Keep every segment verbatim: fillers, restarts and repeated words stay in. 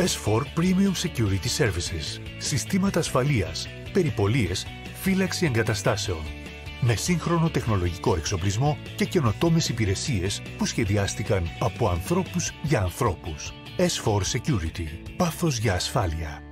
ες φορ Premium Security Services. Συστήματα ασφαλείας, περιπολίες, φύλαξη εγκαταστάσεων. Με σύγχρονο τεχνολογικό εξοπλισμό και καινοτόμες υπηρεσίες που σχεδιάστηκαν από ανθρώπους για ανθρώπους. ες φορ Security. Πάθος για ασφάλεια.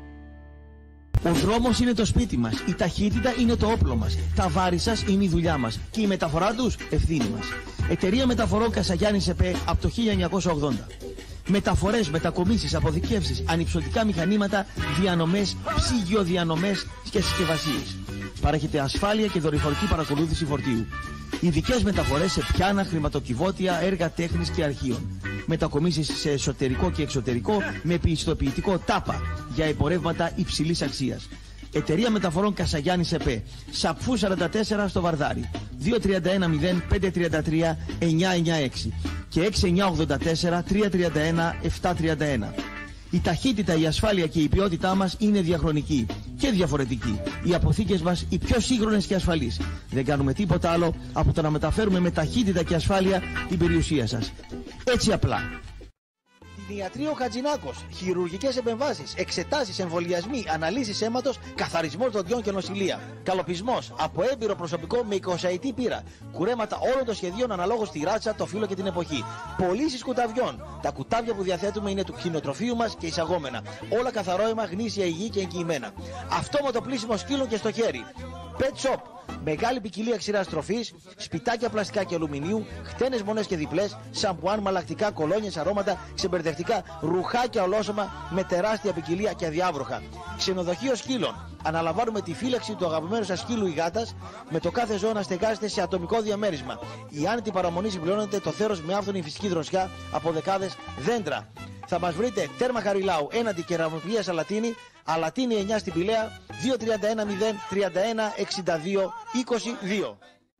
Ο δρόμος είναι το σπίτι μας, η ταχύτητα είναι το όπλο μας, τα βάρη σας είναι η δουλειά μας και η μεταφορά τους ευθύνη μας. Εταιρεία Μεταφορών Κασαγιάννης ΕΠΕ από το χίλια εννιακόσια ογδόντα. Μεταφορές, μετακομίσεις, αποθηκεύσεις, ανυψωτικά μηχανήματα, διανομές, ψυγειοδιανομές και συσκευασίες. Παρέχεται ασφάλεια και δορυφορική παρακολούθηση φορτίου. Ειδικές μεταφορές σε πιάνα, χρηματοκιβώτια, έργα τέχνης και αρχείων. Μετακομίσεις σε εσωτερικό και εξωτερικό με πιστοποιητικό ΤΑΠΑ για εμπορεύματα υψηλής αξίας. Εταιρεία Μεταφορών Κασαγιάννης ΕΠΕ. Σαπφού σαράντα τέσσερα στο Βαρδάρι. δύο τρία ένα μηδέν πέντε τρία τρία εννιά εννιά έξι και έξι εννιά ογδόντα τέσσερα τρία τρία ένα επτά τρία ένα. Η ταχύτητα, η ασφάλεια και η ποιότητά μας είναι διαχρονική και διαφορετική. Οι αποθήκες μας οι πιο σύγχρονες και ασφαλείς. Δεν κάνουμε τίποτα άλλο από το να μεταφέρουμε με ταχύτητα και ασφάλεια την περιουσία σας. Έτσι απλά. Ιατρείο Χατζηνάκος. Χειρουργικές επεμβάσεις, εξετάσεις, εμβολιασμοί, αναλύσεις αίματος, καθαρισμός δοντιών και νοσηλεία. Καλοπισμός από έμπειρο προσωπικό με εικοσαετή πείρα. Κουρέματα όλων των σχεδίων αναλόγως στη ράτσα, το φύλλο και την εποχή. Πωλήσεις κουταβιών. Τα κουτάβια που διαθέτουμε είναι του κτηνοτροφείου μας και εισαγόμενα. Όλα καθαρόαιμα, γνήσια, υγιή και εγγυημένα. Αυτόματο πλήσιμο σκύλων και στο χέρι. Pet Shop. Μεγάλη ποικιλία ξηράς τροφής, σπιτάκια πλαστικά και αλουμινίου, χτένες μονές και διπλές, σαμπουάν, μαλακτικά, κολόνιες, αρώματα, ξεμπερδευτικά, ρουχάκια ολόσωμα με τεράστια ποικιλία και αδιάβροχα. Ξενοδοχείο σκύλων. Αναλαμβάνουμε τη φύλαξη του αγαπημένου σας σκύλου ή γάτας, με το κάθε ζώο να στεγάζεται σε ατομικό διαμέρισμα. Η άνετη παραμονή συμπληρώνεται το θέρος με άφθονη φυσική δροσιά από δεκάδες δέντρα. Θα μας βρείτε τέρμα Χαριλάου έναντι κεραμοποιίας Αλατίνη, Αλατίνη εννιά στην Πηλαία, δύο τρία ένα μηδέν τρία ένα εξήντα δύο είκοσι δύο.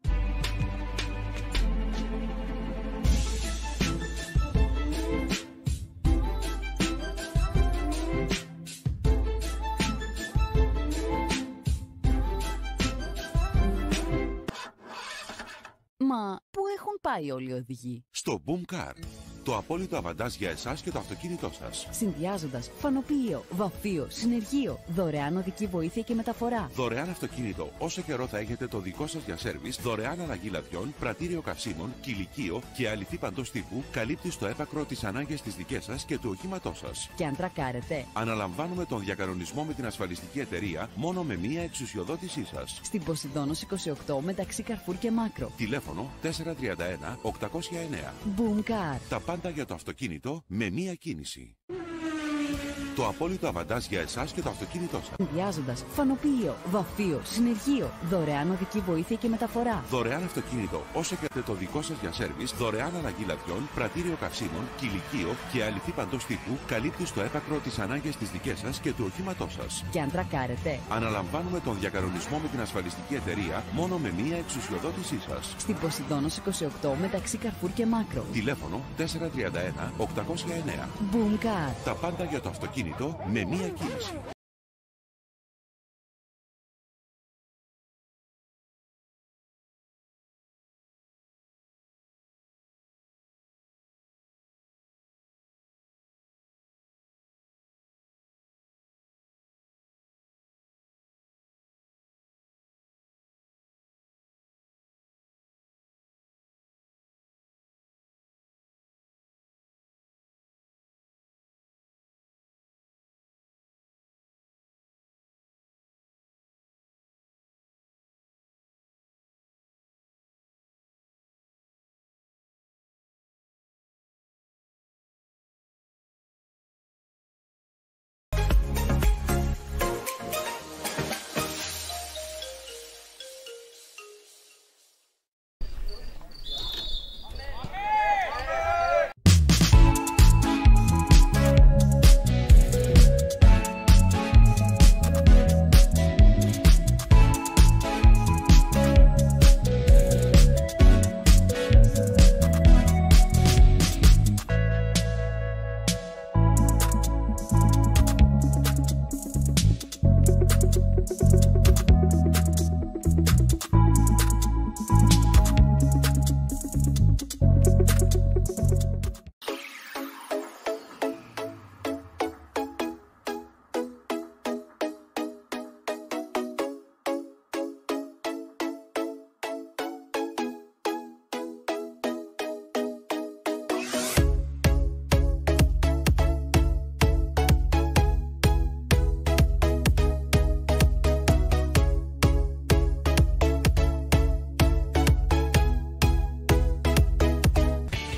Μα πού έχουν πάει όλοι οι οδηγοί? Στο Boom Car. Το απόλυτο αβαντάζ για εσάς και το αυτοκίνητό σας. Συνδυάζοντας φανοποιείο, βαφείο, συνεργείο, δωρεάν οδική βοήθεια και μεταφορά. Δωρεάν αυτοκίνητο όσο καιρό θα έχετε το δικό σας για σέρβις, δωρεάν αλλαγή λαδιών, πρατήριο καυσίμων, κηλικείο και αληθή παντός τύπου, καλύπτει στο έπακρο τις ανάγκες της δικές σας και του οχήματός σας. Και αν τρακάρετε, αναλαμβάνουμε τον διακανονισμό με την ασφαλιστική εταιρεία μόνο με μία εξουσιοδότησή σας. Στην Ποσειδώνος είκοσι οκτώ μεταξύ Καρφούρ και Μάκρο. Τηλέφωνο τέσσερα τρία ένα οκτακόσια εννέα. Boom Car. Τα πάντα για το αυτοκίνητο με μία κίνηση. Το απόλυτο αβαντάζ για εσάς και το αυτοκίνητό σας. Συνδυάζοντας φανοποιείο, βαφείο, συνεργείο, δωρεάν οδική βοήθεια και μεταφορά. Δωρεάν αυτοκίνητο όσο και το δικό σας για σέρβις, δωρεάν αλλαγή λαδιών, πρατήριο καυσίμων, κηλικείο και αληθή παντός τύπου, καλύπτει στο έπακρο τις ανάγκες της δικές σας και του οχήματός σας. Και αν τρακάρετε, αναλαμβάνουμε τον διακανονισμό με την ασφαλιστική εταιρεία μόνο με μία εξουσιοδότησή σας. Στην Ποσειδώνος είκοσι οκτώ μεταξύ Καρφούρ και Μάκρο. Τηλέφωνο τέσσερα τρία ένα οκτακόσια εννέα. Boom Car. Τα πάντα για το αυτοκίνητο με μία κίνηση.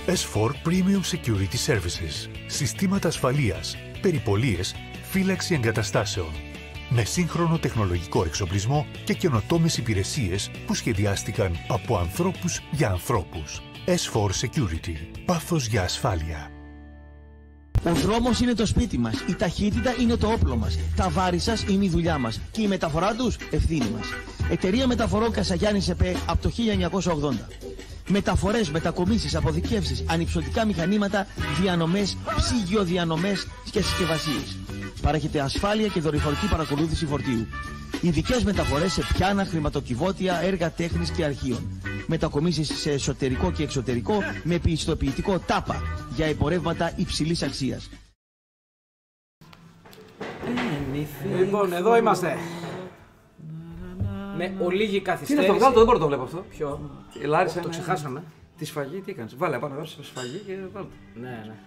ες φορ Premium Security Services. Συστήματα ασφαλείας, περιπολίες, φύλαξη εγκαταστάσεων. Με σύγχρονο τεχνολογικό εξοπλισμό και καινοτόμες υπηρεσίες που σχεδιάστηκαν από ανθρώπους για ανθρώπους. ες φορ Security. Πάθος για ασφάλεια. Ο δρόμος είναι το σπίτι μας, η ταχύτητα είναι το όπλο μας, τα βάρη σας είναι η δουλειά μας και η μεταφορά τους ευθύνη μας. Εταιρεία Μεταφορών Κασαγιάννης ΕΠΕ από το χίλια εννιακόσια ογδόντα. Μεταφορές, μετακομίσεις, αποθηκεύσεις, ανυψωτικά μηχανήματα, διανομές, ψυγειοδιανομές και συσκευασίες. Παρέχεται ασφάλεια και δορυφορική παρακολούθηση φορτίου. Ειδικές μεταφορές σε πιάνα, χρηματοκιβώτια, έργα τέχνης και αρχείων. Μετακομίσεις σε εσωτερικό και εξωτερικό με πιστοποιητικό τάπα για εμπορεύματα υψηλής αξίας. Λοιπόν, εδώ είμαστε. Με ολίγη καθυστέρηση. Τι είναι αυτό, βγάλω το, δεν μπορώ να το βλέπω αυτό. Ποιο? Η Λάρισα Το είναι... ξεχάσαμε. Τη σφαγή, τι έκανες. Βάλε πάνω εδώ στη σφαγή και βάλτε. Ναι, ναι.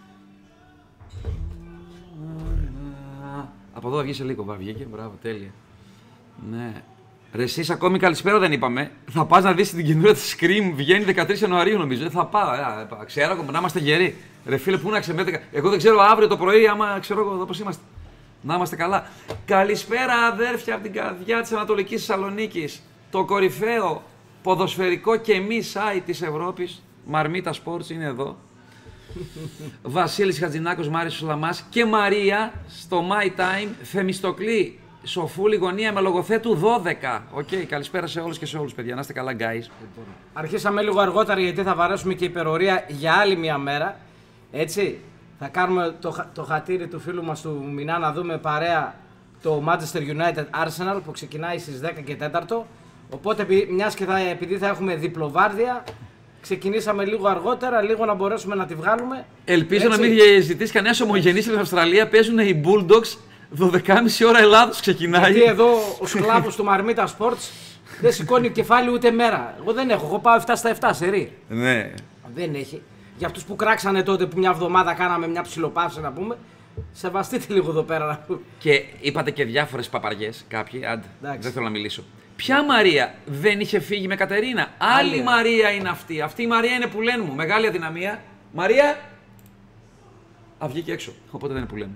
Από εδώ βγήκε λίγο, βα, βγήκε, μπράβο, τέλεια. Ναι. Ρε εσείς ακόμη καλησπέρα δεν είπαμε. Θα πας να δεις την καινούργια της Scream, βγαίνει δεκατρείς Ιανουαρίου νομίζω. Θα πάω, α, ξέρω εγώ, να είμαστε γεροί. Ρε φίλε, πού να ξεμέτρηκα. Εγώ δεν ξέρω αύριο το πρωί, άμα ξέρω εγώ εδώ πώς είμαστε. Να είμαστε καλά. Καλησπέρα αδέρφια από την καρδιά της Ανατολικής Θεσσαλονίκης. Το κορυφαίο ποδοσφαιρικό και μη site της Ευρώπης. Μαρμίτα Sports είναι εδώ. Βασίλης Χατζηνάκος, Μάριος Σουλαμάς και Μαρία στο My Time. Θεμιστοκλή, Σοφούλη γωνία με λογοθέτου δώδεκα. Οκ, okay, καλησπέρα σε όλους και σε όλους, παιδιά. Να είστε καλά, guys. Αρχίσαμε λίγο αργότερα γιατί θα βαρέσουμε και υπερορία για άλλη μια μέρα. Έτσι. Θα κάνουμε το, το χατήρι του φίλου μας του Μινά να δούμε παρέα το Manchester United Arsenal που ξεκινάει στις δέκα και τέσσερα. Οπότε μιας και θα, επειδή θα έχουμε διπλοβάρδια, ξεκινήσαμε λίγο αργότερα, λίγο να μπορέσουμε να τη βγάλουμε. Ελπίζω έτσι. Να μην ζητήσει κανένα ομογενή στην Αυστραλία. Παίζουν οι Bulldogs δώδεκα και μισή ώρα Ελλάδος ξεκινάει. Γιατί εδώ ο σκλάβος του Μαρμίτα Sports δεν σηκώνει κεφάλι ούτε μέρα. Εγώ δεν έχω, εγώ πάω επτά στα επτά σε ρί. Ναι. Δεν έχει. Για αυτούς που κράξανε τότε που μια εβδομάδα κάναμε μια ψιλοπαύση να πούμε, σεβαστείτε λίγο εδώ πέρα να πούμε. Και είπατε και διάφορες παπαριές κάποιοι, άντε, εντάξει. Δεν θέλω να μιλήσω. Ποια Μαρία δεν είχε φύγει με Κατερίνα. Άλλη, Άλλη Μαρία είναι αυτή. Αυτή η Μαρία είναι που λένε μου. Μεγάλη αδυναμία. Μαρία. Α, βγήκε έξω. Οπότε δεν είναι που λένε.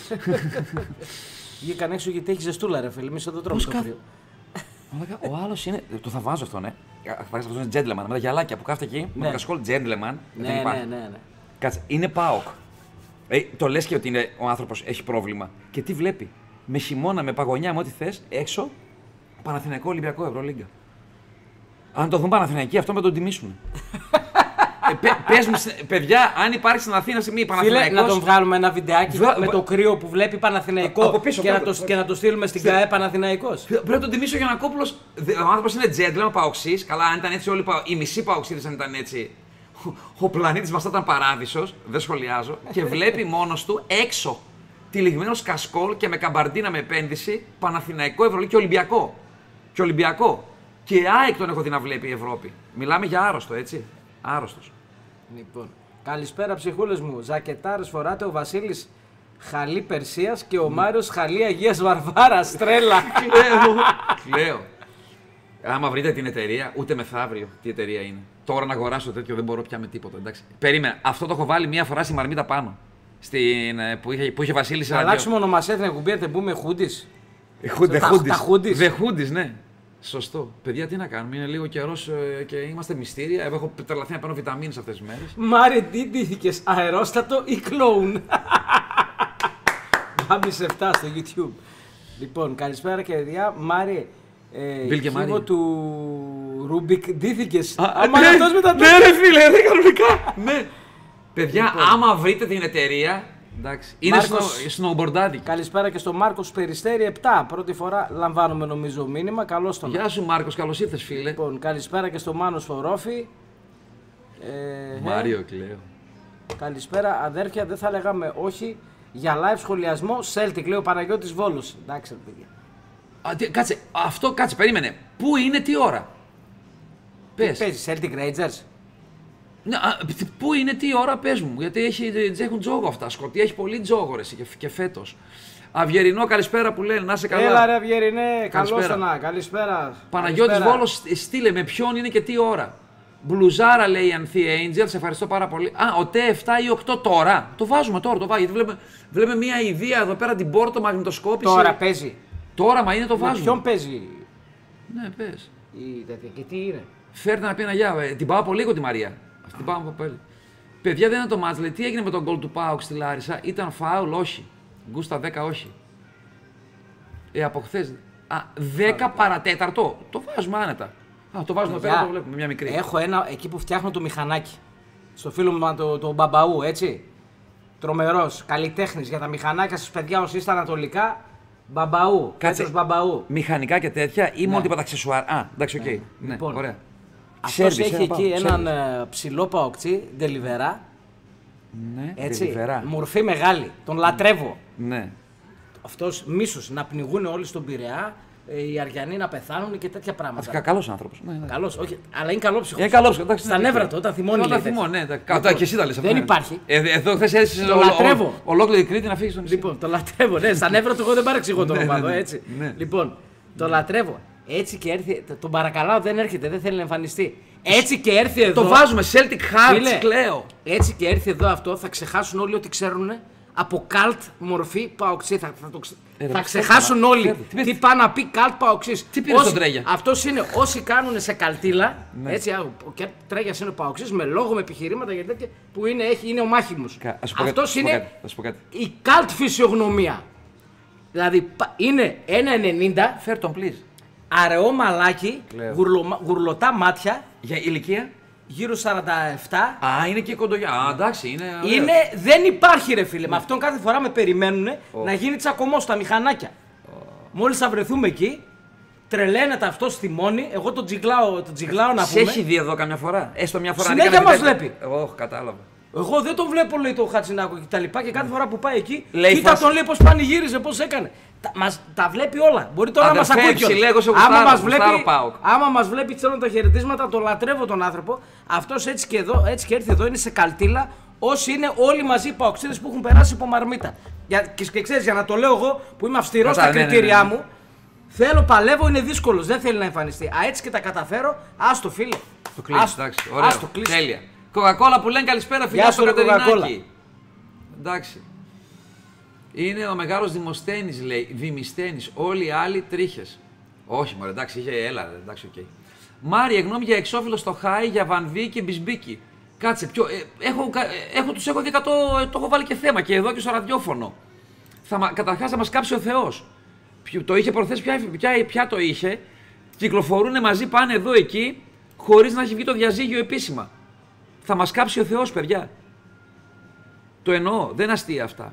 Βγήκαν έξω γιατί έχει ζεστούλα, ρε φίλε. Εμείς εδώ τρώμε το κρύο. Ο άλλος είναι. Το θα βάζω αυτό, ναι. Αυτό είναι gentleman. Με τα γυαλάκια που κάθεται εκεί. Με το κασκόλ gentleman. Ναι, ναι, ναι, ναι. Κάτσε, είναι ΠΑΟΚ. Ε, το λες και ότι είναι, ο άνθρωπος έχει πρόβλημα. Και τι βλέπει. Με χειμώνα, με παγωνιά, με ό,τι θες, έξω. Παναθηναϊκό, Ολυμπιακό, Ευρωλίγκα. Αν το δουν Παναθηναϊκοί, αυτό με τον τιμήσουν. ε, πε, πες μου, παιδιά, αν υπάρχει στην Αθήνα στιγμή Παναθηναϊκός... Φίλε, να τον βγάλουμε ένα βιντεάκι Βα... με το κρύο που βλέπει Παναθηναϊκό από πίσω, και, να το, και να το στείλουμε στην ΚΑΕ Παναθηναϊκός. Πρέπει να τον τιμήσει ο Γιαννακόπουλος. Ο άνθρωπος είναι gentleman, παοξής. Καλά, αν ήταν έτσι όλοι οι μισοί παοξίδες, αν ήταν έτσι. Ο πλανήτης μας θα ήταν παράδεισος, δεν σχολιάζω. Και βλέπει μόνος του έξω. Τυλιγμένος κασκόλ και με καμπαρντίνα με επένδυση, Παναθηναϊκό, Ευρωλίγκα και Ολυμπιακό. Και Ολυμπιακό. Και ΑΕΚ τον έχω δει να βλέπει η Ευρώπη. Μιλάμε για άρρωστο, έτσι. Άρρωστος. Λοιπόν, καλησπέρα ψυχούλες μου. Ζακετάρες φοράτε ο Βασίλης Χαλή Περσίας και ο Μάριος Χαλή Αγίας Βαρβάρας. Τρέλα. Κλαίω. Κλαίω. Άμα βρείτε την εταιρεία, ούτε μεθαύριο τι εταιρεία είναι. Τώρα να αγοράσω τέτοιο δεν μπορώ πια με τίποτα. Εντάξει. Περίμενα. Αυτό το έχω βάλει μία φορά στη Μαρμίτα πάνω. Στην, που, είχε, που είχε Βασίλη σε να αλλάξουμε ονομασία την εκπομπή, δεν πούμε Χούντις. Τα Χούντις. Δε Χούντις, ναι. Σωστό. Παιδιά, τι να κάνουμε. Είναι λίγο καιρός και είμαστε μυστήρια. Εγώ έχω τρελαθεί να παίρνω βιταμίνες αυτές τις μέρες. Μάρι, τι ντύθηκες, αερόστατο ή κλόουν. Μπάμπης επτά στο YouTube. Λοιπόν, καλησπέρα και παιδιά. Μάρι, ε, του Ρούμπικ ντύθηκες. Άμα αυτός με τα ναι, ρε φίλε, δεν κανονικά. Ναι. Παιδιά, λοιπόν, άμα βρείτε την εταιρεία. Εντάξει. Είναι snowboardάδικη. Καλησπέρα και στο Μάρκος Περιστέρη επτά. Πρώτη φορά λαμβάνουμε νομίζω μήνυμα. Καλώς τον. Γεια σου Μάρκος, καλώς ήρθες φίλε. Λοιπόν, καλησπέρα και στο Μάνο Σφορόφη. Ε, Μάριο Κλέο. Καλησπέρα αδέρφια, δεν θα λέγαμε όχι για live σχολιασμό. Celtic, λέει ο Παναγιώτης Βόλος. Εντάξει, παιδιά. Α, τι, κάτσε, αυτό κάτσε, περίμενε. Πού είναι, τι ώρα. Πες. Τι παίζει, Celtic Rangers. Ναι, α, πού είναι, τι ώρα, πες μου, γιατί έχει, έχουν τζόγο αυτά. Σκοτία έχει πολύ τζόγο ρε, και, και φέτος. Αυγερινό, καλησπέρα που λένε, να είσαι καλά. Έλα ρε Αυγερινέ, καλώς το να, καλησπέρα. Παναγιώτης Βόλος, στείλε με ποιον είναι και τι ώρα. Μπλουζάρα λέει η Ανθή Angel, σε ευχαριστώ πάρα πολύ. Α, ο Τε επτά ή οκτώ τώρα. Το βάζουμε τώρα, το βάζουμε. Γιατί βλέπουμε, βλέπουμε μια ιδέα εδώ πέρα την πόρτο μαγνητοσκόπηση. Τώρα παίζει. Τώρα, μα είναι το βάζουμε. Με ποιον παίζει. Ναι, πες. Η τέτοια. Και τι είναι. Φέρτε να πει ένα γεια. Ε, την πάω από λίγο τη Μαρία. Αυτή την πάω από πέλη. Παιδιά, δεν είναι το μάτς. Λέει, τι έγινε με τον γκολ του Πάουκ στη Λάρισα. Ήταν φάουλ, όχι. Γκούστα δέκα, όχι. Ε, από χθες. Α, δέκα παρατέταρτο. Το βάζουμε άνετα. Α, το βάζουμε πέρα, το βλέπουμε, μια μικρή. Έχω ένα εκεί που φτιάχνω το μηχανάκι. Στο φίλο μου το, το Μπαμπαού, έτσι. Τρομερός, καλλιτέχνης για τα μηχανάκια σας, παιδιά, όσοι είστε ανατολικά. Μπαμπαού, Πέτρος Μπαμπαού. Μηχανικά και τέτοια ή ναι. μόνο τίποτα αξεσουάρ. Α, εντάξει, οκ. Okay. Ναι. Ναι, λοιπόν, ωραία. Αυτός Σέρβις, έχει εκεί πάω. έναν uh, ψηλό παοκτσί, ντελιβερά. Ναι, έτσι, ντελιβερά. μορφή μεγάλη. Τον λατρεύω. Ναι. Αυτός μίσος, να πνιγούν όλοι στον Πειραιά. Οι Αριανοί να πεθάνουν και τέτοια πράγματα. Κα, καλός άνθρωπος. Ναι, ναι. Καλός, όχι, αλλά είναι καλόψυχος. Είναι καλός, εντάξει. Στα νεύρα του, όταν θυμώνει. Όταν θυμώνει, ναι. Κατά και εσύ τα λες αυτά. Δεν ναι. υπάρχει. Ε, εδώ χθες έζησες το λατρεύω. Ολόκληρη Κρήτη να φύγεις στον νησί. Λοιπόν, το λατρεύω, ναι. Στα νεύρα του εγώ δεν παρεξηγώ τον ναι, ομάδο, ναι, ναι. έτσι. Ναι. Λοιπόν, το λατρεύω. Έτσι και έρθει. Τον παρακαλάω, δεν έρχεται, δεν θέλει να εμφανιστεί. Έτσι και έρθει εδώ. Το βάζουμε, Celtic Hearts, κλαίω. Έτσι και έρθει εδώ αυτό, θα ξεχάσουν όλοι ό,τι ξέρουν από καλτ μορφή παοξή. Θα, θα, το ξε... ε, θα ξεχάσουν όλοι τι, τι πάει να πει καλτ παοξή. Τι πήρε στον Τρέγια. Αυτός είναι όσοι κάνουν σε καλτήλα. Ναι. Έτσι, ο Τρέγιας είναι ο παοξής με λόγο, με επιχειρήματα και τέτοια που είναι, έχει, είναι ο μάχημος. Αυτός είναι η καλτ φυσιογνωμία. Δηλαδή είναι ένα ενενήντα. Φέρ τον, please. Αραιό μαλάκι, γουρλο, γουρλωτά μάτια. Για ηλικία. Γύρω σαράντα επτά. Α, είναι και κοντογιά. Α, εντάξει, είναι. είναι δεν υπάρχει ρε φίλε. Ναι. Με αυτόν κάθε φορά με περιμένουν oh. να γίνει τσακωμός στα μηχανάκια. Oh. Μόλις θα βρεθούμε εκεί, τρελαίνεται αυτό στη μόνη. Εγώ τον τζιγκλάω, τον τζιγκλάω να πούμε. Σε έχει δει εδώ καμιά φορά. Έστω μια φορά. Συνέχεια μας βλέπει. Εγώ κατάλαβα. Εγώ δεν τον βλέπω, λέει, το Χατσινάκο και τα λοιπά. Και κάθε φορά που πάει εκεί, λέει, κοίτα φας... τον, λέει, πώς πανηγύριζε, πώς έκανε. Τα, μας, τα βλέπει όλα. Μπορεί τώρα Αδερφέ, να μας ακούει κιόλας. Άμα μας βλέπει, άμα μας βλέπει θέλω τα χαιρετίσματα, το λατρεύω τον άνθρωπο. Αυτός έτσι και, εδώ, έτσι και έρθει εδώ, είναι σε καλτήλα. Όσοι είναι όλοι μαζί παοξίδες που έχουν περάσει από μαρμίτα. Για, και, και ξέρεις, για να το λέω εγώ που είμαι αυστηρός στα ναι, κριτήριά ναι, ναι, ναι. μου, θέλω, παλεύω, είναι δύσκολος. Δεν θέλει να εμφανιστεί. Α, έτσι και τα καταφέρω, άστο φίλε. Το κλείσει, εντάξει. Ωραία. Τέλεια. Κοκακόλα που λένε καλησπέρα, φιλιά στο Κατερινάκι. Εντάξει. Είναι ο μεγάλος Δημοσθένης, λέει. Δημισθένης. Όλοι οι άλλοι τρίχες. Όχι, μωρέ, εντάξει, είχε έλα, εντάξει, οκ. Okay. Μάρια, γνώμη για εξώφυλλο στο Χάι, για Βανδί και Μπισμπίκι. Κάτσε, ποιο. Ε, έχω, έχω, τους έχω και εκατό, το έχω βάλει και θέμα και εδώ και στο ραδιόφωνο. Θα, καταρχάς θα μας κάψει ο Θεός. Το είχε προθέσει, ποια, ποια, ποια το είχε. Κυκλοφορούν μαζί, πάνε εδώ εκεί, χωρίς να έχει βγει το διαζύγιο επίσημα. Θα μας κάψει ο Θεός, παιδιά. Το εννοώ, δεν αστεία αυτά.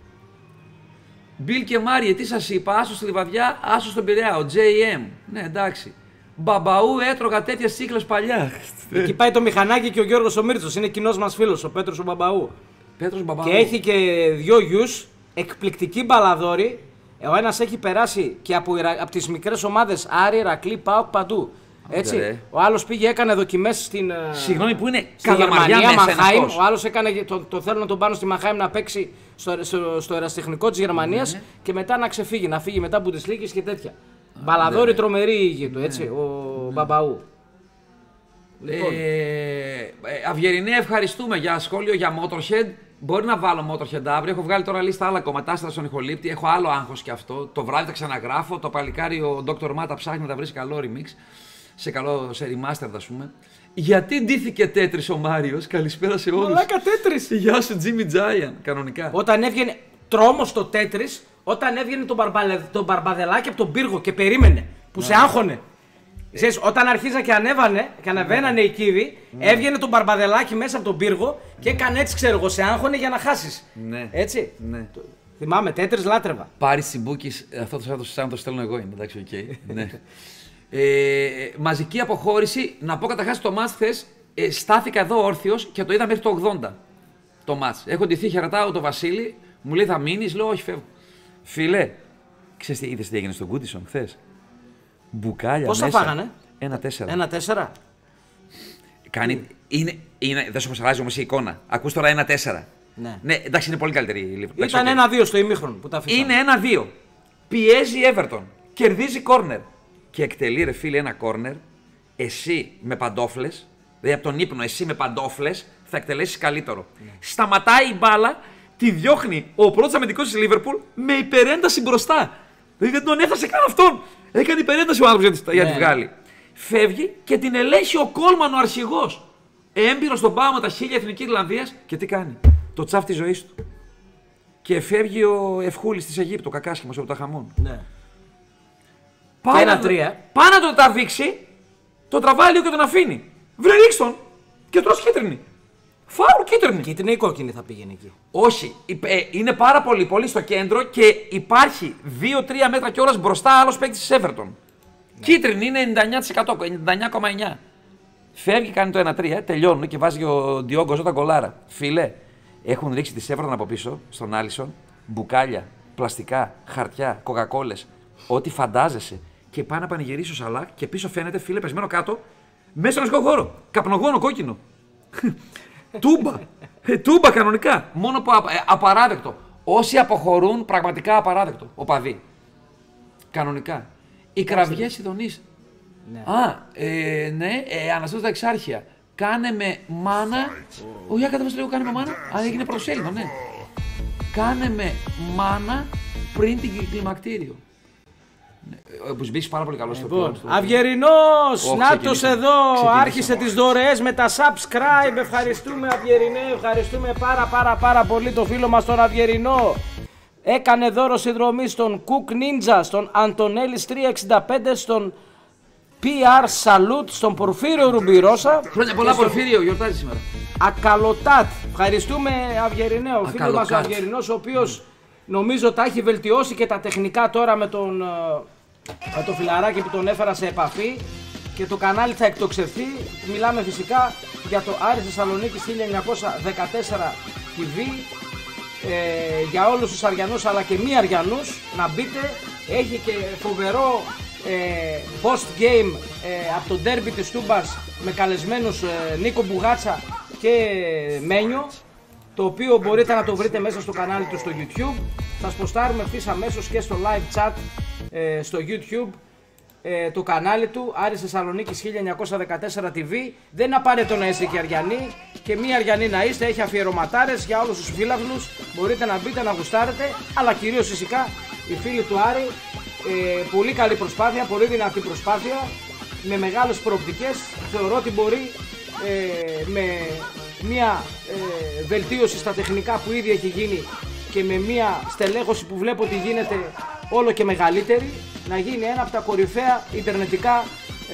Μπιλ και Μάριε, τι σας είπα, άσο στη Λιβαδιά, άσο στον Πειραιά, ο τζέι εμ. Ναι, εντάξει. Μπαμπαού έτρωγα τέτοια σύγκλες παλιά. Εκεί πάει το μηχανάκι και ο Γιώργος ο Μίρτσος, είναι κοινός μας φίλος, ο Πέτρος ο Μπαμπαού. Πέτρος Μπαμπαού. Και έχει και δυο γιους, εκπληκτικοί μπαλαδόροι. Ο ένας έχει περάσει και από, από τις μικρές ομάδες Άρη, Ηρακλή, ΠΑΟΚ, παντού. Έτσι. Ρε. Ο άλλος πήγε, έκανε δοκιμές στην. Συγγνώμη, που είναι στη Γερμανία, Μανχάιμ. Ο άλλος έκανε, το, το θέλουν να τον πάρουν στη Μανχάιμ να παίξει στο, στο, στο ερασιτεχνικό της Γερμανίας ναι. και μετά να ξεφύγει, να φύγει μετά Bundesliga και τέτοια. Μπαλαδόρη ναι. τρομερή ήγη του, έτσι, ναι. ο ναι. Μπαμπαού. Λοιπόν. Ε, Αυγερινέ, ευχαριστούμε για σχόλιο για Motorhead. Μπορεί να βάλω Motorhead αύριο. Έχω βγάλει τώρα λίστα άλλα κομματάστρα στον ηχολήπτη. Έχω άλλο άγχος κι αυτό. Το βράδυ τα ξαναγράφω. Το παλικάρι ο ντόκτορ Μάτα ψάχνει να τα βρει καλό remix. Σε καλό σε remastered, ας πούμε. Γιατί ντύθηκε Τέτρις ο Μάριος, καλησπέρα σε όλους. Μαλάκα Τέτρις. Γεια σου, Jimmy Giant, κανονικά. Όταν έβγαινε τρόμος το Τέτρις, όταν έβγαινε τον, μπαρμπαλε... τον μπαρμπαδελάκι από τον πύργο και περίμενε, που ναι. σε άγχωνε. Ξέρεις, όταν αρχίζα και ανέβανε και ανεβαίνανε οι κύβοι, ναι. έβγαινε τον μπαρμπαδελάκι μέσα από τον πύργο και έκανε έτσι, ξέρω εγώ, σε άγχωνε για να χάσεις. Ναι. Έτσι. Ναι. Θυμάμαι, Τέτρις λάτρευα. Πάρει Συμπούκης, αυτό το Σάββατο σαν το στέλνω εγώ είναι, εντάξει, οκ. Okay. Ναι. Ε, μαζική αποχώρηση. Να πω καταρχάς το μάτς χθες ε, στάθηκα εδώ όρθιος και το είδα μέχρι το ογδόντα το μάτς. Έχω ντυθεί, χαιρετάω τον Βασίλη, μου λέει θα μείνεις, λέω όχι φεύγω. Φίλε, ξέρεις τι είδες τι έγινε στον Κούντισον χθες. Μπουκάλια πώς μέσα. Πώς θα φάγανε. Ένα τέσσερα. Ένα τέσσερα. Κάνει, είναι, είναι, δεν σου πως αλλάζει όμως η εικόνα. Ακούς τώρα ένα τέσσερα. Ναι. Ναι, εντάξει είναι πολύ καλύτερη η Liverpool. Ήταν ένα δύο στο ημίχρονο που τα αφήσαμε. Είναι ένα δύο. Πιέζει η Everton. Κερδίζει κόρνερ. Και εκτελεί ρε φίλε ένα κόρνερ, εσύ με παντόφλες, Δηλαδή από τον ύπνο, εσύ με παντόφλες θα εκτελέσεις καλύτερο. Ναι. Σταματάει η μπάλα, τη διώχνει ο πρώτος αμυντικός της Λίβερπουλ με υπερένταση μπροστά. Δηλαδή δεν τον έφτασε καν αυτόν. Έκανε υπερένταση ο άνθρωπος για, για να τη βγάλει. Φεύγει και την ελέγχει ο Κόλμαν, ο αρχηγός. Έμπειρος στον πάω με τα χίλια εθνική Ιρλανδίας και τι κάνει. Το τσάφ της ζωής του. Και φεύγει ο Ευχούλης της Αιγύπτου, ο κακάσχημος από τα χαμών. Ναι. Πάει ένα να, τρία. Πάει να το τραβήξει, το τραβάει λίγο και τον αφήνει. Βρε ρίξτον και τρως κίτρινη. Φάουλ κίτρινη. Κίτρινη ή κόκκινη θα πήγαινε εκεί. Όχι. Είναι πάρα πολύ, πολύ στο κέντρο και υπάρχει δύο τρία μέτρα κιόλας μπροστά άλλος παίκτης της Everton. Ναι. Κίτρινη είναι ενενήντα εννιά τοις εκατό, ενενήντα εννιά κόμμα εννιά τοις εκατό. Φεύγει, κάνει το ένα τρία, τελειώνουν και βάζει ο Ντιόγκο Ζώτα γκολάρα. Φίλε, έχουν ρίξει τη Everton από πίσω στον Άλισον μπουκάλια, πλαστικά, χαρτιά, κοκακόλες, ό,τι φαντάζεσαι. Και πάει να πανηγυρίσει ο Σαλάχ και πίσω φαίνεται, φίλε, πεσμένο κάτω, μέσα στον ασκό χώρο. Καπνογόνο κόκκινο. Τούμπα. Ε, τούμπα κανονικά. Μόνο που α, ε, απαράδεκτο. Όσοι αποχωρούν, πραγματικά απαράδεκτο. Οπαδοί. Κανονικά. Οι κραυγές ειδονής. Ναι. Α, ε, ναι, ε, αναστούν τα εξάρχεια. Κάνε με μάνα. Ο για κατά μας λίγο κάνε με μάνα. Α, έγινε προσέλιγμα, ναι. Κάνε με μάνα πριν την κλιμακτήριο. Που σμπίσεις πάρα πολύ καλό στο λοιπόν, Αυγερινός, νάτος εδώ, άρχισε τις δωρεές με τα subscribe. Ευχαριστούμε Αυγερινέ, ευχαριστούμε πάρα πάρα πάρα πολύ το φίλο μας τον Αυγερινό. Έκανε δώρο συνδρομή στον Cook Ninja, στον Αντωνέλης τριακόσια εξήντα πέντε, στον πι αρ Salute, στον Πορφύριο Ρουμπιρόσα. Χρόνια πολλά στον... Πορφύριο, γιορτάζει σήμερα. Ακαλοτάτ, ευχαριστούμε Αυγερινέ, ο φίλος μας ο Αυγερινός, ο οποίος νομίζω τα έχει βελτιώσει και τα τεχνικά τώρα με τον, με το φιλαράκι που τον έφερα σε επαφή και το κανάλι θα εκτοξευθεί. Μιλάμε φυσικά για το Άρης Θεσσαλονίκης χίλια εννιακόσια δεκατέσσερα τι βι, ε, για όλους τους Αριανούς αλλά και μη Αριανούς να μπείτε. Έχει και φοβερό ε, post game ε, από το ντέρμπι της Τούμπας με καλεσμένους ε, Νίκο Μπουγάτσα και Μένιο, το οποίο μπορείτε να το βρείτε μέσα στο κανάλι του στο YouTube. Θα σποστάρουμε ευθύς αμέσως και στο live chat ε, στο YouTube ε, το κανάλι του Άρης Θεσσαλονίκης χίλια εννιακόσια δεκατέσσερα τι βι. Δεν είναι απαραίτητο να είστε και Αριανοί και μη Αριανοί να είστε, έχει αφιερωματάρες για όλους τους φίλαυλους. Μπορείτε να μπείτε να γουστάρετε, αλλά κυρίως φυσικά οι φίλοι του Άρη. Ε, πολύ καλή προσπάθεια, πολύ δυνατή προσπάθεια, με μεγάλες προοπτικές. Θεωρώ ότι μπορεί ε, με μια ε, βελτίωση στα τεχνικά που ήδη έχει γίνει και με μια στελέχωση που βλέπω ότι γίνεται όλο και μεγαλύτερη, να γίνει ένα από τα κορυφαία ιντερνετικά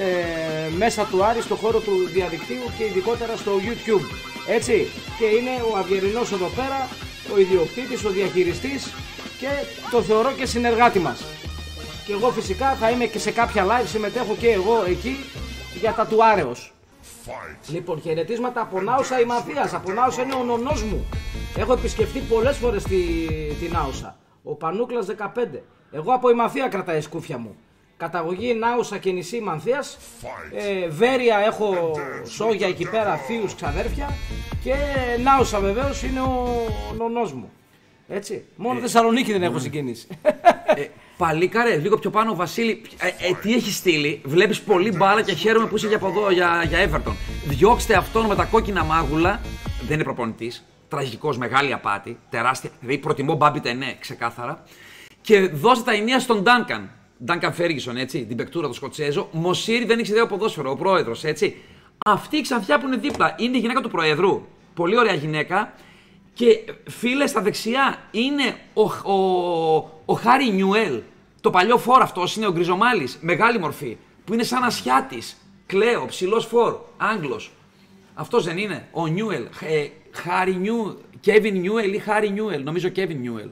ε, μέσα του Άρη στον χώρο του διαδικτύου και ειδικότερα στο YouTube. Έτσι, και είναι ο Αυγερινός εδώ πέρα, ο ιδιοκτήτης, ο διαχειριστής και το θεωρώ και συνεργάτη μας. Και εγώ φυσικά θα είμαι και σε κάποια live, συμμετέχω και εγώ εκεί για τα του Άρεος. Λοιπόν, χαιρετίσματα από Νάουσα η Μαθίας. Από Νάουσα είναι ο νονός μου. Έχω επισκεφτεί πολλές φορές τη, την Νάουσα. Ο Πανούκλας δεκαπέντε. Εγώ από η Μαθία κρατάει σκούφια μου. Καταγωγή Νάουσα και νησί Μανθίας. Ε, Βέρεια έχω σόγια εκεί πέρα, θείους, ξαδέρφια. Και Νάουσα βεβαίως είναι ο νονός μου. Έτσι. Μόνο ε, Θεσσαλονίκη δεν έχω συγκινήσει. Ε, Παλίκαρε, λίγο πιο πάνω, Βασίλη, ε, ε, τι έχει στείλει. Βλέπεις πολύ μπάλα και χαίρομαι που είσαι για από εδώ για, για Everton. Διώξτε αυτόν με τα κόκκινα μάγουλα. Δεν είναι προπονητής. Τραγικός, μεγάλη απάτη. Τεράστια. Δηλαδή προτιμώ Μπάμπι ναι, ξεκάθαρα. Και δώστε τα ενία στον Ντάνκαν. Ντάνκαν Φέργισον, έτσι, την παικτούρα του Σκοτσέζο. Μοσίρι δεν έχει ιδέα ποδόσφαιρο, ο πρόεδρος, έτσι. Αυτή η Ξανθιά που είναι δίπλα είναι η γυναίκα του Προέδρου. Πολύ ωραία γυναίκα. Και φίλε, στα δεξιά είναι ο, ο, ο Χάρι Νιουέλ. Το παλιό φόρ αυτός είναι ο Γκριζομάλης, μεγάλη μορφή. Που είναι σαν Ασιάτης. Κλέο, ψηλός φόρ, Άγγλος. Αυτός δεν είναι, ο Νιουέλ. Ε, Χάρι Νιου, Κέβιν Νιουέλ ή Χάρι Νιουέλ, νομίζω Κέβιν Νιουέλ.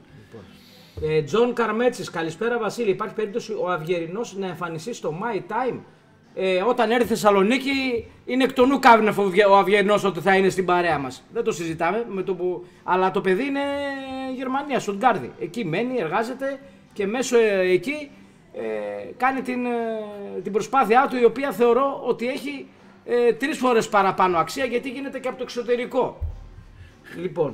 Τζον Καρμέτσης, καλησπέρα Βασίλη. Υπάρχει περίπτωση ο Αυγερινός να εμφανιστεί στο My Time? Ε, όταν έρθει Θεσσαλονίκη, είναι εκ των ου καύνεφο ο Αυγερινός ότι θα είναι στην παρέα μας. Δεν το συζητάμε, με το που... αλλά το παιδί είναι Γερμανία, Στουτγκάρδη. Εκεί μένει, εργάζεται και μέσω ε, εκεί ε, κάνει την, ε, την προσπάθειά του, η οποία θεωρώ ότι έχει ε, τρεις φορές παραπάνω αξία, γιατί γίνεται και από το εξωτερικό. Λοιπόν...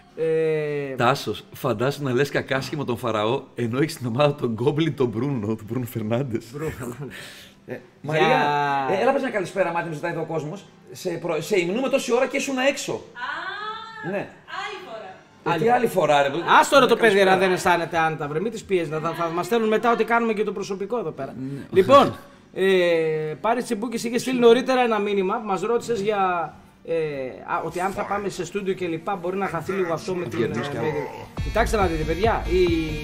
Ε... Τάσος, φαντάσου να λες κακάσχημα τον Φαραώ, ενώ έχεις στην ομάδα τον Γκόμπλιν τον Μπρούνο, τον Μπρούνο Φερνάντες. Ε, Μαρία, Για... ε, έλα πες μια καλησπέρα, Μάτι, μου ζητάει εδώ ο κόσμος. Σε, προ... σε υμνούμε τόση ώρα και ήσουν έξω. Α, ναι. άλλη φορά. Ε, τι άλλη φορά, ρε. Ας τώρα το παιδί να δεν αισθάνεται άνετα, βρε. Μην τις πιέζει, θα, θα μας στέλνουν μετά ότι κάνουμε και το προσωπικό εδώ πέρα. Ναι. Λοιπόν, ε, Πάρη Τσιμπούκης είχε στείλει νωρίτερα ένα μήνυμα που μας ρώτησες για. Ε, α, ότι αν θα πάμε σε στούντιο και λοιπά μπορεί να χαθεί λίγο αυτό με την. Ε, με, κοιτάξτε να δείτε, παιδιά, η,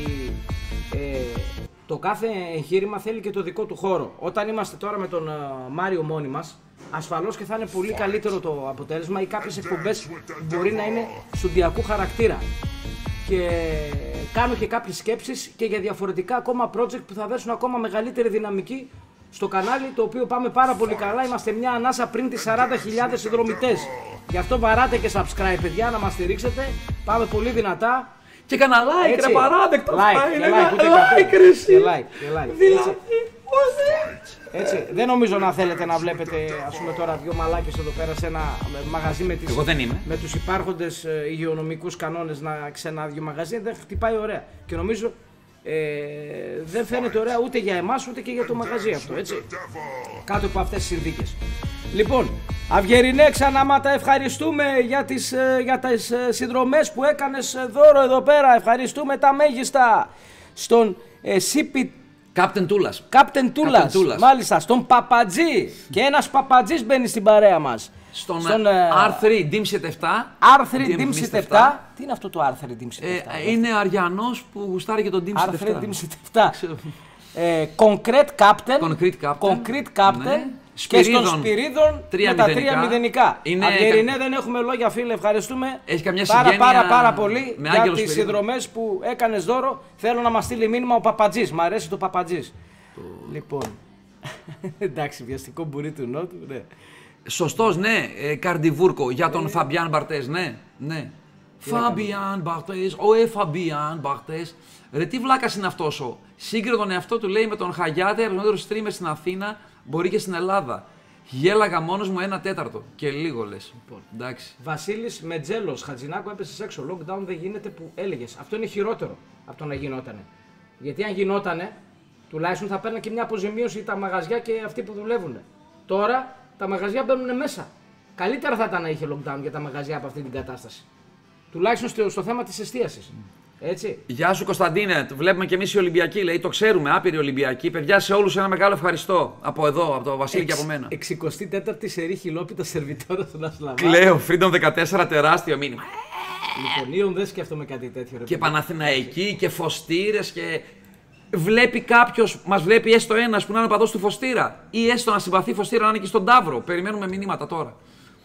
ε, το κάθε εγχείρημα θέλει και το δικό του χώρο. Όταν είμαστε τώρα με τον uh, Μάριο μόνοι μας, ασφαλώς και θα είναι πολύ καλύτερο το αποτέλεσμα ή κάποιες εκπομπές μπορεί να είναι στουντιακού χαρακτήρα. Και κάνω και κάποιες σκέψεις και για διαφορετικά ακόμα project που θα δώσουν ακόμα μεγαλύτερη δυναμική στο κανάλι, το οποίο πάμε πάρα πολύ καλά. Είμαστε μια ανάσα πριν τις σαράντα χιλιάδες συνδρομητές. Γι' αυτό βαράτε και subscribe, παιδιά, να μας στηρίξετε. Πάμε πολύ δυνατά. Και κάνα like, ρε, παράδεκτο. Like, είναι like, ένα ούτε like, ρε, εσύ. Και like, και like. Δηλαδή, Έτσι, δεν νομίζω να θέλετε να βλέπετε, ας πούμε, τώρα δύο μαλάκες εδώ πέρα σε ένα μαγαζί με, τις, Εγώ δεν είμαι. με τους υπάρχοντες ε, υγειονομικούς κανόνες να ξαναδεί μαγαζί. Δεν χτυπάει ωραία. Και νομίζω ε, δεν φαίνεται ωραία ούτε για εμάς ούτε και για το μαγαζί αυτό, έτσι. Κάτω από αυτές τις συνθήκες. Λοιπόν, Αυγερινέ, ξανάματα ευχαριστούμε για τις, ε, για τις ε, συνδρομές που έκανες δώρο εδώ πέρα. Ευχαριστούμε τα μέγιστα στον ε, Σίπι. Κάπτεν Τούλας. Κάπτεν Τούλας, μάλιστα, στον Παπατζή. Και ένας Παπατζής μπαίνει στην παρέα μας. Στον, στον αρ θρι Dimsit επτά. αρ θρι Dimsit επτά. Τι είναι αυτό το αρ θρι Dimsit επτά? Ε, είναι Αριανός που γουστάρει και τον Dimsit επτά. αρ θρι Dimsit επτά. ε, Concrete Captain. Concrete Captain. Concrete Captain. Ναι. Και Σπυρίδων, στον Σπυρίδων με τα τρία μηδενικά. Είναι... Αυγερινέ, δεν έχουμε λόγια, φίλε. Ευχαριστούμε Έχει καμιά πάρα, συγγένεια... πάρα, πάρα πολύ με για τις Σπυρίδων. συνδρομές που έκανες δώρο. Θέλω να μας στείλει μήνυμα ο Παπατζής. Μ' αρέσει το Παπατζής. Το... Λοιπόν. Εντάξει, βιαστικό μπουρί του Νότου. Ναι. Σωστός, ναι. Ε, Καρντιβούρκο για τον Φαμπιάν Μπαρτές. Ναι, ναι. Φαμπιάν Μπαρτές. Ωε Φαμπιάν Μπαρτές. Ρε, τι βλάκας είναι αυτός ο. Σύγκρινε τον εαυτό του, λέει, με τον Χαγιάτε, από τον streamer στην Αθήνα, μπορεί και στην Ελλάδα. Γέλαγα μόνος μου ένα τέταρτο. Και λίγο λες. Λοιπόν, εντάξει. Βασίλης Μετζέλος, Χατζηνάκο, έπεσες έξω. Lockdown δεν γίνεται που έλεγες. Αυτό είναι χειρότερο από το να γινότανε. Γιατί αν γινότανε, τουλάχιστον θα παίρνουν και μια αποζημίωση τα μαγαζιά και αυτοί που δουλεύουν. Τώρα τα μαγαζιά μπαίνουν μέσα. Καλύτερα θα ήταν να είχε lockdown για τα μαγαζιά από αυτή την κατάσταση. Τουλάχιστον στο, στο θέμα της εστίασης. Έτσι. Γεια σου Κωνσταντίνε, βλέπουμε και εμείς οι Ολυμπιακοί, λέει, το ξέρουμε, άπειροι Ολυμπιακοί. Παιδιά, σε όλους ένα μεγάλο ευχαριστώ από εδώ, από τον Βασίλη και από μένα. εξηκοστή τέταρτη σερί χιλόπιτα σερβιτόρα στον Ασλαβά. Κλαίω, Freedom δεκατέσσερα, τεράστιο μήνυμα. Λοιπόν, Ήων δεν σκέφτομαι κάτι τέτοιο. Ρε, και Παναθηναϊκοί και Φωστήρες και. Βλέπει κάποιος, μας βλέπει έστω ένας που να είναι παδός του Φωστήρα ή έστω να συμπαθεί Φωστήρα να είναι και στον Ταύρο. Περιμένουμε μηνύματα τώρα.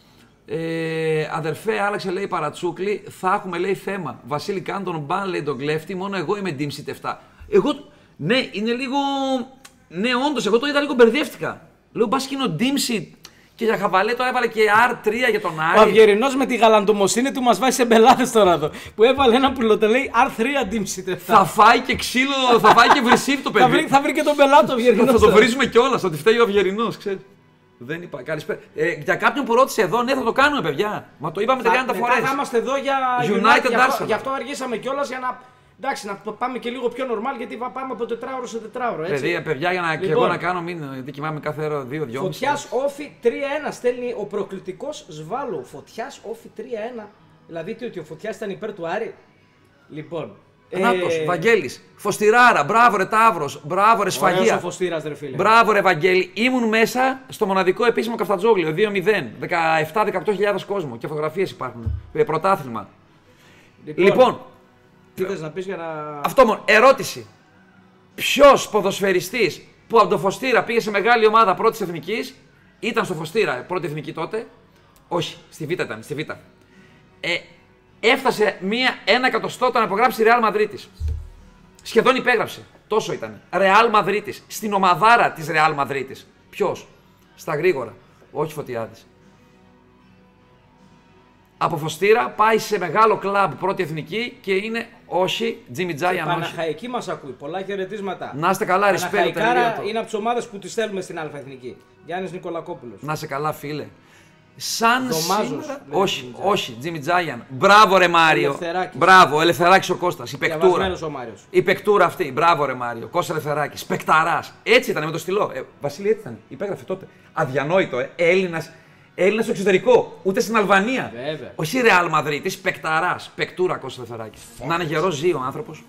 Ε, αδερφέ, άλλαξε, λέει, Παρατσούκλη, θα έχουμε, λέει, θέμα. Βασίλη, κάνε τον μπαν, λέει, τον κλέφτη, μόνο εγώ είμαι Dimsit επτά. Εγώ, ναι, είναι λίγο, ναι, όντως, εγώ το είδα λίγο, μπερδεύτηκα. Λέω, μπας και είναι ο Dimsit και για χαβαλέ τώρα έβαλε και αρ τρία για τον Άρη. Ο Αυγερινός με τη γαλαντομοσύνη του μας βάζει σε μπελάδες τώρα εδώ. Που έβαλε ένα που λέει αρ τρία Dimsit επτά. Θα φάει και ξύλο, θα φάει και βρυσίβ το παιδί. θα, βρει, θα βρει και τον πελάτο ο Αυγερινός. Θα το βρίζουμε κιόλας, ότι φταίει ο Αυγερινός, ξέρεις. Δεν είπα. Καλησπέρα. Ε, για κάποιον που ρώτησε εδώ, ναι, θα το κάνουμε, παιδιά. Μα το είπαμε τριάντα φορές. Θα είμαστε εδώ για United United. Γι' αυτό, Arsenal. γι' αυτό αργήσαμε κιόλας για να. Εντάξει, να πάμε και λίγο πιο normal, γιατί θα πάμε από τετράωρο σε τετράωρο. Έτσι. Παιδιά, παιδιά, για να λοιπόν, και εγώ να κάνω, μην. Γιατί κοιμάμαι κάθε ώρα δύο δυο. Φωτιάς Όφη τρία ένα στέλνει ο προκλητικός Σβάλο. Φωτιάς Όφη τρία ένα. Δηλαδή τι, ότι ο Φωτιάς ήταν υπέρ του Άρη. Λοιπόν. Νάτος, ε... Βαγγέλης. Φωστηράρα, μπράβο ρε Ταύρος, μπράβο ρε Σφαγεία. Ωραίος ο Φωστήρας, ρε φίλε. Μπράβο ρε Βαγγέλη. Ήμουν μέσα στο μοναδικό επίσημο Καφτατζόγλιο δύο μηδέν. δεκαεπτά με δεκαοκτώ χιλιάδες κόσμο και φωτογραφίες υπάρχουν. Πρωτάθλημα. Λοιπόν, λοιπόν τι θες να πεις για να. Αυτό μόνο. Ερώτηση. Ποιος ποδοσφαιριστής που από το Φωστήρα πήγε σε μεγάλη ομάδα πρώτης εθνικής, ήταν στο Φωστήρα πρώτη εθνική τότε. Όχι, στη Β ήταν, στη Β. Ε, Έφτασε μία, ένα εκατοστό το να υπογράψει η Ρεάλ Μαδρίτης. Σχεδόν υπέγραψε. Τόσο ήταν. Ρεάλ Μαδρίτης. Στην ομαδάρα της Ρεάλ Μαδρίτης. Ποιος? Στα γρήγορα. Όχι Φωτιάδης. Από Φωστήρα πάει σε μεγάλο κλαμπ πρώτη εθνική και είναι όχι Τζίμι Τζάιαν. Παναχαϊκή μας ακούει. Πολλά χαιρετίσματα. Να είστε καλά, respect. Παναχαϊκάρα είναι από τις ομάδες που τις θέλουμε στην Α' Εθνική. Γιάννης Νικολακόπουλος. Να είστε καλά, φίλε. Σαν Δωμάζος, σήμερα. λέει, Όχι, Jimmy όχι, Τζίμι Τζάιαν. Μπράβο, ρε Μάριο. Ελευθεράκης. Μπράβο, Ελευθεράκης ο Κώστας. Η παικτούρα. Διαβασμένος ο Μάριος. Η παικτούρα αυτή. Μπράβο, ρε Μάριο. Κώστα Ελευθεράκης. Παικταράς. Έτσι ήταν με το στυλό. Ε, Βασίλη, έτσι ήταν. Υπέγραφε τότε. Αδιανόητο, ε. Έλληνας. Έλληνας στο εξωτερικό. Ούτε στην Αλβανία. Βέβαια. Όχι Ρεάλ Μαδρίτης. Παικταράς. Παικτούρα Κώστα Ελευθεράκης. Να είναι γερός ζει ο άνθρωπος.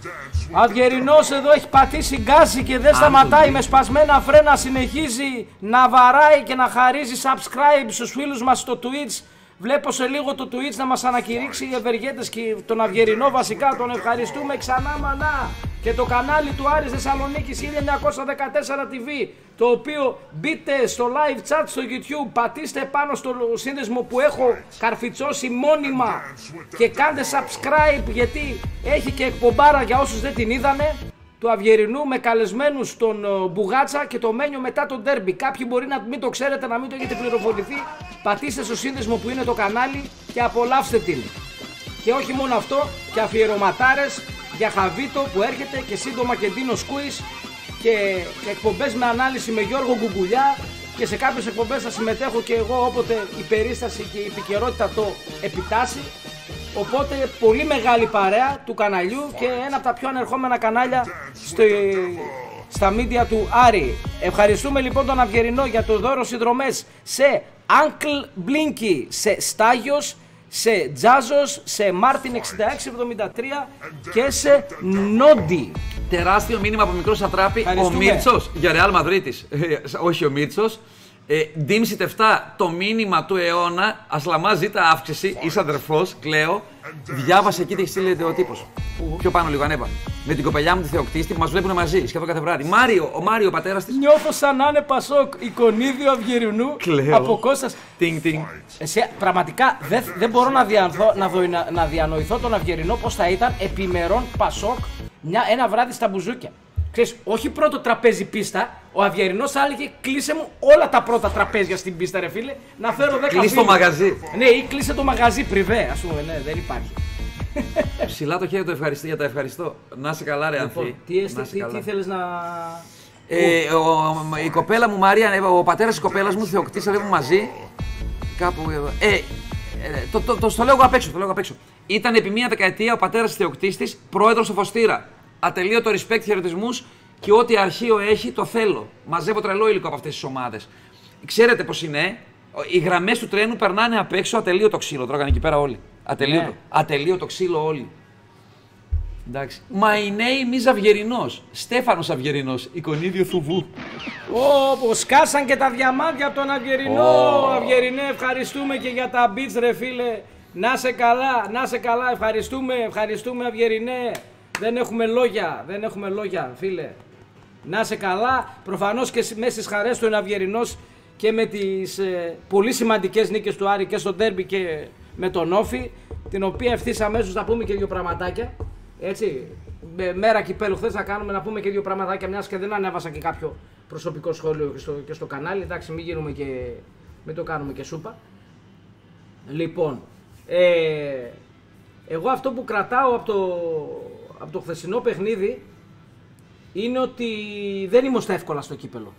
Αυγερινός εδώ έχει πατήσει γκάζι και δεν σταματάει, με σπασμένα φρένα συνεχίζει να βαράει και να χαρίζει subscribe στους φίλους μας στο Twitch. Βλέπω σε λίγο το Twitch να μας ανακηρύξει οι ευεργέτες και τον Αυγερινό βασικά, τον ευχαριστούμε ξανά μανά. Και το κανάλι του Άρης Θεσσαλονίκης χίλια εννιακόσια δεκατέσσερα τι βι, το οποίο μπείτε στο live chat στο YouTube, πατήστε πάνω στο σύνδεσμο που έχω καρφιτσώσει μόνιμα και κάντε subscribe, γιατί έχει και εκπομπάρα για όσους δεν την είδανε, του Αυγερινού με καλεσμένους τον Μπουγάτσα και το Μένιο μετά τον Ντέρμπι. Κάποιοι μπορεί να μην το ξέρετε, να μην το έχετε πληροφορηθεί. Πατήστε στο σύνδεσμο που είναι το κανάλι και απολαύστε την. Και όχι μόνο αυτό, και αφιερωματάρες για Χαβίτο που έρχεται και σύντομα και Ντίνο Σκούις και, και εκπομπές με ανάλυση με Γιώργο Γκουγκουλιά, και σε κάποιες εκπομπές θα συμμετέχω και εγώ όποτε η περίσταση και η επικαιρότητα το επιτάσσει. Οπότε πολύ μεγάλη παρέα του καναλιού και ένα από τα πιο ανερχόμενα κανάλια στο, στα media του Άρη. Ευχαριστούμε λοιπόν τον Αυγερινό για το δώρο συνδρομές σε Uncle Blinky, σε Στάγιος, σε Τζάζος, σε Μάρτιν εξήντα έξι εβδομήντα τρία και σε Νόντι. Τεράστιο μήνυμα από μικρό Σατράπη. Ο Μίρτσος για Ρεάλ Μαδρίτης. Όχι ο Μίρτσος. Ε, Ντίμσιτ επτά, το μήνυμα του αιώνα. Ασλαμά ζήτα αύξηση. Είσαι αδερφός, Κλαίω. Διάβασε εκεί τι έχει στείλει ο τύπος. Πιο πάνω λίγο, ανέβα. Με την κοπελιά μου τη Θεοκτίστη που μας βλέπουν μαζί σχεδόν κάθε βράδυ. Μάριο, ο Μάριο, ο πατέρας της. Νιώθω σαν να είναι Πασόκ. Εικονίδιο Αυγερινού από Κώστας. Τινγκ, τινγκ. Εσύ, πραγματικά δεν, δεν μπορώ να, διανθώ, να, δω, να, να διανοηθώ τον Αυγερινό πώς θα ήταν επιμερών Πασόκ μια, ένα βράδυ στα μπουζούκια. Ξέρεις, όχι πρώτο τραπέζι πίστα, ο Αυγερινός θα έλεγε κλείσε μου όλα τα πρώτα τραπέζια στην πίστα, ρε φίλε, να φέρω δέκα Κλείσε το μαγαζί. Ναι, ή κλείσε το μαγαζί πριβέ, ας πούμε, ναι, δεν υπάρχει. Ψηλά το χέρι το ευχαριστώ για τα ευχαριστώ. Να είσαι καλά, ρε Λοιπόν, Ανθή. τι, έστε, τι, τι θέλεις να... Ε, ο, η κοπέλα μου Μαρία, ο πατέρας της κοπέλας μου Θεοκτίστη, βλέπουμε μαζί. Κάπου εδώ. Ε, ε, το, το, το, το λέω απ' έξω, το λέω απ' έξω. Ήταν επί μία δεκαετία ο πατέρας της Θεοκτίστης πρόεδρος στο Φωστήρα. Ατελείωτο respect, χαιρετισμούς και ό,τι αρχείο έχει το θέλω. Μαζεύω τρελό υλικό από αυτές τις ομάδες. Ξέρετε πώς είναι, οι γραμμές του τρένου περνάνε απ' έξω, ατελείωτο ξύλο. Τρώγανε εκεί πέρα όλοι. Ατελείωτο. Ναι. Ατελείωτο ξύλο όλοι. Εντάξει. My name is Αυγερινός. Στέφανος Αυγερινός. Εικονίδιο Θουβού. Ω, σκάσαν και τα διαμάντια από τον Αυγερινό. Oh. Αυγερινέ, ευχαριστούμε και για τα beats, ρε φίλε. Να σε καλά, να σε καλά. Ευχαριστούμε, ευχαριστούμε Αυγερινέ. Δεν έχουμε λόγια, δεν έχουμε λόγια, φίλε. Να σε καλά. Προφανώς και μέσα στις χαρές του είναι Αυγερινός και με τις ε, πολύ σημαντικές νίκες του Άρη και στο ντέρμπι και με τον Όφη, την οποία ευθύς αμέσως θα πούμε και δύο πραγματάκια. Έτσι, με μέρα κυπέλου χθες θα κάνουμε να πούμε και δύο πραγματάκια, μιας και δεν ανέβασα και κάποιο προσωπικό σχόλιο και στο, και στο κανάλι. Εντάξει, μην γίνουμε και, μην το κάνουμε και σούπα. Λοιπόν, ε, εγώ αυτό που κρατάω από το, από το χθεσινό παιχνίδι είναι ότι δεν ήμασταν εύκολα στο κύπελο.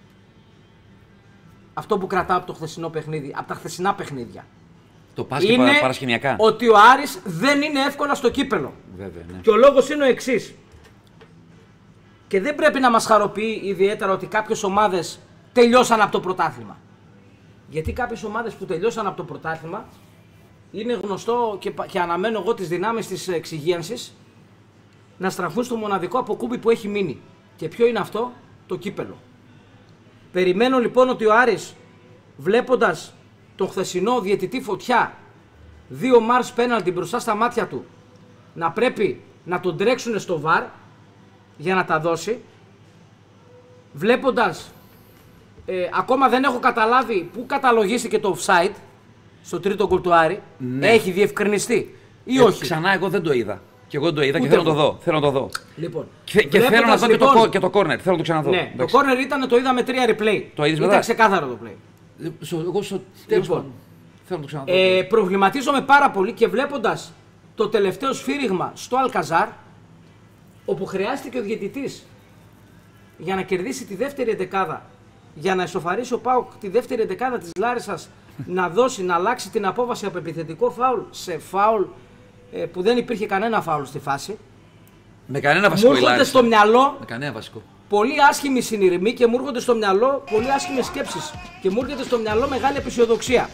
Αυτό που κρατάω από το χθεσινό παιχνίδι, από τα χθεσινά παιχνίδια. Το πας και είναι παρασκηνιακά. Ότι ο Άρης δεν είναι εύκολα στο κύπελο. Βέβαια, ναι. Και ο λόγος είναι ο εξής. Και δεν πρέπει να μας χαροποιεί ιδιαίτερα ότι κάποιες ομάδες τελειώσαν από το πρωτάθλημα. Γιατί κάποιες ομάδες που τελειώσαν από το πρωτάθλημα είναι γνωστό και, και αναμένω εγώ τις δυνάμεις της εξυγίανσης να στραφούν στο μοναδικό αποκούμπι που έχει μείνει. Και ποιο είναι αυτό? Το κύπελο. Περιμένω λοιπόν ότι ο Άρης, βλέποντας τον χθεσινό διαιτητή Φωτιά, δύο μάρς πέναλτι μπροστά στα μάτια του, να πρέπει να τον τρέξουν στο βαρ για να τα δώσει, βλέποντας, ε, ακόμα δεν έχω καταλάβει πού καταλογίστηκε το offside στο τρίτο γκολ του Άρη, ναι. Έχει διευκρινιστεί ή ε, όχι? Ξανά εγώ δεν το είδα. Και εγώ το είδα. Ούτε και θέλω να το δω. Θέλω να το δω. Λοιπόν, και και θέλω να δω λοιπόν, και, το, και το corner. Θέλω να το ξαναδώ. Ναι, το corner ήταν, το είδα με τρία replay. Το είδες μετά? Ήταν ξεκάθαρο το play. Εγώ στο τέλος λοιπόν, θέλω να το ξαναδώ. Ε, προβληματίζομαι πάρα πολύ και βλέποντας το τελευταίο σφύριγμα στο Αλκαζάρ, όπου χρειάστηκε ο διαιτητής για να κερδίσει τη δεύτερη εντεκάδα, για να ισοφαρίσει ο ΠΑΟΚ τη δεύτερη εντεκάδα της Λάρισσας να δώσει, να αλλάξει την απόβαση από επιθετικό φάουλ σε φάουλ ε, που δεν υπήρχε κανένα φάουλ στη φάση. Με κανένα βασικό. Μου έρχονται στο μυαλό. Με κανένα βασικό. Πολύ άσχημη συνειρμή και μου έρχονται στο μυαλό πολύ άσχημες σκέψεις. Και μου έρχεται στο μυαλό μεγάλη απεσιοδοξία.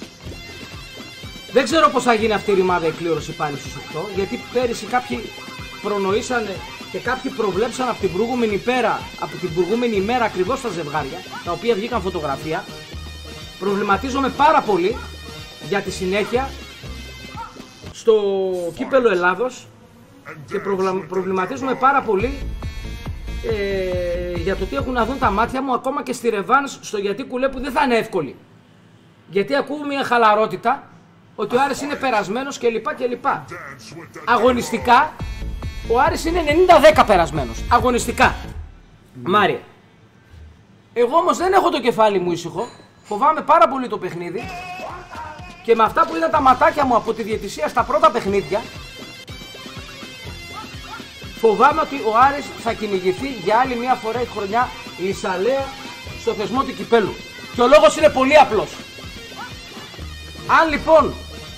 Δεν ξέρω πώς θα γίνει αυτή η ρημάδα εκκλήρωση πάλι στους οκτώ, γιατί πέρυσι κάποιοι προνοήσανε και κάποιοι προβλέψαν από την προηγούμενη πέρα, από την προηγούμενη ημέρα ακριβώς τα ζευγάρια, τα οποία βγήκαν φωτογραφία. Προβληματίζομαι πάρα πολύ για τη συνέχεια στο κύπελο Ελλάδος και προβληματίζομαι πάρα πολύ ε, για το τι έχουν να δουν τα μάτια μου ακόμα και στη ρεβάνς στο γιατί κουλέ που δεν θα είναι εύκολη. Γιατί ακούω μια χαλαρότητα ότι ο Άρης είναι περασμένος κλπ. κλπ. Αγωνιστικά, ο Άρης είναι ενενήντα δέκα περασμένος. Αγωνιστικά. Mm. Μάρια. Εγώ όμως δεν έχω το κεφάλι μου ήσυχο. Φοβάμαι πάρα πολύ το παιχνίδι. Και με αυτά που είδα τα ματάκια μου από τη διαιτησία στα πρώτα παιχνίδια, φοβάμαι ότι ο Άρης θα κυνηγηθεί για άλλη μια φορά η χρονιά λυσαλέα στο θεσμό του κυπέλου. Και ο λόγος είναι πολύ απλός. Αν λοιπόν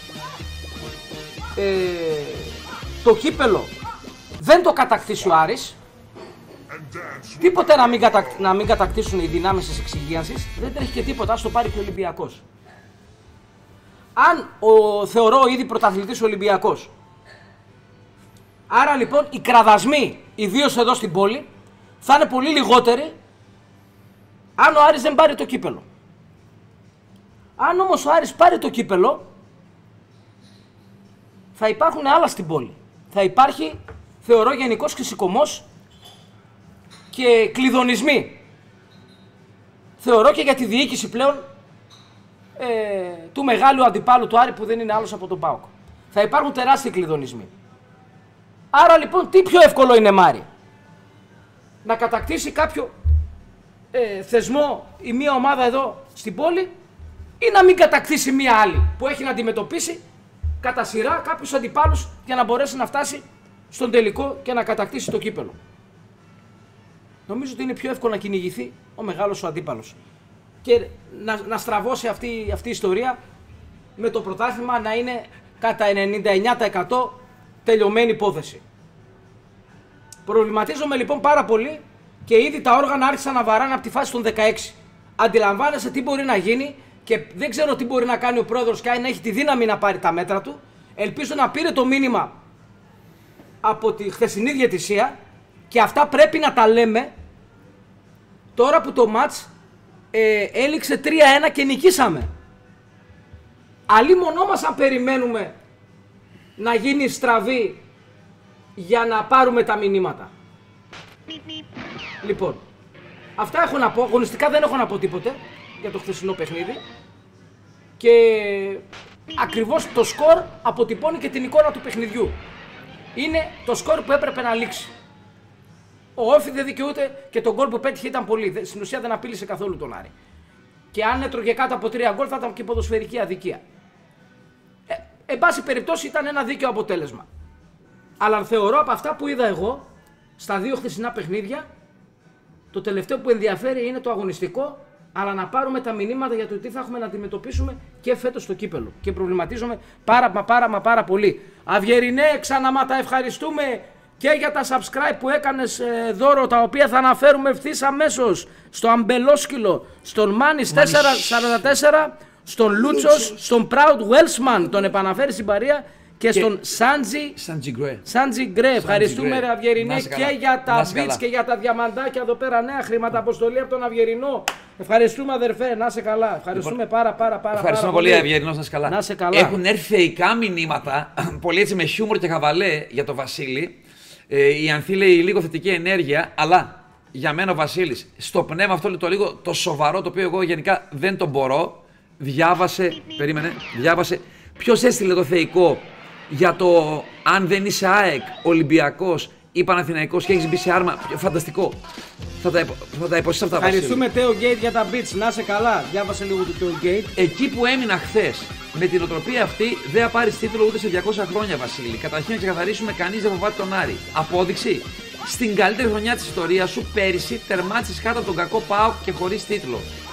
ε, το κύπελο δεν το κατακτήσει ο Άρης, τίποτε να μην, κατακ... να μην κατακτήσουν οι δυνάμεις της εξυγίανσης, δεν τρέχει και τίποτα, ας το πάρει και ο Ολυμπιακός. Αν ο, θεωρώ ήδη πρωταθλητής ο Ολυμπιακός, άρα λοιπόν οι κραδασμοί, ιδίως εδώ στην πόλη, θα είναι πολύ λιγότεροι αν ο Άρης δεν πάρει το κύπελο. Αν όμως ο Άρης πάρει το κύπελο, θα υπάρχουν άλλα στην πόλη. Θα υπάρχει, θεωρώ, γενικός ξεσηκωμός και κλειδονισμοί. Θεωρώ και για τη διοίκηση πλέον ε, του μεγάλου αντιπάλου του Άρη που δεν είναι άλλος από τον ΠΑΟΚ. Θα υπάρχουν τεράστιοι κλειδονισμοί. Άρα λοιπόν τι πιο εύκολο είναι, Μάρη? Να κατακτήσει κάποιο ε, θεσμό ή μία ομάδα εδώ στην πόλη, ή να μην κατακτήσει μία άλλη που έχει να αντιμετωπίσει κατά σειρά κάποιους αντιπάλους για να μπορέσει να φτάσει στον τελικό και να κατακτήσει το κύπελο. Νομίζω ότι είναι πιο εύκολο να κυνηγηθεί ο μεγάλος ο αντίπαλος και να, να στραβώσει αυτή, αυτή η ιστορία με το πρωτάθλημα να είναι κατά ενενήντα εννέα τοις εκατό τελειωμένη υπόθεση. Προβληματίζομαι λοιπόν πάρα πολύ και ήδη τα όργανα άρχισαν να βαράνε από τη φάση των δεκαέξι. Αντιλαμβάνεσαι τι μπορεί να γίνει και δεν ξέρω τι μπορεί να κάνει ο πρόεδρος και αν έχει τη δύναμη να πάρει τα μέτρα του. Ελπίζω να πήρε το μήνυμα από τη χθεσινή διαιτησία και αυτά πρέπει να τα λέμε τώρα που το μάτς ε, έληξε τρία ένα και νικήσαμε. Αλλή μονό μας αν περιμένουμε να γίνει στραβή για να πάρουμε τα μηνύματα. Λοιπόν, αυτά έχω να πω. Αγωνιστικά δεν έχω να πω τίποτε για το χθεσινό παιχνίδι. Και ακριβώς το σκορ αποτυπώνει και την εικόνα του παιχνιδιού. Είναι το σκορ που έπρεπε να λήξει. Ο Όφη δεν δικαιούται και το γκολ που πέτυχε ήταν πολύ. Στην ουσία δεν απείλησε καθόλου τον Άρη. Και αν έτρωγε κάτω από τρία γκολ θα ήταν και ποδοσφαιρική αδικία. Ε, εν πάση περιπτώσει ήταν ένα δίκαιο αποτέλεσμα. Αλλά θεωρώ από αυτά που είδα εγώ στα δύο χθεσινά παιχνίδια, το τελευταίο που ενδιαφέρει είναι το αγωνιστικό, αλλά να πάρουμε τα μηνύματα για το τι θα έχουμε να αντιμετωπίσουμε και φέτος στο κύπελο. Και προβληματίζομαι πάρα μα πάρα μα πάρα πολύ. Αυγερινέ, ξαναματά ευχαριστούμε και για τα subscribe που έκανες ε, δώρο, τα οποία θα αναφέρουμε ευθύς αμέσως στο Αμπελόσκυλο, στον Μάνις τετρακόσια σαράντα τέσσερα, στον Λούτσος, στον Proud Welsman, τον επαναφέρει στην παρέα, και, και στον Σάντζι Γκρέ. Σάντζι Γκρέ. Ευχαριστούμε, ρε Αυγερινέ, και για τα μπιτς και για τα διαμαντάκια εδώ πέρα. Νέα χρήματα αποστολή από τον Αυγερινό. Ευχαριστούμε, αδερφέ, να είσαι καλά. Ευχαριστούμε λοιπόν, πάρα, πάρα, πάρα, ευχαριστούμε πάρα πολύ, Αυγερινός, να είσαι καλά. Να είσαι καλά. Έχουν έρθει θεϊκά μηνύματα, πολύ έτσι με χιούμορ και χαβαλέ για τον Βασίλη. Ε, η Ανθή λέει λίγο θετική ενέργεια, αλλά για μένα ο Βασίλης, στο πνεύμα αυτό το λίγο το σοβαρό, το οποίο εγώ γενικά δεν τον μπορώ, διάβασε, περίμενε, διάβασε ποιος έστειλε το θεϊκό για το αν δεν είσαι ΑΕΚ, Ολυμπιακός ή Παναθηναϊκός και έχεις μπει σε άρμα. Φανταστικό. Θα τα, θα τα υποσχέσω αυτά. Ευχαριστούμε, Τέο Γκέιτ, για τα beats. Να είσαι καλά. Διάβασε λίγο του Τέο Γκέιτ. Εκεί που έμεινα χθες, με την οτροπία αυτή, δεν θα πάρεις τίτλο ούτε σε διακόσια χρόνια, Βασίλη. Καταρχήν να ξεκαθαρίσουμε, κανείς δεν φοβάται τον Άρη. Απόδειξη. Στην καλύτερη χρονιά της ιστορίας σου, πέρυσι τερμάτισες κάτω από τον κακό ΠΑΟΚ και χωρίς τίτλο.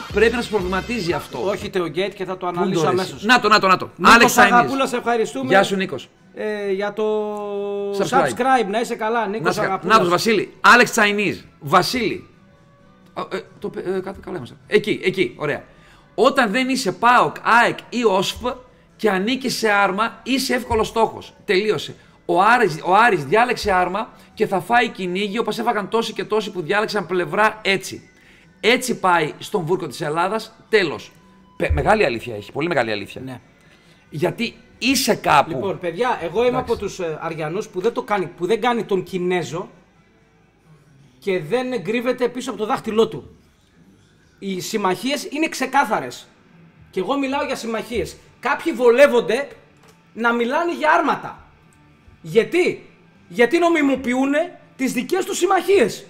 πρέπει να σας προβληματίζει αυτό. Όχι Tailgate και θα το αναλύσω αμέσως. Να το, να το, να το. Νίκος Αγαπούλα, σε ευχαριστούμε. Γεια σου Νίκος. Ε, για το subscribe. subscribe, να είσαι καλά, Νίκος Αγαπούλας. Νάτος Βασίλη, Alex Chinese, Βασίλη. Ε, το, ε, κάτω, καλά είμαστε. Εκεί, εκεί, ωραία. Όταν δεν είσαι ΠΑΟΚ, ΑΕΚ ή ΟΣΦ και ανήκεις σε άρμα, είσαι εύκολος στόχος. Τελείωσε. Ο Άρης, ο Άρης διάλεξε άρμα και θα φάει κυνήγι όπως έφαγαν τόσοι και τόσοι που διάλεξαν πλευρά έτσι. Έτσι πάει στον βούρκο της Ελλάδας, τέλος. Πε, μεγάλη αλήθεια έχει, πολύ μεγάλη αλήθεια. Ναι. Γιατί είσαι κάπου. Λοιπόν, παιδιά, εγώ είμαι Εντάξει. από τους ε, Αριανούς που δεν, το κάνει, που δεν κάνει τον Κινέζο και δεν κρύβεται πίσω από το δάχτυλό του. Οι συμμαχίες είναι ξεκάθαρες. Και εγώ μιλάω για συμμαχίες. Κάποιοι βολεύονται να μιλάνε για άρματα. Γιατί? Γιατί νομιμοποιούν τις δικές τους συμμαχίες.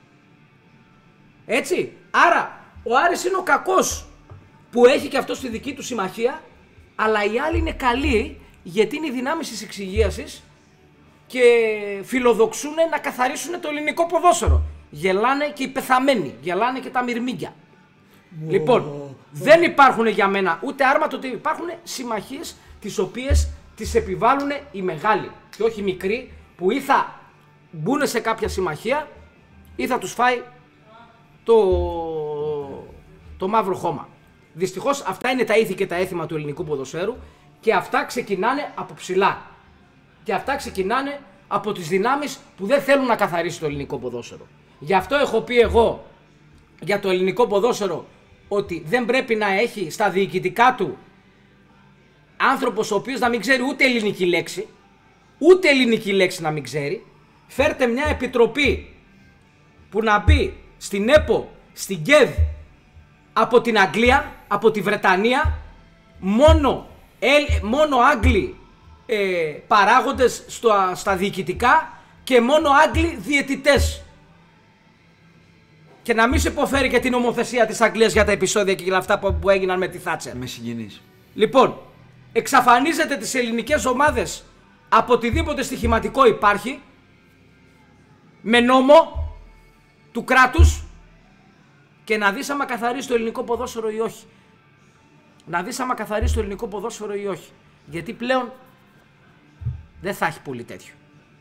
Έτσι. Άρα, ο Άρης είναι ο κακός που έχει και αυτό στη δική του συμμαχία, αλλά οι άλλοι είναι καλοί γιατί είναι οι δυνάμεις της εξυγίασης και φιλοδοξούν να καθαρίσουν το ελληνικό ποδόσφαιρο. Γελάνε και οι πεθαμένοι, γελάνε και τα μυρμήγκια. Oh. Λοιπόν, oh. δεν υπάρχουν για μένα ούτε άρματα, ούτε υπάρχουν συμμαχίες τις οποίες τις επιβάλλουν οι μεγάλοι και όχι οι μικροί που ή θα μπουν σε κάποια συμμαχία ή θα τους φάει το, το μαύρο χώμα. Δυστυχώς αυτά είναι τα ήθη και τα έθιμα του ελληνικού ποδοσφαίρου και αυτά ξεκινάνε από ψηλά. Και αυτά ξεκινάνε από τις δυνάμεις που δεν θέλουν να καθαρίσει το ελληνικό ποδόσφαιρο. Γι' αυτό έχω πει εγώ για το ελληνικό ποδόσφαιρο ότι δεν πρέπει να έχει στα διοικητικά του άνθρωπος ο οποίος να μην ξέρει ούτε ελληνική λέξη, ούτε ελληνική λέξη να μην ξέρει. Φέρτε μια επιτροπή που να μπει στην ΕΠΟ, στην ΚΕΔ, από την Αγγλία, από τη Βρετανία, μόνο, ε, μόνο Άγγλοι ε, παράγοντες στο, στα διοικητικά και μόνο Άγγλοι διαιτητές. Και να μην σε υποφέρει και την νομοθεσία της Αγγλίας για τα επεισόδια και για αυτά που, που έγιναν με τη Θάτσερ. Με συγκινείς. Λοιπόν, εξαφανίζετε τις ελληνικές ομάδες από οτιδήποτε στοιχηματικό υπάρχει με νόμο του κράτους και να δεις άμα καθαρίσει το ελληνικό ποδόσφαιρο ή όχι. Να δεις άμα καθαρίσει το ελληνικό ποδόσφαιρο ή όχι. Γιατί πλέον δεν θα έχει πολύ τέτοιο.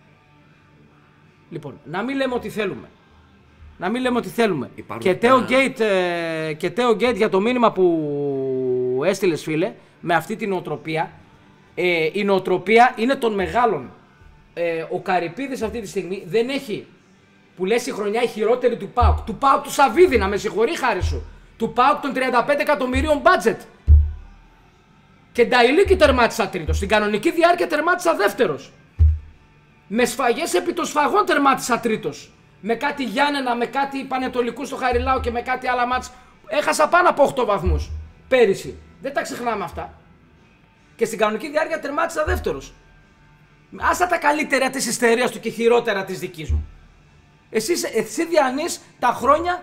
Λοιπόν, να μην λέμε ότι θέλουμε. Να μην λέμε ότι θέλουμε. Υπάρχουν και Tailgate, ε, και Tailgate για το μήνυμα που έστειλες, φίλε, με αυτή την νοοτροπία. Ε, η νοοτροπία είναι των μεγάλων. Ε, ο Καρυπίδης αυτή τη στιγμή δεν έχει, που λες η χρονιά η χειρότερη του ΠΑΟΚ. Του ΠΑΟΚ του Σαββίδη, να με συγχωρεί χάρη σου. Του ΠΑΟΚ των τριάντα πέντε εκατομμυρίων budget. Και Νταϊλίκη τερμάτισα τρίτος. Στην κανονική διάρκεια τερμάτισα δεύτερος. Με σφαγές επί των σφαγών τερμάτισα τρίτος. Με κάτι Γιάννενα, με κάτι Πανετολικού στο Χαριλάου και με κάτι άλλα μάτς. Έχασα πάνω από οκτώ βαθμούς πέρυσι. Δεν τα ξεχνάμε αυτά. Και στην κανονική διάρκεια τερμάτισα δεύτερος. Άστα τα καλύτερα της ιστερίας του και χειρότερα της δικής μου. Εσύ, εσύ διανύεις τα χρόνια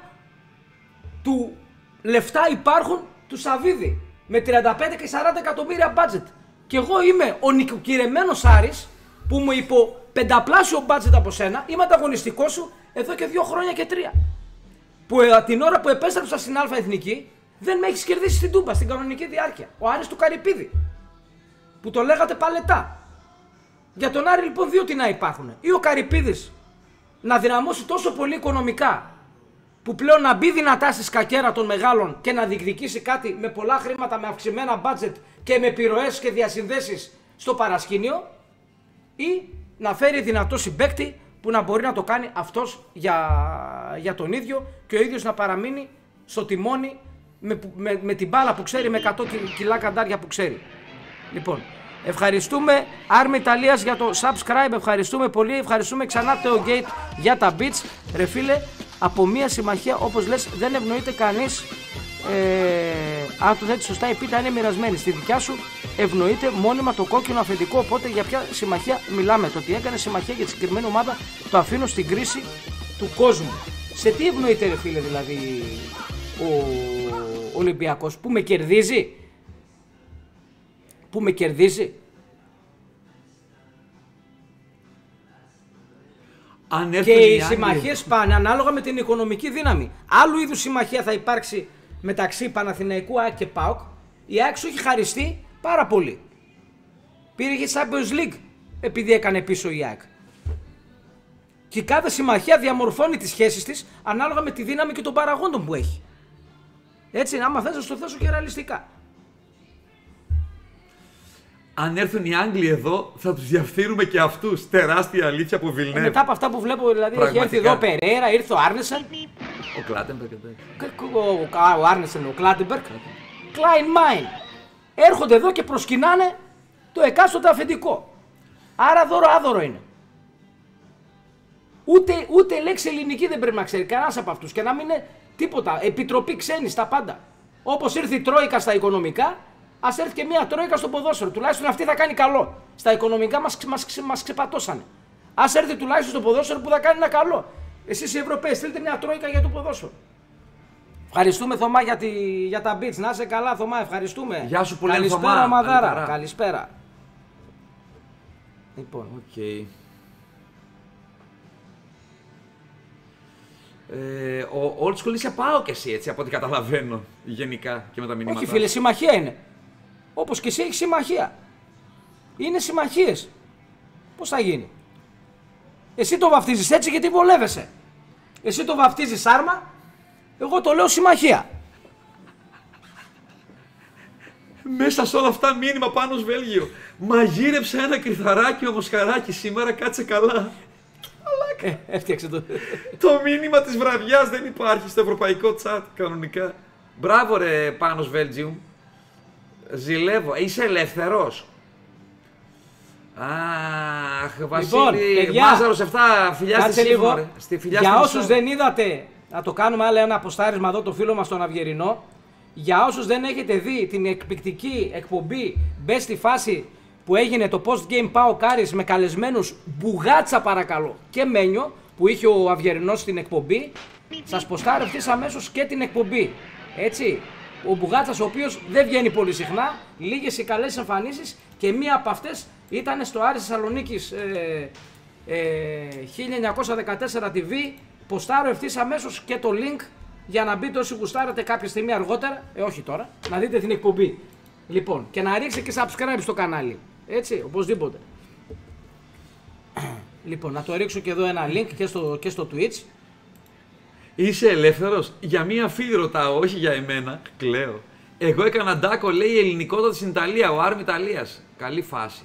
του λεφτά υπάρχουν του Σαββίδη. Με τριάντα πέντε και σαράντα εκατομμύρια budget. Και εγώ είμαι ο νοικοκυρεμένος Άρης που μου υπό πενταπλάσιο budget από σένα. Είμαι ανταγωνιστικός σου εδώ και δύο χρόνια και τρία. Που ε, την ώρα που επέστρεψα στην Α' Εθνική δεν με έχεις κερδίσει στην Τούμπα στην κανονική διάρκεια. Ο Άρης του Καρυπίδη. Που το λέγατε παλετά. Για τον Άρη λοιπόν δύο τι να υπάρχουν. Ή ο Καρυπίδης να δυναμώσει τόσο πολύ οικονομικά που πλέον να μπει δυνατά στη σκακέρα των μεγάλων και να διεκδικήσει κάτι με πολλά χρήματα, με αυξημένα budget και με επιρροές και διασυνδέσεις στο παρασκήνιο, ή να φέρει δυνατό συμπαίκτη που να μπορεί να το κάνει αυτός για, για τον ίδιο και ο ίδιος να παραμείνει στο τιμόνι με, με, με την μπάλα που ξέρει, με εκατό κιλά καντάρια που ξέρει. Λοιπόν, ευχαριστούμε Army Ιταλίας για το subscribe, ευχαριστούμε πολύ, ευχαριστούμε ξανά Tailgate για τα beats. Ρε φίλε, από μια συμμαχία όπως λες δεν ευνοείται κανείς, ε, αν το θέτεις σωστά η πίτα είναι μοιρασμένη. Στη δικιά σου ευνοείται μόνιμα το κόκκινο αφεντικό, οπότε για ποια συμμαχία μιλάμε? Το ότι έκανε συμμαχία για τη συγκεκριμένη ομάδα το αφήνω στην κρίση του κόσμου. Σε τι ευνοείται ρε φίλε δηλαδή ο Ολυμπιακός? Που με κερδίζει? Που με κερδίζει? Αν και οι συμμαχίες πάνε ανάλογα με την οικονομική δύναμη. Άλλου είδους συμμαχία θα υπάρξει μεταξύ Παναθηναϊκού, ΑΕΚ και ΠΑΟΚ, η ΑΕΚ σου έχει χαριστεί πάρα πολύ. Πήρε και Champions League επειδή έκανε πίσω η ΑΕΚ. Και κάθε συμμαχία διαμορφώνει τις σχέσεις της ανάλογα με τη δύναμη και των παραγόντων που έχει. Έτσι, άμα θες να στο θέσω και ρεαλιστικά. Αν έρθουν οι Άγγλοι εδώ, θα τους διαφθείρουμε και αυτούς. Τεράστια αλήθεια από Βιλνέβ. Ε, μετά από αυτά που βλέπω, δηλαδή, έχει έρθει εδώ ο Περέρα, ήρθε ο Άρνεσεν. Ο Κλάτεμπεργκ, εντάξει. Ο, ο Άρνεσεν, ο Κλάτεμπεργκ. Klein Mine. Έρχονται εδώ και προσκυνάνε το εκάστοτε αφεντικό. Άρα δώρο άδωρο είναι. Ούτε, ούτε λέξη ελληνική δεν πρέπει να ξέρει κανένας από αυτούς και να μην είναι τίποτα. Επιτροπή ξένη στα πάντα. Όπως ήρθε η Τρόικα στα οικονομικά, ας έρθει και μια Τρόικα στο ποδόσφαιρο. Τουλάχιστον αυτή θα κάνει καλό. Στα οικονομικά μας, μας, μας ξεπατώσανε. Ας έρθει τουλάχιστον στο ποδόσφαιρο που θα κάνει ένα καλό. Εσείς οι Ευρωπαίοι, στείλτε μια Τρόικα για το ποδόσφαιρο. Ευχαριστούμε, Θωμά, για, τη, για τα beats. Να είσαι καλά, Θωμά, ευχαριστούμε. Γεια σου πολύ, Καλησπέρα, Θωμά. Μαδάρα. Καλησπέρα. Καλησπέρα. Λοιπόν. Okay. Ε, ο Old School είσαι πάω και εσύ, έτσι, από ό,τι καταλαβαίνω γενικά και με τα μηνύματα. Όχι, φίλε, συμμαχία είναι. Όπως και εσύ έχεις συμμαχία. Είναι συμμαχίες. Πώς θα γίνει. Εσύ το βαφτίζεις έτσι γιατί βολεύεσαι. Εσύ το βαφτίζεις άρμα, εγώ το λέω συμμαχία. Μέσα σε όλα αυτά μήνυμα πάνω στο Βέλγιο. Μαγείρεψα ένα κρυθαράκι με μοσχαράκι σήμερα, κάτσε καλά. Ε, έφτιαξε το. Το μήνυμα της βραδιάς δεν υπάρχει στο ευρωπαϊκό chat κανονικά. Μπράβο ρε Πάνος Βέλγιουμ. Ζηλεύω. Είσαι ελεύθερος. Αχ, Βασίλη, Λοιπόν, παιδιά, Μάζαρος εφτά, φιλιά στη Σύμφωνο, ρε. Στη φιλιά για στη όσους Μισό. δεν είδατε, να το κάνουμε άλλο ένα αποστάρισμα εδώ, το φίλο μας τον Αυγερινό. Για όσους δεν έχετε δει την εκπληκτική εκπομπή Μπες στη φάση που έγινε το Post Game Πάο Κάρις με καλεσμένους Μπουγάτσα παρακαλώ και Μένιο που είχε ο Αυγερινός στην εκπομπή, σας ποστάρω ευθύς αμέσως και την εκπομπή. Έτσι, ο Μπουγάτσας ο οποίος δεν βγαίνει πολύ συχνά, λίγες οι καλές εμφανίσεις και μία από αυτές ήταν στο Άρης Θεσσαλονίκης ε, ε, χίλια εννιακόσια δεκατέσσερα τι βι. Ποστάρω ευθύς αμέσως και το link για να μπείτε όσοι γουστάρετε κάποια στιγμή αργότερα, ε όχι τώρα, να δείτε την εκπομπή. Λοιπόν, και να ρίξετε και subscribe στο κανάλι. Έτσι, οπωσδήποτε. Λοιπόν, να το ρίξω και εδώ ένα link και στο, και στο Twitch. Είσαι ελεύθερος. Για μία φίλη ρωτάω, όχι για εμένα. Κλαίω. Εγώ έκανα ντάκο, λέει, ελληνικότατα στην Ιταλία, ο Άρμ Ιταλίας. Καλή φάση.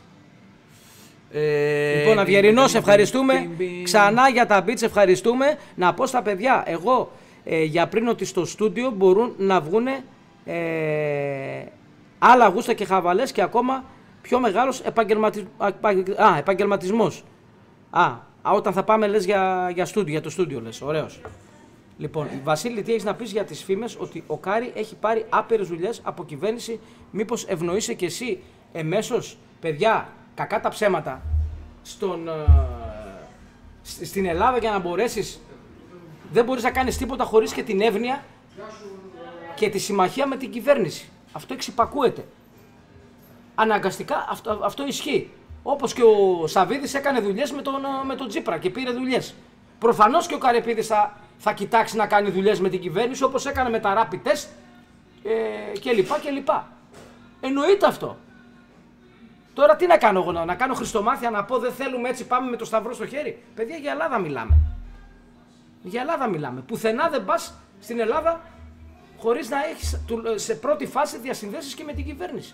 Ε, Λοιπόν, Αυγερινός, ευχαριστούμε. Ξανά για τα beats, ευχαριστούμε. Να πω στα παιδιά, εγώ ε, για πριν ότι στο στούντιο μπορούν να βγουν ε, άλλα γούστα και χαβαλές και ακόμα πιο μεγάλος επαγγελματι... Α, επαγγελματισμός. Α, α, όταν θα πάμε λες για, για, στούντιο, για το στούντιο λες, ωραίος. Λοιπόν, Βασίλη, τι έχεις να πεις για τις φήμες ότι ο Κάρι έχει πάρει άπειρες δουλειές από κυβέρνηση, μήπως ευνοείσαι και εσύ εμέσως, παιδιά, κακά τα ψέματα, στον, ε, στην Ελλάδα για να μπορέσεις, δεν μπορείς να κάνεις τίποτα χωρίς και την εύνοια και τη συμμαχία με την κυβέρνηση. Αυτό εξυπακούεται. Αναγκαστικά αυτό, αυτό ισχύει. Όπως και ο Σαββίδης έκανε δουλειές με τον, με τον Τσίπρα και πήρε δουλειές. Προφανώς και ο Καρεπίδης θα, θα κοιτάξει να κάνει δουλειές με την κυβέρνηση όπως έκανε με τα rapid test ε, και λοιπά και λοιπά. Εννοείται αυτό. Τώρα τι να κάνω εγώ, να κάνω χριστομάθεια, να πω δεν θέλουμε έτσι, πάμε με το σταυρό στο χέρι. Παιδιά, για Ελλάδα μιλάμε. Για Ελλάδα μιλάμε. Πουθενά δεν πας στην Ελλάδα χωρίς να έχεις σε πρώτη φάση διασυνδέσεις και με την κυβέρνηση.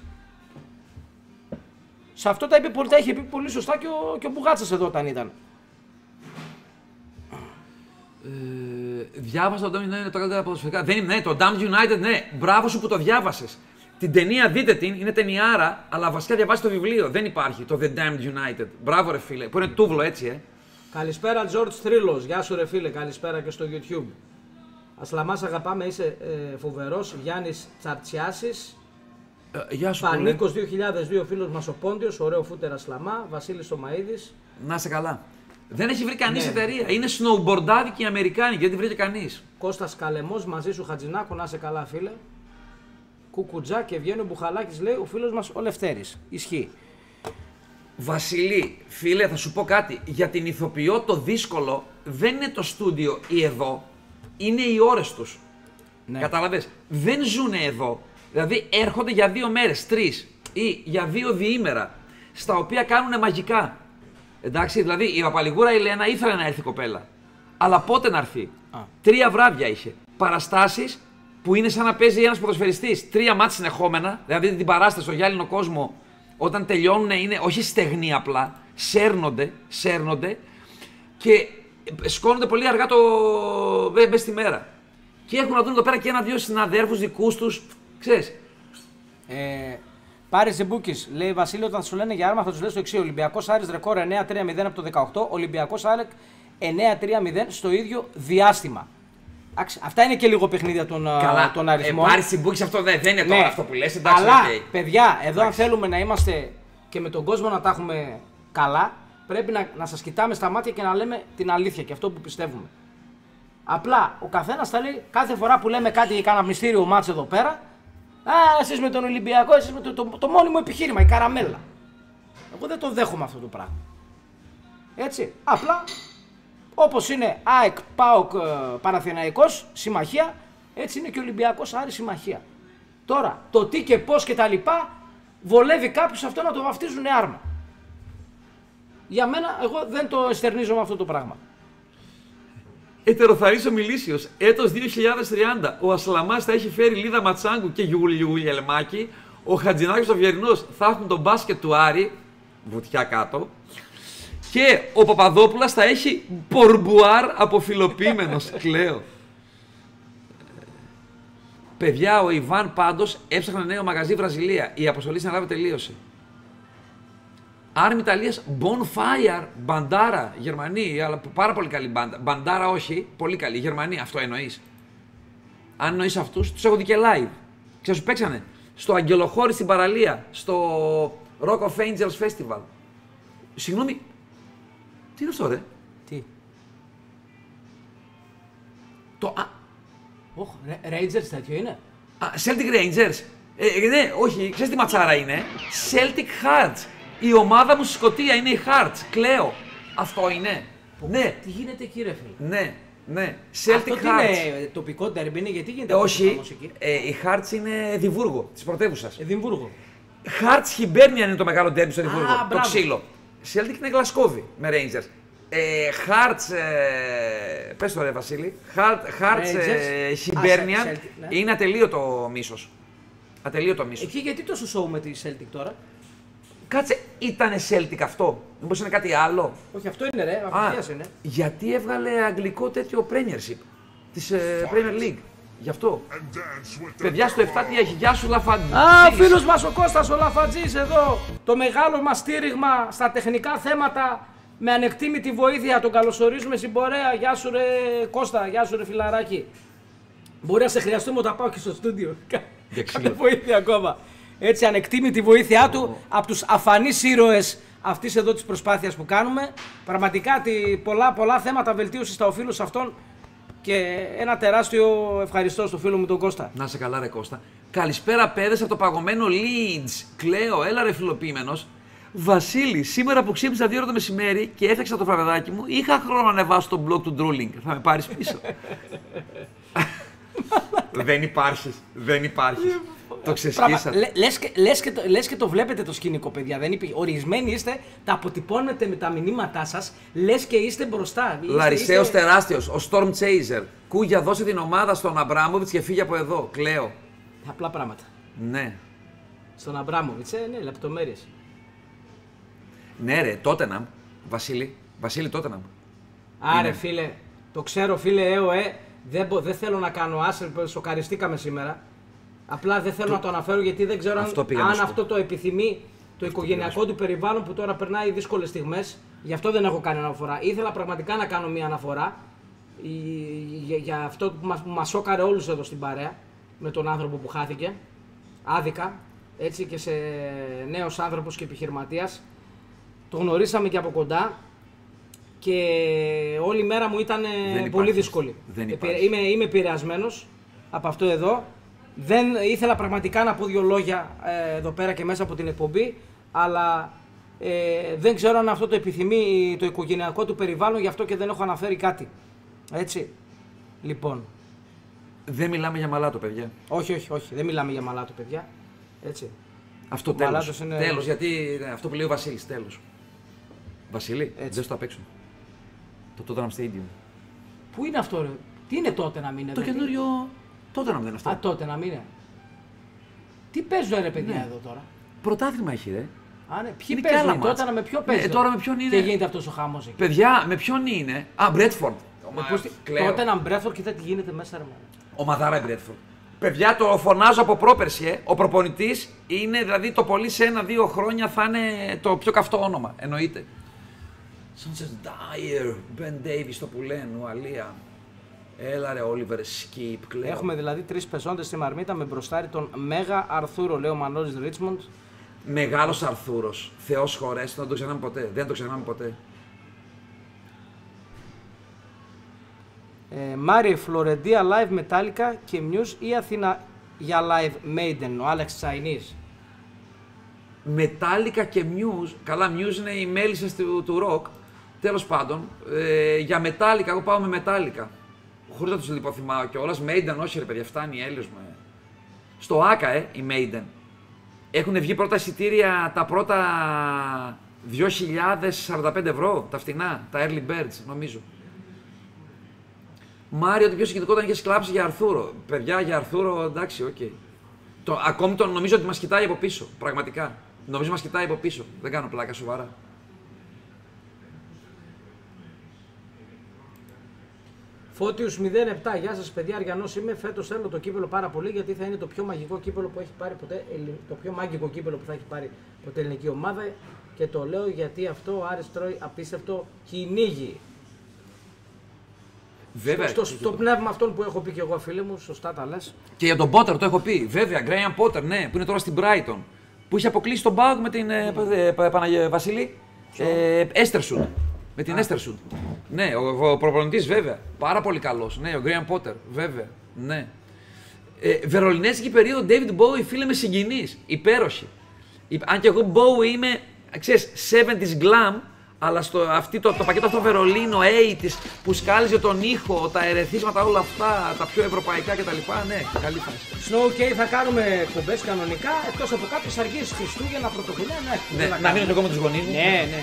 Σε αυτό τα, είπε, τα είχε πει πολύ σωστά και ο, και ο Μπουγάτσας εδώ όταν ήταν. Ε, διάβασα το Damned United το καλύτερα ποδοσφαιρικά. Δεν είναι, ναι, το Damned United, ναι. Μπράβο σου που το διάβασες. Την ταινία δείτε την, είναι ταινιάρα, αλλά βασικά διαβάσει το βιβλίο. Δεν υπάρχει το The Damned United. Μπράβο ρε φίλε, που είναι τούβλο έτσι, ε. Καλησπέρα George Τρίλος, γεια σου ρε φίλε, καλησπέρα και στο YouTube. Ασλαμάς αγαπάμε, είσαι ε, φοβερός. Γιάννης Τσαρτσιάσης. Ε, γεια σου Πανίκος δύο χιλιάδες δύο, φίλος μας ο Πόντιος, ωραίο φούτερ Ασλαμά. Βασίλης Τομαΐδης. Να είσαι καλά. Δεν έχει βρει κανείς Ναι. εταιρεία. Είναι snowboardάδικη η Αμερικάνικη, δεν τη βρήκε κανείς. Κώστας Καλεμός, μαζί σου Χατζηνάκο, να είσαι καλά φίλε. Κουκουτζά και βγαίνει ο Μπουχαλάκης, λέει ο φίλος μας ο Λευτέρης. Ισχύει. Βασιλή, φίλε, θα σου πω κάτι. Για την ηθοποιό το δύσκολο δεν είναι το στούντιο ή εδώ. Είναι οι ώρες τους. Ναι. Κατάλαβες. Δεν ζουν εδώ. Δηλαδή έρχονται για δύο μέρες, τρεις ή για δύο διήμερα, στα οποία κάνουν μαγικά. Εντάξει, δηλαδή η Παπαλιγούρα η Λένα ήθελε να έρθει η κοπέλα. Αλλά πότε να έρθει. Α. Τρία βράδια είχε. Παραστάσεις που είναι σαν να παίζει ένας ποδοσφαιριστής. Τρία μάτς συνεχόμενα. Δηλαδή την παράσταση στο γυάλινο κόσμο, όταν τελειώνουν, είναι όχι στεγνοί απλά. Σέρνονται, σέρνονται και σκόνονται πολύ αργά το μπε στη μέρα. Και έχουν να δουν εδώ πέρα και ένα-δύο συναδέρφους δικούς τους. Ξέρεις. Ε, Πάρε Ζεμπούκης, λέει Βασίλη, όταν θα σου λένε για άρμα θα τους λες το εξής. Ολυμπιακός Άρης ρεκόρ εννέα τρία μηδέν από το δεκαοκτώ, Ολυμπιακός ΑΕΚ εννέα τρία μηδέν στο ίδιο διάστημα. Αυτά είναι και λίγο παιχνίδια των, των αριθμών. Ε, Πάρε Ζεμπούκης, αυτό δεν, δεν είναι ναι. Τώρα αυτό που λες. Εντάξει, αλλά, okay. παιδιά, εδώ εντάξει. Αν θέλουμε να είμαστε και με τον κόσμο να τα έχουμε καλά, πρέπει να, να σας κοιτάμε στα μάτια και να λέμε την αλήθεια και αυτό που πιστεύουμε. Απλά ο καθένας θα λέει κάθε φορά που λέμε κάτι για κάνα μυστήριο μάτς εδώ πέρα. Α, εσείς με τον Ολυμπιακό, εσείς με το, το, το, το μόνιμο επιχείρημα, η καραμέλα. Εγώ δεν το δέχομαι αυτό το πράγμα. Έτσι. Απλά όπως είναι ΑΕΚ, ΠΑΟΚ, Παναθηναϊκός, συμμαχία, έτσι είναι και ο Ολυμπιακός Άρης συμμαχία. Τώρα, το τι και πώς και τα λοιπά, βολεύει κάποιους αυτό να το βαφτίζουν άρμα. Για μένα, εγώ δεν το εστερνίζομαι αυτό το πράγμα. Ετεροθαρής ο Μιλήσιος, έτος δύο χιλιάδες τριάντα. Ο Ασλαμάς θα έχει φέρει Λίδα Ματσάγκου και Γιουλιελμάκη. Ο Χατζηνάκης ο Βιερινός θα έχουν τον μπάσκετ του Άρη, βουτιά κάτω. Και ο Παπαδόπουλας θα έχει πορμπουάρ αποφυλοποιημένος, κλαίω. Παιδιά, ο Ιβάν πάντως έψαχνε νέο μαγαζί Βραζιλία. Η αποστολή στην Ελλάδα τελείωσε. Άρμη Ιταλίας, Bonfire, Μπαντάρα, Γερμανοί, αλλά πάρα πολύ καλή μπάντα. Μπαντάρα όχι, πολύ καλή, Γερμανοί, αυτό εννοείς. Αν εννοείς αυτούς, τους έχω δει και live. Ξέρεις, σου παίξανε στο Αγγελοχώρι στην παραλία, στο Rock of Angels Festival. Συγγνώμη, τι είναι αυτό ρε? Τι? Το... Α... Oh, Rangers τέτοιο είναι? Α, Celtic Rangers. Ε, ναι, όχι, ξέρεις τι ματσάρα είναι? Celtic Hearts. Η ομάδα μου στη Σκωτία είναι η Hearts, κλαίω. Αυτό είναι. Πω, ναι. Τι γίνεται εκεί ρε φίλε? Ναι, ναι. Celtic αυτό Hearts. Είναι τοπικό τέρμπι, είναι γιατί γίνεται ε, όχι, εκεί? Ε, η Hearts είναι Εδιμβούργο, της πρωτεύουσας. Εδιμβούργο. Hearts Hibernian είναι το μεγάλο τέρμπι στο Εδιμβούργο, Α, το ξύλο. Celtic είναι Γλασκόβι με Rangers. Ε, Hearts, ε, πες το ρε Βασίλη, Hearts ε, Hibernian ah, ναι. Είναι ατελείωτο μίσος. Ατελείωτο μίσος. Εκεί γιατί τόσο σοου με τη Celtic τώρα? Κάτσε, ήτανε Celtic αυτό, μήπως είναι κάτι άλλο? Όχι, αυτό είναι ρε, απευθείας είναι. Γιατί έβγαλε αγγλικό τέτοιο Premiership της ε, Premier League, γι' αυτό. Παιδιά στο επτά τι έχει, γεια σου Λαφαντζής. Α, φίλος μας ο Κώστας ο Λαφαντζής εδώ, το μεγάλο μας στήριγμα στα τεχνικά θέματα, με ανεκτήμητη βοήθεια, τον καλωσορίζουμε στην πορεία. Γεια σου ρε Κώστα, γεια σου ρε φιλαράκι. Μπορεί να σε χρειαστούμε όταν πάω και στο στούντιο. Κάποια βοήθεια ακόμα. Έτσι, ανεκτήμητη βοήθειά του από τους αφανείς ήρωες αυτής εδώ της προσπάθειας που κάνουμε. Πραγματικά πολλά, πολλά θέματα βελτίωσης στα οφείλω σε αυτόν και ένα τεράστιο ευχαριστώ στο φίλο μου τον Κώστα. Να σε καλά ρε Κώστα. Καλησπέρα παιδες από το παγωμένο Leeds. Κλαίω, έλα ρε φιλοποιημένος. Βασίλη, σήμερα που ξύπνησα δύο ώρα το μεσημέρι και έφτιαξα το φραβεδάκι μου, είχα χρόνο να ανεβάσω το blog του Drooling. Θα με πάρεις πίσω. Δεν υπάρχεις, δεν υπάρχεις. Το ξεσκίσατε. Λε, λες, και, λες, και το, λες και το βλέπετε το σκηνικό, παιδιά. Δεν είπε, ορισμένοι είστε, τα αποτυπώνετε με τα μηνύματά σας, λες και είστε μπροστά. Λαρισαίος είστε... τεράστιος, ο Storm Chaser. Κούγια, δώσε την ομάδα στον Αμπράμοβιτς και φύγε από εδώ. Κλαίω. Απλά πράγματα. Ναι. Στον Αμπράμοβιτς, ε, ναι, λεπτομέρειες. Ναι, ρε, Τότεναμ. Βασίλη, Βασίλη Τότεναμ. Άρε, φίλε, το ξέρω, φίλε, έω, ε, δεν, δεν θέλω να κάνω άσερ, σοκαριστήκαμε σήμερα. Απλά δεν θέλω το... να το αναφέρω γιατί δεν ξέρω αυτό αν, αν αυτό το επιθυμεί το αυτό οικογενειακό του περιβάλλον που τώρα περνάει δύσκολες στιγμές. Γι' αυτό δεν έχω κάνει αναφορά. Ήθελα πραγματικά να κάνω μια αναφορά για, για αυτό που μας, που μας σώκαρε όλους εδώ στην παρέα με τον άνθρωπο που χάθηκε άδικα, έτσι, και σε νέος άνθρωπος και επιχειρηματίας. Το γνωρίσαμε και από κοντά και όλη η μέρα μου ήταν πολύ δύσκολη. Είμαι, είμαι επηρεασμένος από αυτό εδώ. Δεν ήθελα πραγματικά να πω δύο λόγια ε, εδώ πέρα και μέσα από την εκπομπή, αλλά ε, δεν ξέρω αν αυτό το επιθυμεί το οικογενειακό του περιβάλλον, γι' αυτό και δεν έχω αναφέρει κάτι. Έτσι. Λοιπόν. Δεν μιλάμε για μαλάτο, παιδιά. Όχι, όχι, όχι. Δεν μιλάμε για μαλάτο, παιδιά. Έτσι. Αυτό τέλος. Είναι... Τέλος, γιατί ναι, αυτό που λέει ο Βασίλης, τέλος. Βασίλη, δεν στο απ' έξω. Το Tottenham Stadium. Πού είναι αυτό, ρε? Τι είναι τότε να μην είναι? Το καινούριο Tottenham δεν είναι αυτό. Α, τότε να μην είναι. Τι παίζουν, ρε παιδιά, ναι. Εδώ τώρα? Πρωτάθλημα έχει, ρε. Α, ναι. Ποιοι παίζουν τότε, να με ποιο παίζουν? Ναι, τώρα με ποιον είναι. Και γίνεται αυτός ο χάμος εκεί. Παιδιά, με ποιον είναι? Α, Μπρέτφορντ. Τότε να Μπρέτφορντ, κοίτα τι γίνεται μέσα, ρε. Ο Μαδάρα Μπρέτφορντ. Παιδιά, το φωνάζω από πρόπερση, ε. Ο προπονητής είναι, δηλαδή το πολύ σε ένα-δύο χρόνια θα είναι το πιο καυτό όνομα. Εννοείται. Sunset Dyer, Ben Davies το που λένε, Ουαλία. Έλα ρε, Όλιβερ Σκίπ, κλαίω. Έχουμε δηλαδή τρεις πεζόντες στη μαρμίτα με μπροστάρι τον Μέγα Αρθούρο, λέει ο Μανώλης Ρίτσμοντ. Μεγάλος Αρθούρος. Θεός χωρέσει, δεν το ξεχνάμε ποτέ. Δεν το ξεχνάμε ποτέ. Ε, Μάριε, Φλωρεντία, live Metallica και Muse ή Αθήνα για live Maiden, ο Άλεξ Τσαϊνής. Metallica και Muse, καλά Muse είναι οι μέλισσες του, του rock, τέλος πάντων. Ε, για Metallica, εγώ πάω με Metallica. Χωρίς να τους λιποθυμάω κιόλας. Maiden, όχι ρε παιδιά, φτάνει έλεος με. Στο Άκα, ε, η Maiden. Έχουν βγει πρώτα εισιτήρια τα πρώτα δύο χιλιάδες σαράντα πέντε ευρώ, τα φτηνά, τα early birds, νομίζω. Μάριο, το πιο συγκινητικό ήταν και κλάψει για Αρθούρο. Παιδιά, για Αρθούρο, εντάξει, οκ. Okay. Το, ακόμη τον νομίζω ότι μας κοιτάει από πίσω, πραγματικά. Νομίζω μας κοιτάει από πίσω, δεν κάνω πλάκα, σοβαρά. Φώτιους μηδέν επτά, γεια σας παιδιά, Αριανός είμαι. Φέτος θέλω το κύπελο πάρα πολύ γιατί θα είναι το πιο μαγικό κύπελο που έχει πάρει ποτέ, το πιο μαγικό κύπελο που θα έχει πάρει ποτέ ελληνική ομάδα. Και το λέω γιατί αυτό ο Άρης τρώει απίστευτο κυνήγι. Βέβαια. Στο, στο, στο πνεύμα αυτόν που έχω πει και εγώ, φίλε μου, σωστά τα λες. Και για τον Πότερ το έχω πει. Βέβαια, Γκρέιαμ Πότερ, ναι, που είναι τώρα στην Brighton. Που είχε αποκλείσει τον Μπάουκ με την ε, Παναγία Βασίλη. Έστερσουντ. Με την Έστερσουντ. Ναι, ο, ο προπονητής βέβαια. Πάρα πολύ καλός. Ναι, ο Γκρέιαμ Πότερ, βέβαια. Ναι. Ε, Βερολινέζικη περίοδο David Bowie, φίλε με συγκινείς. Υπέροχη. Αν και εγώ Bowie είμαι, ξέρεις, εβδομήντα glam. Αλλά στο αυτή το, το πακέτο αυτό Βερολίνο, ογδόντα που σκάλιζε τον ήχο, τα ερεθίσματα, όλα αυτά, τα πιο ευρωπαϊκά κτλ. Ναι, καλή φάση. Snow K θα κάνουμε εκπομπές κανονικά, εκτός από κάποιες αργίες Χριστούγεννα, Πρωτοχρονιά, ναι. Ναι, να μείνω εγώ με τους γονείς μου. Ναι, ναι.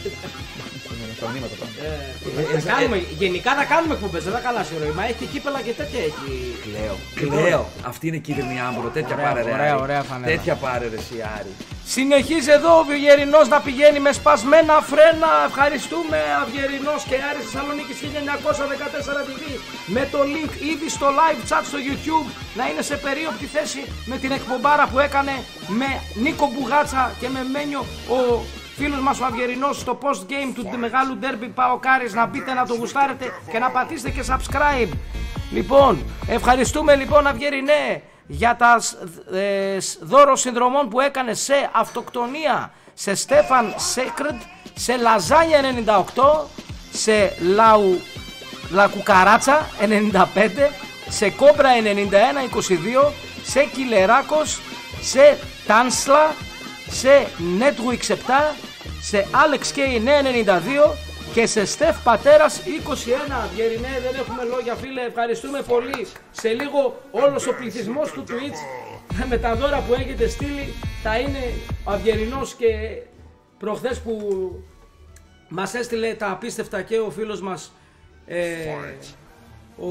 Ε, θα κάνουμε, γενικά θα κάνουμε εκπομπές, δεν θα χαλάσει η ροή, μα έχει κύπελα και τέτοια έχει. Κλαίω, κλαίω. Αυτή είναι κίτρινη άμπρο, τέτοια πάρε ρε. Ωραία, ωραία φανέλα. Τέτοια πάρε ρε εσύ Άρη. Συνεχίζει εδώ ο Αυγερινός να πηγαίνει με σπασμένα φρένα. Ευχαριστούμε Αυγερινός και Άρης Θεσσαλονίκης χίλια εννιακόσια δεκατέσσερα τι βι με το link ήδη στο live chat στο YouTube να είναι σε περίοπτη θέση με την εκπομπάρα που έκανε με Νίκο Μπουγάτσα και με Μένιο ο φίλος μας ο Αυγερινός στο post game του μεγάλου derby Παοκάρης. Να μπείτε να το γουστάρετε και να πατήσετε και subscribe. Λοιπόν, ευχαριστούμε λοιπόν Αυγερινέ για τα ε, δώρο συνδρομών που έκανε σε αυτοκτονία, σε Στέφαν Σέκρντ, σε Λαζάνια ενενήντα οκτώ, σε Λαου, Λακουκαράτσα ενενήντα πέντε, σε Κόμπρα ενενήντα ένα είκοσι δύο, σε Κιλεράκος, σε Τάνσλα, σε Netwix επτά, σε Alex K εννιακόσια ενενήντα δύο και σε Στεφ Πατέρας είκοσι ένα. Αυγερινέ, δεν έχουμε λόγια φίλε, ευχαριστούμε πολύ. Σε λίγο όλος ο πληθυσμός του Twitch με τα δώρα που έχετε στείλει θα είναι ο Αυγερινός και προχθές που μας έστειλε τα απίστευτα και ο φίλος μας ε, ο...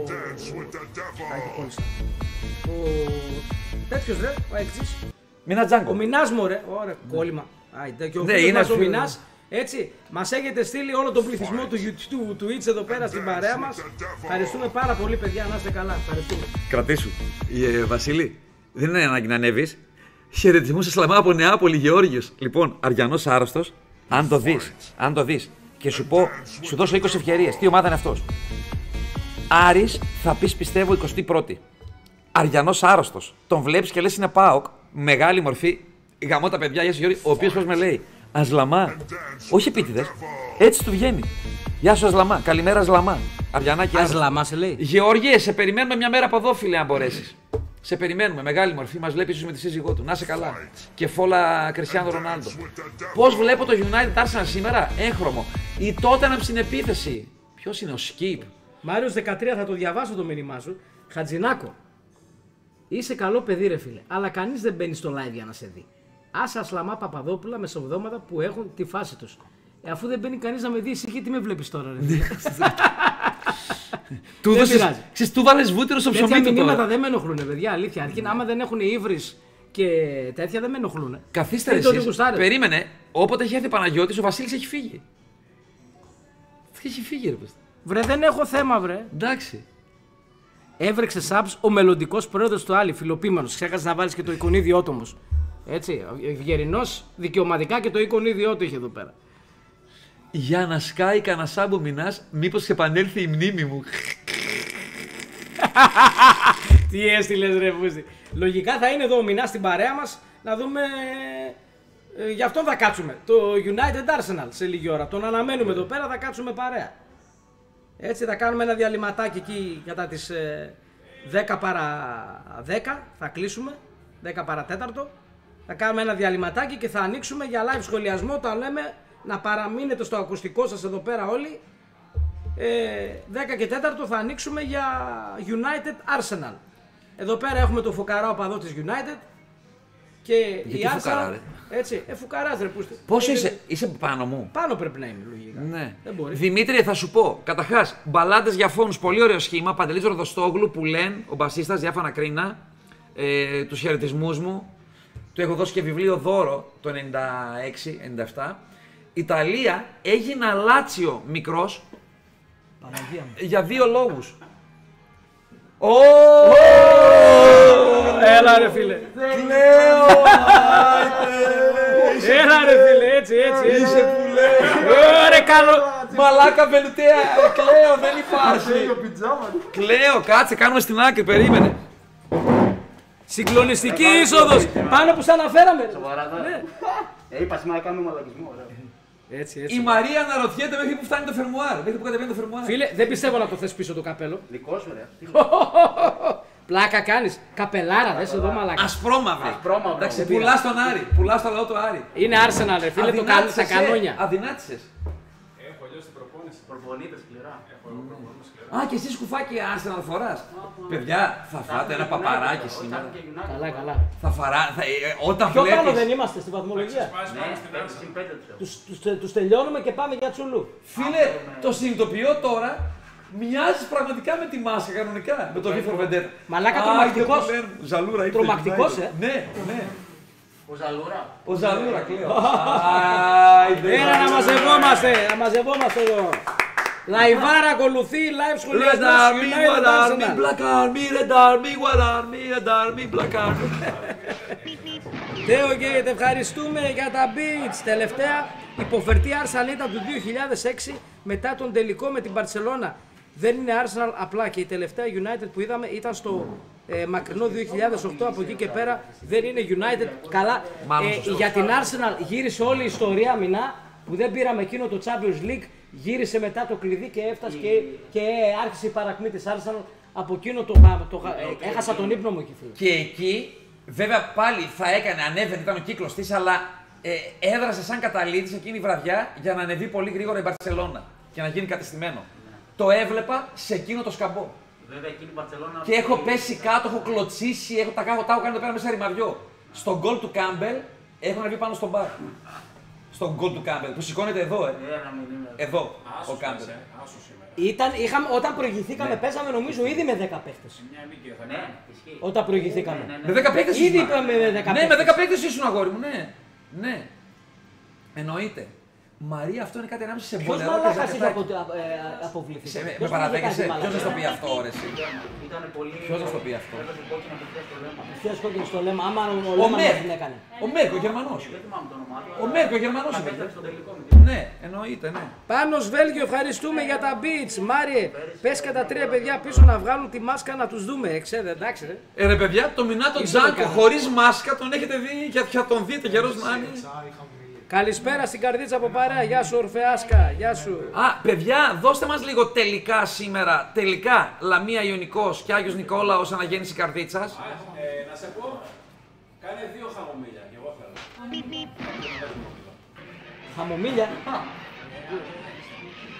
ο... τέτοιος ρε, ο έξις. Μινά Τζάνκο. Ο Μινάς μου ρε, ωραία, κόλλημα. Άιντε, και ο φίλος μας ο Μινάς. Έτσι, μας έχετε στείλει όλο τον πληθυσμό του YouTube, του Twitch εδώ πέρα στην παρέα μας. Ευχαριστούμε πάρα πολύ παιδιά, να είστε καλά. Ευχαριστούμε. Κρατήσου. Ε, Βασίλη, δεν είναι ανάγκη να ανέβεις. Χαιρετισμού σε Σλαμά από Νεάπολη, Γεώργιος. Λοιπόν, Αριανός άρρωστος, αν το δεις, αν το δεις και σου πω, σου δώσω είκοσι ευκαιρίες. Τι ομάδα είναι αυτός? Άρης θα πεις πιστεύω εικοστή πρώτη. Αριανός άρρωστος. Τον βλέπεις και λες είναι ΠΑΟΚ, μεγάλη μορφή. Γαμώ τα παιδιά, γεια σου Γιώργη, ο οποίος πώς με λέει. Ασλαμά. Όχι επίτηδες. Έτσι του βγαίνει. Γεια σου Ασλαμά. Καλημέρα Ασλαμά. Αριανάκη. Ασλαμά σε λέει. Γεωργίε, σε περιμένουμε μια μέρα από εδώ, φίλε, αν μπορέσεις. Σε περιμένουμε. Μεγάλη μορφή. Μας βλέπει ίσως με τη σύζυγό του. Να είσαι καλά. Και φόλα Κριστιάνο Ρονάλντο. Πώς βλέπω το United Arsenal σήμερα? Έγχρωμο. Η Tottenham στην επίθεση. Ποιος είναι ο Skip? Μάριος δεκατρία, θα το διαβάσω το μήνυμά σου. Χατζηνάκο. Είσαι καλό παιδί, ρε φίλε. Αλλά κανείς δεν μπαίνει στο live για να σε δει. Άσα Ασλαμά Παπαδόπουλα μεσοβδόματα που έχουν τη φάση τους. Ε, αφού δεν μπαίνει κανείς να με δει, εσύ γιατί με βλέπεις τώρα, ρε φίλε. Του δώσεις, ξέρεις, του βάλες βούτυρο στο ψωμί του τώρα. Τέτοια μηνύματα δεν με ενοχλούν, παιδιά, αλήθεια. Αρκεί, άμα δεν έχουν ύβρις και τέτοια δεν με ενοχλούν. Καθίστε εσείς, περίμενε, όποτε έχει έρθει ο Παναγιώτης, ο Βασίλης έχει φύγει. Έχει φύγει, ρε παιδί. Βρε, δεν έχω θέμα, βρε. Εντάξει. Έβρεξε subs ο μελλοντικός πρόεδρος του Άλλη, φιλοπίμενος. Ξέχασε να βάλεις και το εικονίδιό του όμως. Έτσι, ο Ευγερινός δικαιωματικά και το εικονίδιό του είχε εδώ πέρα. Για να σκάει κανένα σάμπο μηνάς, μήπως επανέλθει η μνήμη μου. Τι έστειλες, ρε Φούστη. Λογικά θα είναι εδώ ο Μινάς στην παρέα μας να δούμε. Ε, γι' αυτό θα κάτσουμε. Το United Arsenal σε λίγη ώρα. Τον αναμένουμε εδώ πέρα, θα κάτσουμε παρέα. Έτσι θα κάνουμε ένα διαλυματάκι εκεί κατά τις ε, δέκα παρά δέκα. Θα κλείσουμε. δέκα παρά τέταρτο. Θα κάνουμε ένα διαλυματάκι και θα ανοίξουμε για live σχολιασμό. Όταν λέμε να παραμείνετε στο ακουστικό σας εδώ πέρα όλοι. Ε, δέκα και τέταρτο θα ανοίξουμε για United Arsenal. Εδώ πέρα έχουμε το φουκαρά οπαδό της United. Και γιατί η φουκαρά, Arsenal. ρε. Έτσι, ε, φουκαράς, ρε, πούστε. Πόσο ε, είσαι, είσαι πάνω μου. Πάνω πρέπει να είμαι, λογικά. Ναι. Δεν μπορεί. Δημήτρη, θα σου πω. Καταρχάς, μπαλάντες για φόνους, πολύ ωραίο σχήμα. Παντελής Ροδοστόγλου που λένε, ο μπασίστας, διάφανα κρίνα. Ε, τους χαιρετισμούς μου. Του έχω δώσει και βιβλίο δώρο το ενενήντα έξι ενενήντα επτά. Ιταλία έγινα Λάτσιο μικρός. Παναγία μου. Για δύο λόγους. Ω! Έλα ρε φίλε. Κλαίω! Έλα ρε φίλε, έτσι, έτσι. έτσι. Είσαι που λέει. Ωραία, κάνω. Μαλάκα βελουτέα, κλαίω, δεν υπάρχει. Κλαίω, κάτσε, κάνουμε στην άκρη, περίμενε. Συγκλονιστική είσοδος. Πάνω που σε αναφέραμε. Σοβαρά τώρα. Ε, είπα σήμερα να κάνουμε μαλακισμό, ωραία. Έτσι, έτσι. Η Μαρία αναρωτιέται μέχρι που φτάνει το φερμουάρ, μέχρι που κατεβαίνει το φερμουάρ. Φίλε, δεν πιστεύω να το θες πίσω το καπέλο. Δικό σου, ρε. Πλάκα κάνεις. Καπελάρα, δες εδώ μαλάκα. Ασπρόμαυρη. Ασπρόμαυρο. Εντάξει, πουλάς τον Άρη, πουλάς το λαό του Άρη. Είναι Arsenal, ρε φίλε, το κάνεις στα κανόνια. Αδυνάτησες. Έχω λιώσει την προπόνηση. Προπονείται σκληρά. Έχω προπονήσει σκληρά. Α, και εσύ σκουφάκι Arsenal φοράς. Παιδιά, θα φάτε ένα παπαράκι σήμερα. Καλά, καλά. Θα φαρά, θα, ε, όταν Πιο πάνω βλέπεις... δεν είμαστε στη βαθμολογία. Ναι, συν πέντε τους έχω. Τους, τους, τους τελειώνουμε και πάμε για τσουλού. Φίλε, το συνειδητοποιώ τώρα. Μοιάζεις πραγματικά με τη μάσκα κανονικά. Με το Βίφορ Βεντέτα. Μαλάκα τρομακτικός. Ζαλούρα ήρθε. Τρομακτικός, ε. Ναι, ναι. Ο Ζαλούρα. Ο Ζαλούρα, κλαίω. Έλα να μαζευόμαστε, να μαζευόμαστε εδώ. Λαϊβάρα ακολουθεί, live σχολιασμός United Arsenal. Black Army, Red Army, White Army, Red Army, Black Army. Τέο και te ευχαριστούμε για τα beats. Τελευταία υποφερτή Arsenal ήταν του δύο χιλιάδες έξι μετά τον τελικό με την Barcelona. Δεν είναι Arsenal απλά και η τελευταία United που είδαμε ήταν στο ε, μακρινό δύο χιλιάδες οκτώ. Από εκεί και πέρα δεν είναι United. Καλά, ε, για την Arsenal γύρισε όλη η ιστορία μηνά που δεν πήραμε εκείνο το Champions League. Γύρισε μετά το κλειδί και έφτασε και, και άρχισε η παρακμή της Arsenal. Από εκείνο το, το, το ε, έχασα τον ύπνο μου εκεί, φίλε. Και εκεί, βέβαια πάλι θα έκανε, ανέβαινε, ήταν ο κύκλος της, αλλά ε, έδρασε σαν καταλήτης εκείνη η βραδιά για να ανεβεί πολύ γρήγορα η Μπαρσελόνα και να γίνει κατεστημένο. Ναι. Το έβλεπα σε εκείνο το σκαμπό. Βέβαια εκείνη η Μπαρσελόνα. Και έχω πέσει κάτω, έχω κλωτσίσει, έχω, τα, τα έχω κάνει εδώ πέρα μέσα ρημαριό. Στον γκολ του Κάμπελ έχω ανεβεί πάνω στον μπαρ. Στον γκολ του Κάμπελ που σηκώνεται εδώ, ε. Εδώ ο Κάμπελ. Ήταν, είχαμε, όταν προηγηθήκαμε, ναι. Παίζαμε νομίζω ήδη με δέκα παίχτες. Ναι, όταν προηγηθήκαμε. Ναι, ναι, ναι. Με δέκα παίχτες ήδη ήσουν. είπαμε με δέκα Ναι, παίχτες. με δέκα παίχτες ήσουν, αγόρι μου, ναι. Ναι. Εννοείται. Μαρία, αυτό είναι κάτι ανάμεσα σε Ποιος μπολερό και μαλάκας είχε ζακετάκι. απο, ε, αποβληθεί. Σε- Με Ποιος παραδέχεσαι, είχε κάνει ποιος θα μαλάκα? το πει αυτό, ρε εσύ. Ήταν πολύ. Ποιος θα στο πει αυτό. Έπαιζε κόκκινο απευθείας στο λέμα. Απευθείας κόκκινο στο λέμα, άμα ο, ο Ο Λέμανος Μέρκ. την έκανε. Ο Μέρκ, ο Γερμανός. Δεν θυμάμαι το όνομά του. Ο Μέρκ, ο Γερμανός είναι. Επέστρεψε στο τελικό με την. Ναι, εννοείται, ναι. Πάνος Βέλγιο, ευχαριστούμε για τα beats. Μάριε, πες και τα τρία παιδιά πίσω να βγάλουν τη μάσκα να τους δούμε. Εξέδε, εντάξει ρε. Ε, ρε παιδιά, το Μινάτο Ίσως Τζάνκο το κάνω. χωρίς μάσκα τον έχετε δει και θα τον δείτε γερός να είναι. Καλησπέρα στην καρδίτσα από παρέα. Γεια σου Ορφεάσκα, γεια σου. Α, παιδιά, δώστε μας λίγο τελικά σήμερα. Τελικά, Λαμία Ιωνικός και Άγιος Νικόλαος αναγέννηση Καρδίτσας. Ε, να σε πω, κάνε δύο χαμομήλια και εγώ θέλω. Χαμομήλια.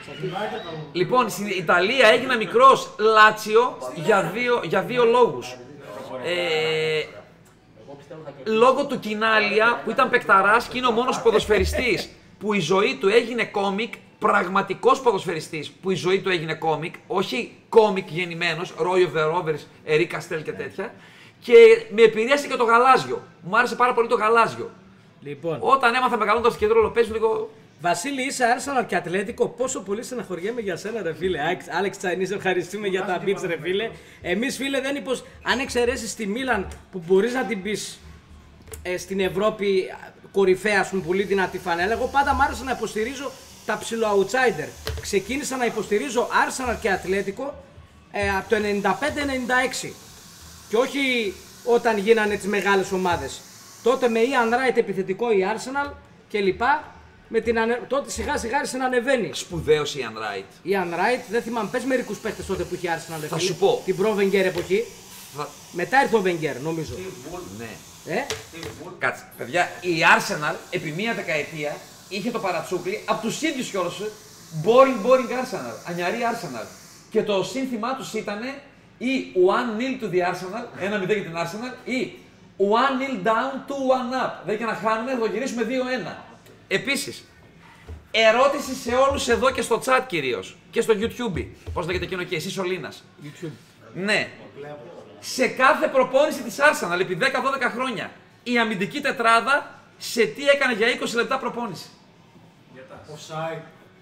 Λοιπόν, στην Ιταλία έγινα μικρός Λάτσιο για δύο, για δύο λόγους. Ε, λόγω του Κινάλια που ήταν παικταράς και είναι ο μόνος ποδοσφαιριστής που η ζωή του έγινε κόμικ, πραγματικός ποδοσφαιριστής που η ζωή του έγινε κόμικ, όχι κόμικ γεννημένος, Roy of the Rovers, Ερή Καστέλ και τέτοια. Και με επηρέασε και το γαλάζιο. Μου άρεσε πάρα πολύ το γαλάζιο. Λοιπόν. Όταν έμαθα μεγαλώντας και κεντρόλο παίζει λίγο. Βασίλη, είσαι Arsenal και Ατλέτικο. Πόσο πολύ στεναχωριέμαι για σένα, ρε φίλε. Άλεξ Τσαϊνής, ευχαριστούμε για τα beats, ρε φίλε. Εμείς, φίλε, δεν υποσ... αν εξαιρέσεις τη Μίλαν που μπορείς να την πεις ε, στην Ευρώπη κορυφαία, α πούμε, πολύ δυνατή φανέλα. Εγώ πάντα μ' άρεσε να υποστηρίζω τα ψηλο outsider. Ξεκίνησα να υποστηρίζω Arsenal και Ατλέτικο ε, από το ενενήντα πέντε ενενήντα έξι. Και όχι όταν γίνανε τις μεγάλες ομάδες. Τότε με Ian Wright επιθετικό η Arsenal και λοιπά. Με την ανε... Τότε σιγά σιγά άρχισε να ανεβαίνει. Σπουδαίος Ian Wright. Ian Wright, δεν θυμάμαι, πες μερικούς παίχτες τότε που είχε Arsenal. Θα σου πω. Την προ-Wenger εποχή. Θα... Μετά ήρθε ο Wenger, νομίζω. Ναι. Ε? Κάτσε, παιδιά, η Arsenal επί μία δεκαετία είχε το παρατσούκλι από τους ίδιους κιόλας. Boring, boring Arsenal. Ανιαρή Arsenal. Και το σύνθημά τους ήταν ή one nil to the Arsenal, ένα μηδέν για την Arsenal, ή one nil down, two one up. Δηλαδή και να χάνουμε, θα το γυρίσουμε δύο ένα. Επίσης, ερώτηση σε όλους εδώ και στο chat κυρίως και στο YouTube. Πώς λέγεται εκείνο και εσείς ο Λίνας. YouTube. Ναι. Σε κάθε προπόνηση της Arsenal επί δέκα δώδεκα χρόνια, η αμυντική τετράδα σε τι έκανε για είκοσι λεπτά προπόνηση. Offside.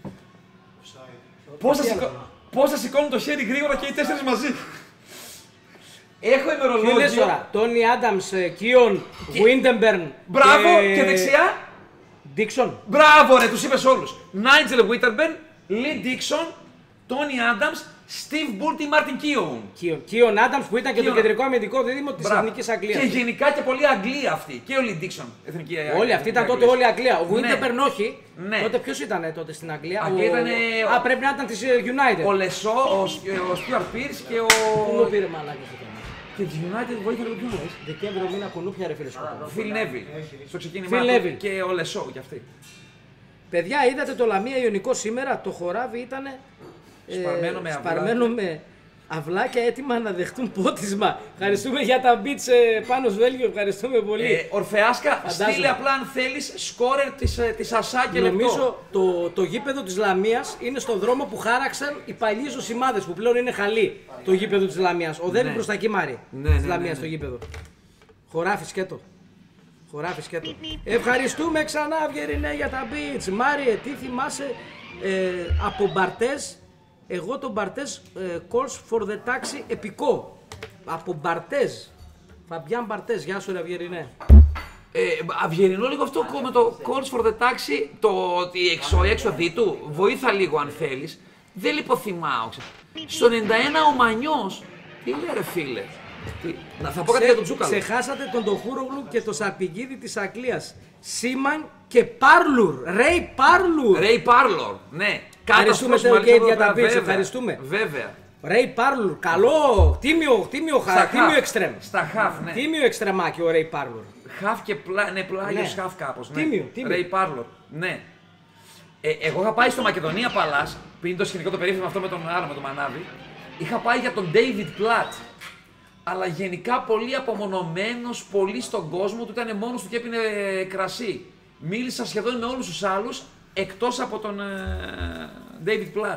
Πώς θα, σηκώ... Πώς θα σηκώνουν το χέρι γρήγορα και οι τέσσερις μαζί. Έχω ημερολόγιο. Τι λες τώρα, Τόνι Άνταμς, Κίον, Βουίντεμπερν. Μπράβο και... και δεξιά. Ντίξον. Μπράβο ρε, τους είπες όλους. Νάιτζελ Βουίντεμπερν, Λι Ντίξον, Τόνι Άνταμς, Στιβ Μπούλτι, Μάρτιν Κίον. Κίον Άνταμς που ήταν και Κίον. το κεντρικό αμυντικό δίδυμο της Εθνικής Αγγλίας. Και γενικά και πολύ Αγγλία αυτή. Και ο Λι Ντίξον. Εθνική Όλοι αυτοί ήταν τότε όλη η Αγγλία. Ο Βουίντεμπερν ναι. όχι. Ναι. Τότε ποιος ήταν τότε στην Αγγλία. Αγγλία ο... ήτανε... Α, πρέπει να ήταν της United. Ο Λεσό, ο, ο Στιουαρτ Πίρς και ο... Πού πήρε μαλάκες. Και τη United βοήθεια λίγο πιο νωρίς. Δεκέμβριο μήνα κουνούπια ρε φίλε σκοτώ. Φιλ Νέβιλ. Στο ξεκίνημα Φιλ Νέβιλ. Και ο Λεσό κι αυτοί. Παιδιά, είδατε το Λαμία Ιωνικό σήμερα, το χοράβι ήταν ε, σπαρμένο, με, σπαρμένο με αυλάκια έτοιμα να δεχτούν πότισμα. Ευχαριστούμε για τα beats ε, πάνω Βέλγιο, ευχαριστούμε πολύ. Ε, Ορφεάσκα, Φαντάζομαι. στείλε απλά αν θέλεις σκόρερ της, της Ασά και λεπτό. Νομίζω το, το γήπεδο της Λαμίας είναι στον δρόμο που χάραξαν οι παλιοί ζωσιμάδες που πλέον είναι χαλί. Το γήπεδο της Λαμίας. Οδεύει Ναι. προς τα εκεί Μάρη. Ναι, της ναι, Λαμίας ναι, ναι. το γήπεδο. Χωράφι σκέτο. Χωράφι σκέτο. Ευχαριστούμε ξανά Αυγερινέ για τα beats. Μάριε, τι θυμάσαι ε, από Μπαρτές. Εγώ τον Μπαρτές ε, calls for the taxi επικό. Από Μπαρτές. Φαμπιάν Μπαρτές, γεια σου ρε Αυγερινέ. Ε, αυγερινό λίγο αυτό με το calls for the taxi, το ότι εξω, έξοδη του, βοήθα λίγο αν θέλεις. Δεν λιποθυμάω. Στο ενενήντα ένα ο Μανιός, τι λέει ρε φίλε. Τι, να, θα πω κάτι για τον Τσούκαλο. Ξεχάσατε τον Τοχούρογλου και το Σαρπιγίδη της Αγγλίας. Σίμαν και Πάρλουρ. Ρέι Πάρλουρ. Ρέι Πάρλορ, ναι. Ευχαριστούμε Κάτω τον Κέιτ για τα beats, ευχαριστούμε. Βέβαια. Ρέι Πάρλουρ, καλό, τίμιο, τίμιο, χα, τίμιο εξτρέμ. Στα χαφ, ναι. Τίμιο εξτρεμάκι ο Ρέι Πάρλουρ. Χαφ και πλά, ναι, πλάγιος Ναι. χαφ κάπως. Ναι. Τίμιο, τίμιο. Ρέι Πάρλορ, ναι. Ε, εγώ είχα πάει στο Μακεδονία Παλάς, που είναι το σκηνικό το περίφημο αυτό με τον άλλο, με τον Μανάβη. Είχα πάει για τον David Platt. Αλλά γενικά πολύ απομονωμένος, πολύ στον κόσμο του, ήταν μόνος του και έπινε κρασί. Μίλησα σχεδόν με όλους τους άλλους, εκτός από τον ε, David Platt.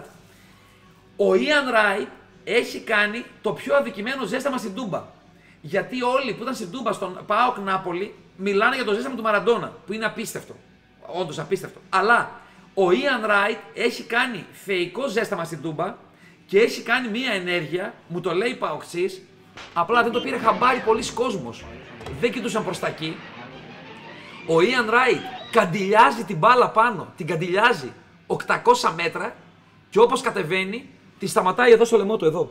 Ο Ian Wright έχει κάνει το πιο αδικημένο ζέσταμα στην Τούμπα. Γιατί όλοι που ήταν στην Τούμπα, στον ΠΑΟΚ Νάπολη, μιλάνε για το ζέσταμα του Μαραντόνα, που είναι απίστευτο. Όντως απίστευτο. Αλλά ο Ian Wright έχει κάνει θεϊκό ζέσταμα στην Τούμπα και έχει κάνει μία ενέργεια, μου το λέει ΠΑΟΚτσής, απλά δεν το πήρε χαμπάρι πολλοί κόσμος. Δεν κοιτούσαν προς τα εκεί. Ο Ian Wright καντιλιάζει την μπάλα πάνω, την καντιλιάζει οκτακόσια μέτρα και όπως κατεβαίνει, τη σταματάει εδώ στο λαιμό του, εδώ.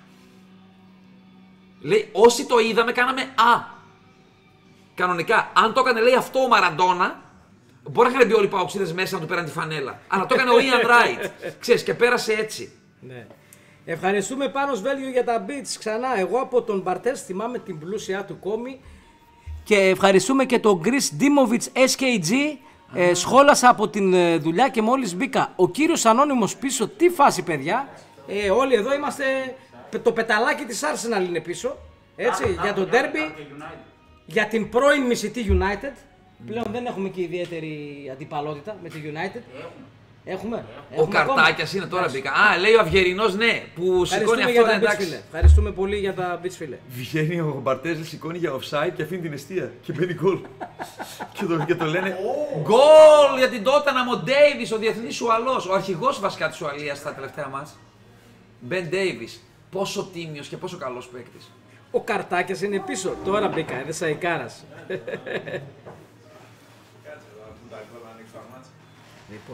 Λέει, όσοι το είδαμε κάναμε α. Κανονικά, αν το έκανε λέει αυτό ο Μαραντόνα, μπορεί να είχαν μπει όλοι οι παοξίδες μέσα να του πέραν τη φανέλα. Αλλά το έκανε ο Ian Wright, ξέρεις, και πέρασε έτσι. Ναι. Ευχαριστούμε πάνω Βέλγιο για τα beats ξανά. Εγώ από τον Μπαρτές θυμάμαι την πλούσια του κόμη. Και ευχαριστούμε και τον Chris Dimovic ες κέι τζι Ε, σχόλασα από την ε, δουλειά και μόλις μπήκα. Ο κύριος Ανώνυμος πίσω, τι φάση παιδιά. Ε, όλοι εδώ είμαστε, το πεταλάκι της Arsenal είναι πίσω. Έτσι, α, για τον derby, για την πρώην μισητή United. Mm. Πλέον δεν έχουμε και ιδιαίτερη αντιπαλότητα με τη United. Έχουμε. Ο Καρτάκιας είναι τώρα μπήκα. Α, λέει ο Αυγερινός, ναι, που σηκώνει αυτό, δεν εντάξει. Ευχαριστούμε πολύ για τα beach φίλε. Βγαίνει ο Μπαρτέζη, σηκώνει για offside και αφήνει την εστία και μπαίνει γκολ. και, το, και το λένε γκολ για την Τόταναμ ο Ντέιβις, ο διεθνής Ουαλός, ο αρχηγός βασικά της Ουαλίας στα τελευταία μάτς. Μπεν Ντέιβις, πόσο τίμιος και πόσο καλός παίκτης. Ο Καρτάκιας είναι πίσω, τώρα μπήκα, είναι σαϊκάρας. Λοιπόν.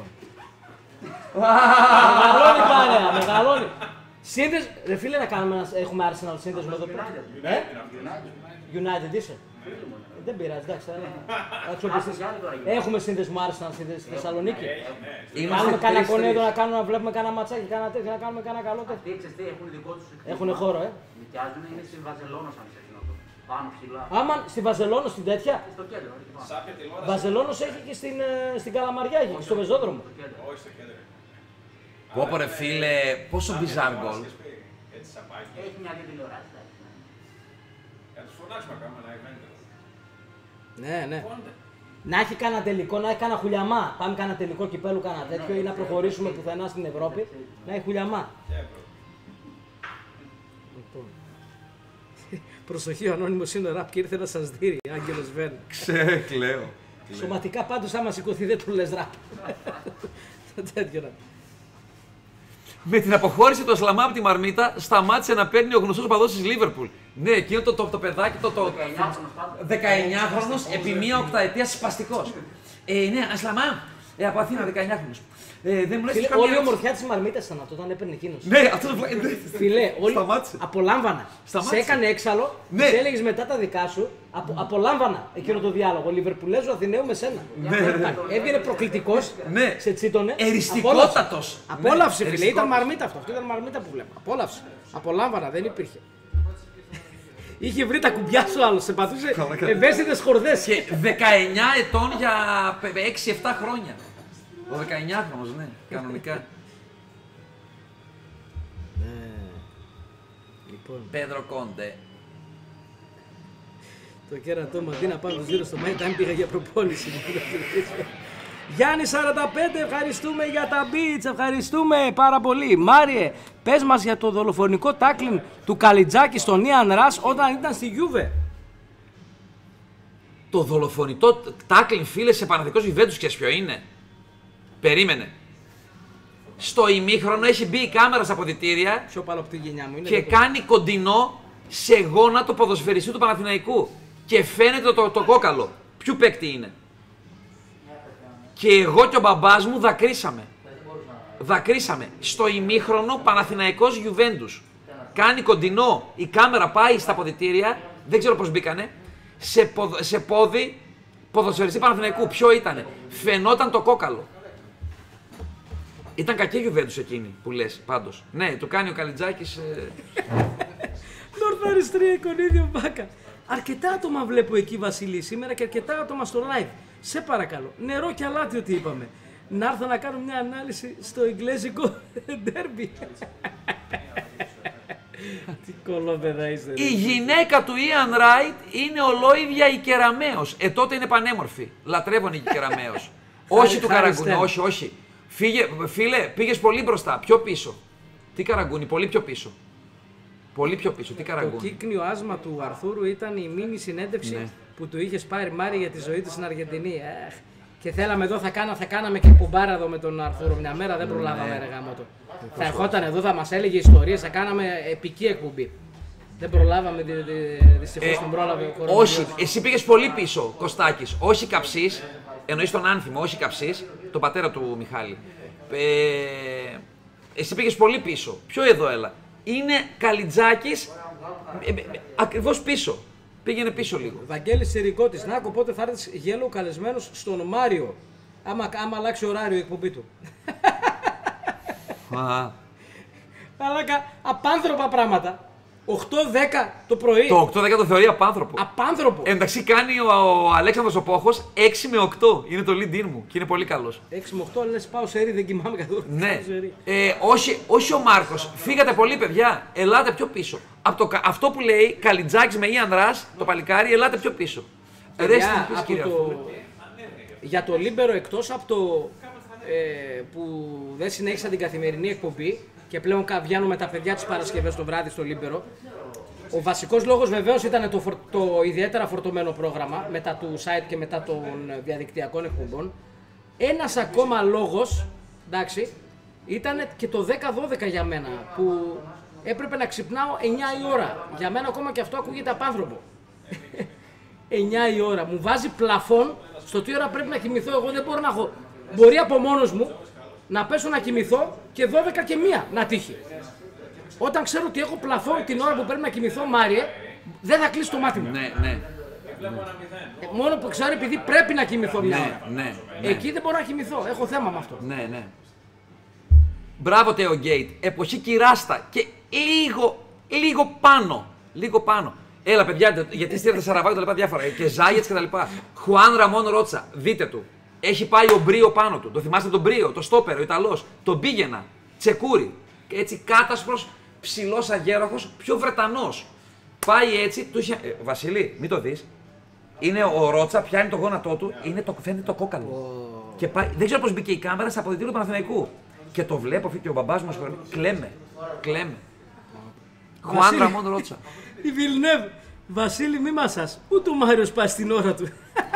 Μεγαλώνει πάνε, μεγαλώνει. Σύνδεσ... Ρε φίλε να κάνουμε ένα... Έχουμε Arsenal σύνδεσμο εδώ πέρα. Ε? United είσαι. Δεν πειράζει, εντάξει. Έχουμε σύνδεσμο Arsenal στη Θεσσαλονίκη. Κάνουμε κανένα κονέδο να κάνουμε, να βλέπουμε κανένα ματσάκι, κανένα τέτοιο, να κάνουμε κανένα καλό τέτοιο. Έχουν χώρο, ε. Νοικιάζουν, είναι στη Βαζελόνα σαν všechno. Πάνω ψηλά. Άμα στη Βαζελόνο, στην τέτοια. Στο κέντρο, όχι πάνω. Βαζελόνος έχει και στην, στην Καλαμαριά, έχει, στο Πεζόδρομο. Όχι στο κέντρο. Πω ρε φίλε, πόσο μπιζάρ γκολ. Έχει μια άλλη τηλεοράση. Θα τους φωνάξουμε να κάνουμε ένα event. Ναι, ναι. Να έχει κανένα τελικό, να έχει κανένα χουλιαμά. Πάμε κανένα τελικό κυπέλου, κανένα τέτοιο ή να προχωρήσουμε πουθενά στην Ευρώπη. Να έχει χουλιαμά. Προσοχή, ο Ανώνυμος είναι ραπ και ήρθε να σας δει, Άγγελος Βέν. Ξεκλαίω. Σωματικά πάντως άμα σηκωθεί δεν του λες ραπ. Τέτοιο ραπ. Με την αποχώρηση του Ασλαμά από τη Μαρμίτα, σταμάτησε να παίρνει ο γνωστός οπαδός της Λίβερπουλ. Ναι, εκείνο το, το, το παιδάκι, το, το δεκαεννιάχρονος, επί μία οκταετία σπαστικός. Ε, ναι, Ασλαμά, ε, από Αθήνα, δεκαεννιάχρονος. Ε, δεν μου λες Φίλε, όλη η ομορφιά της Μαρμίτας ήταν αυτό, όταν έπαιρνε εκείνος. Ναι, αυτό το Φίλε, όλοι σταμάτησε. Απολάμβανα. Σταμάτησε. Σε έκανε έξαλλο, ναι. Σε έλεγες μετά τα δικά σου, απο, απολάμβανα εκείνο το διάλογο. Λιβερπουλέζου Αθηναίου με σένα. Ναι. Έβγαινε προκλητικός, ναι. Σε τσίτωνε. Εριστικότατος. Απόλαυση, ναι. φίλε, ήταν Μαρμίτα αυτό. Αυτό ήταν Μαρμίτα που βλέπω. Απόλαυση. Απολάμβανα, δεν υπήρχε. Είχε βρει τα κουμπιά σου άλλο, σε πατούσε ευαίσθητες χορδές. Και δεκαεννιά ετών για έξι εφτά χρόνια. Ο δεκαεννιάχρονος, ναι, κανονικά. Ναι. Λοιπόν. Πέντρο Κόντε. Το κέρατό μου αντί να πάω γύρω στο My Time πήγα για προπόνηση. Γιάννη σαράντα πέντε, ευχαριστούμε για τα beats, ευχαριστούμε πάρα πολύ. Μάριε, πες μας για το δολοφονικό τάκλιν του Καλιτζάκη στον Ιαν Ρας όταν ήταν στη Γιούβε. Το δολοφονητό τάκλιν, φίλε, σε Παναθηναϊκός Γιουβέντους, ξέρεις ποιο είναι. Περίμενε. Στο ημίχρονο έχει μπει η κάμερα στα αποδυτήρια Πιο πάνω από τη γενιά μου είναι και κάνει κοντινό σε γόνατο ποδοσφαιριστή του Παναθηναϊκού. Και φαίνεται το, το, το κόκαλο. Ποιου παίκτη είναι. Και εγώ και ο μπαμπάς μου δακρύσαμε. Δακρύσαμε. Στο ημίχρονο Παναθηναϊκός Γιουβέντους. Κάνει κοντινό. Η κάμερα πάει στα αποδυτήρια. Δεν ξέρω πώς μπήκανε. Σε, ποδ, σε πόδι ποδοσφαιριστή Παναθηναϊκού. Ποιο ήτανε. Φαινόταν το κόκαλο. Ήταν κακή Γιουβέντους εκείνη που λες πάντως. Ναι, του κάνει ο Καλιτζάκης. Ε... Νορθάριστρια, εικονίδιο Μπάκα. Αρκετά άτομα βλέπω εκεί, Βασίλη, σήμερα και αρκετά άτομα στο live. Σε παρακαλώ, νερό και αλάτι ό,τι είπαμε. Να έρθω να κάνω μια ανάλυση στο εγγλέζικο ντέρμπι. Τι κολόπεδα είστε. Η γυναίκα του Ιαν Ράιτ είναι ολόιδια η Κεραμέως. Ε, τότε είναι πανέμορφη. Λατρεύουν η Κεραμέως. Όχι του Καραγκούνι, όχι, όχι. Φύγε, φίλε, πήγες πολύ μπροστά, πιο πίσω. Τι Καραγκούνι, πολύ πιο πίσω. Πολύ πιο πίσω, τι Καραγκούνι. Το κύκνιο άσμα του Αρθούρου ήταν η μίνι συνέντευξη ναι. που του είχε πάρει Μάρη για τη ζωή του στην Αργεντινή. Ε, και θέλαμε εδώ, θα, κάνα, θα κάναμε και κουμπάρα εδώ με τον Αρθούρο. Μια μέρα δεν προλάβαμε, ναι. ρε γάμο το. Θα ερχόταν εδώ, θα μας έλεγε ιστορίες, θα κάναμε επική εκπομπή. Δεν προλάβαμε, δυ, δυ, δυστυχώς ε, δεν πρόλαβε ο κορονοϊός. Όχι, εσύ πήγες πολύ πίσω, Κωστάκης. Όχι Καψής, εννοείς τον Άνθιμο, όχι Καψής, τον πατέρα του Μιχάλη. Ε, εσύ πήγες πολύ πίσω. Ποιο εδώ έλα. Είναι Καλιτζάκης ε, ε, ακριβώς πίσω. Πήγαινε πίσω λίγο. Βαγγέλης Σιρικότης, Νάκο, πότε θα έρθεις γέλο καλεσμένος στον Μάριο. Άμα, άμα αλλάξει ωράριο η εκπομπή του. Α. Αλάκα, απάνθρωπα πράγματα. οκτώ δέκα το πρωί. Το οκτώ δέκα το θεωρεί απάνθρωπο. Απάνθρωπο. Ε, εντάξει, κάνει ο, ο Αλέξανδρος ο Πόχος έξι με οκτώ. Είναι το lead-in μου και είναι πολύ καλός. έξι με οκτώ λες πάω σε ρί, δεν κοιμάμαι καθόλου. Ναι. Ε, όχι, όχι ο Μάρκος. Φύγατε πολύ, παιδιά. Ελάτε πιο πίσω. Από το, αυτό που λέει Καλιτζάκης με Ιαν Ρας, το παλικάρι, ελάτε πιο πίσω. Παιδιά, από το... Για το Λίμπερο, εκτός από το ε, που δεν συνέχισα την καθημερινή εκπομπή και πλέον βγαίνω με τα παιδιά τις Παρασκευές το βράδυ στο Λίμπερο, ο βασικός λόγος βεβαίως ήταν το, φορ, το ιδιαίτερα φορτωμένο πρόγραμμα μετά του site και μετά των διαδικτυακών εκπομπών. Ένας ακόμα λόγος, εντάξει, ήταν και το δέκα δώδεκα για μένα, που έπρεπε να ξυπνάω εννιά η ώρα. Για μένα ακόμα και αυτό ακούγεται απάνθρωπο. εννιά η ώρα. Μου βάζει πλαφόν στο τι ώρα πρέπει να κοιμηθώ. Εγώ δεν μπορώ να έχω. Μπορεί από μόνος μου να πέσω να κοιμηθώ και δώδεκα και μία να τύχει. Όταν ξέρω ότι έχω πλαφόν την ώρα που πρέπει να κοιμηθώ, Μάριε, δεν θα κλείσει το μάτι μου. Ναι, ναι. Ε, μόνο που ξέρω επειδή πρέπει να κοιμηθώ μια ναι, ώρα. Ναι, ναι. Εκεί δεν μπορώ να κοιμηθώ. Έχω θέμα με αυτό. Ναι, ναι. Μπράβο, Τέο Γκέιτ. Εποχή κυράστα και λίγο, λίγο πάνω. Λίγο πάνω. Έλα, παιδιά, γιατί στείλατε Σαραβάκη τα λοιπά διάφορα. Και Ζάγετς και τα λοιπά. Χουάν Ραμόν Ρότσα, δείτε του. Έχει πάει ο Μπρίο πάνω του. Το θυμάστε τον Μπρίο, το στόπερ, ο Ιταλός. Τον πήγαινα. Τσεκούρι. Έτσι κάτασπρος, ψηλός αγέροχος, πιο Βρετανός. Πάει έτσι, του είχε. Ε, Βασίλη, μην το δεις. Είναι ο Ρότσα, πιάνει το γόνατό του, είναι το, φαίνεται το κόκαλο. Oh. Και πάει, δεν ξέρω πώς μπήκε η κάμερα σε αποδυτήριο του Παναθηναϊκού. Και το βλέπω, και ο μπαμπάς μου σχολεί. Κλαίμε. Κλαίμε. Χουάν Ραμόν Ρότσα. Η Βιλνεύ, Βασίλη, μη μασάς. Ούτε ο Μάριος πάει στην ώρα του.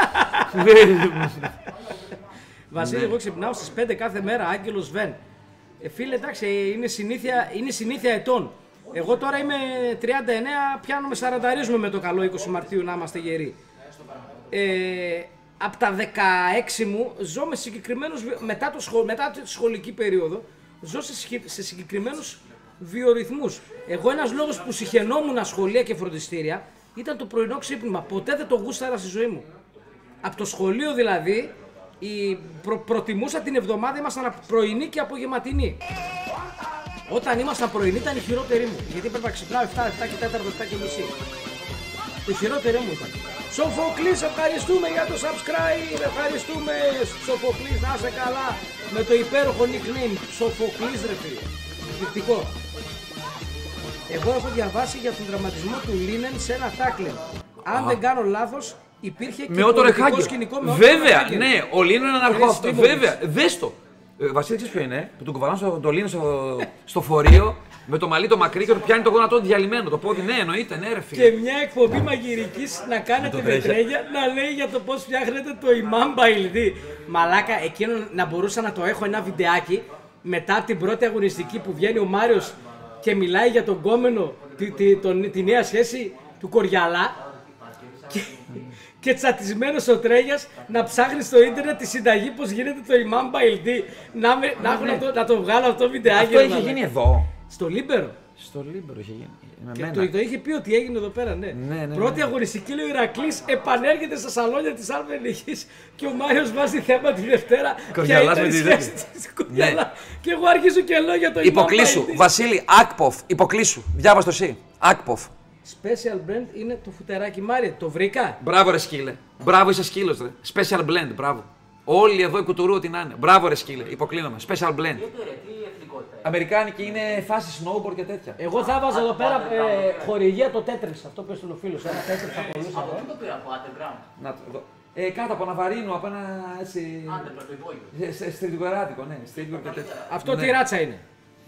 Βασίλη, εγώ ξυπνάω στις πέντε κάθε μέρα, Άγγελος Βεν. Ε, φίλε, εντάξει, είναι συνήθεια, είναι συνήθεια ετών. Εγώ τώρα είμαι τριάντα εννέα, πιάνουμε σαρανταρίζουμε με το καλό είκοσι Μαρτίου να είμαστε γεροί. Ε, από τα δεκαέξι μου ζω με συγκεκριμένους, μετά, το σχολ, μετά τη σχολική περίοδο, ζω σε, σε συγκεκριμένους βιορυθμούς. Εγώ ένας λόγος που συχαινόμουν σχολεία και φροντιστήρια ήταν το πρωινό ξύπνημα. Ποτέ δεν το γούσταρα στη ζωή μου. Από το σχολείο δηλαδή, η προ, προτιμούσα την εβδομάδα, ήμασταν πρωινή και απογευματινή. Όταν ήμασταν πρωινή ήταν η χειρότερη μου, γιατί έπρεπε να ξυπνάω εφτά, εφτά και τέταρτο, εφτά και μισή. Η χειρότερη μου ήταν. Σοφοκλής, ευχαριστούμε για το subscribe, ευχαριστούμε Σοφοκλής, να είσαι καλά, με το υπέροχο nickname Σοφοκλής ρε φίλε. Δεικτικό. Εγώ έχω διαβάσει για τον τραυματισμό του Λίνεν σε ένα τάκλινγκ. Αν δεν κάνω λάθος, υπήρχε και πολιτικό σκηνικό με Βέβαια, ναι, ο Λίνεν είναι αναρχός. Βέβαια, δες το. Ε, Βασίλη, ξέρεις ποιο είναι, που του κουβαλάνε το Λίνεν στο, στο φορείο, με το μαλλί το μακρύ και του πιάνει το γόνατο διαλυμένο. Το πόδι, ναι, εννοείται, ναι, ρε φίλε. Και μια εκπομπή μαγειρικής να κάνετε με τρέγια, να λέει για το πώς φτιάχνετε το Imam Baildi. Μαλάκα, εκείνο να μπορούσα να το έχω ένα βιντεάκι μετά την πρώτη αγωνιστική που βγαίνει ο Μάριος και μιλάει για τον κόμενο, τη, τη, τον, τη νέα σχέση του Κοριαλά. Και, και τσατισμένος ο Τρέγιας να ψάχνει στο ίντερνετ τη συνταγή πώς γίνεται το Imam Baildi. Να, με, να, να, το, να το βγάλω αυτό το βιντεάκι. Αυτό είχε γίνει εδώ. Στο Λίμπερο. Στο Λίμπερο είχε γίνει. Και το, το είχε πει ότι έγινε εδώ πέρα, ναι. ναι, ναι Πρώτη ναι. αγωνιστική, λέει ο Ηρακλής, επανέρχεται στα σαλόνια της Αλβενικής και ο Μάριος βάζει θέμα τη Δευτέρα. Κοριαλάς με τη Δευτέρα. Ναι. Και εγώ αρχίζω και λέω για το Υποκλήσου, Βασίλη, Ακποφ, υποκλήσου. Διάβασε το εσύ. Ακποφ. Special blend είναι το φουτεράκι Μάρια, το βρήκα. Μπράβο ρε σκύλε. Μπράβο, είσαι σκύλος ρε. Special blend, μπράβο. Όλοι εδώ οι κουτουρού ό,τι να είναι. Μπράβο ρε σκύλε, υποκλίνομαι. Special blend. Αμερικάνικη είναι φάση snowboard και τέτοια. Εγώ θα έβαζα εδώ πέρα ε, χορηγία το Tetris, αυτό που έστειλε ο φίλος. Ένα Tetris θα κολλούσε εδώ. Αυτό το πήρα από Underground. Να το εδώ. Ε, κάτω από Ναβαρίνο, από ένα έτσι. Άντε, το υπόγειο. Στριτικοράτικο, ναι. Στριτικορ και τέτοια. Αυτό ναι. τι ράτσα είναι.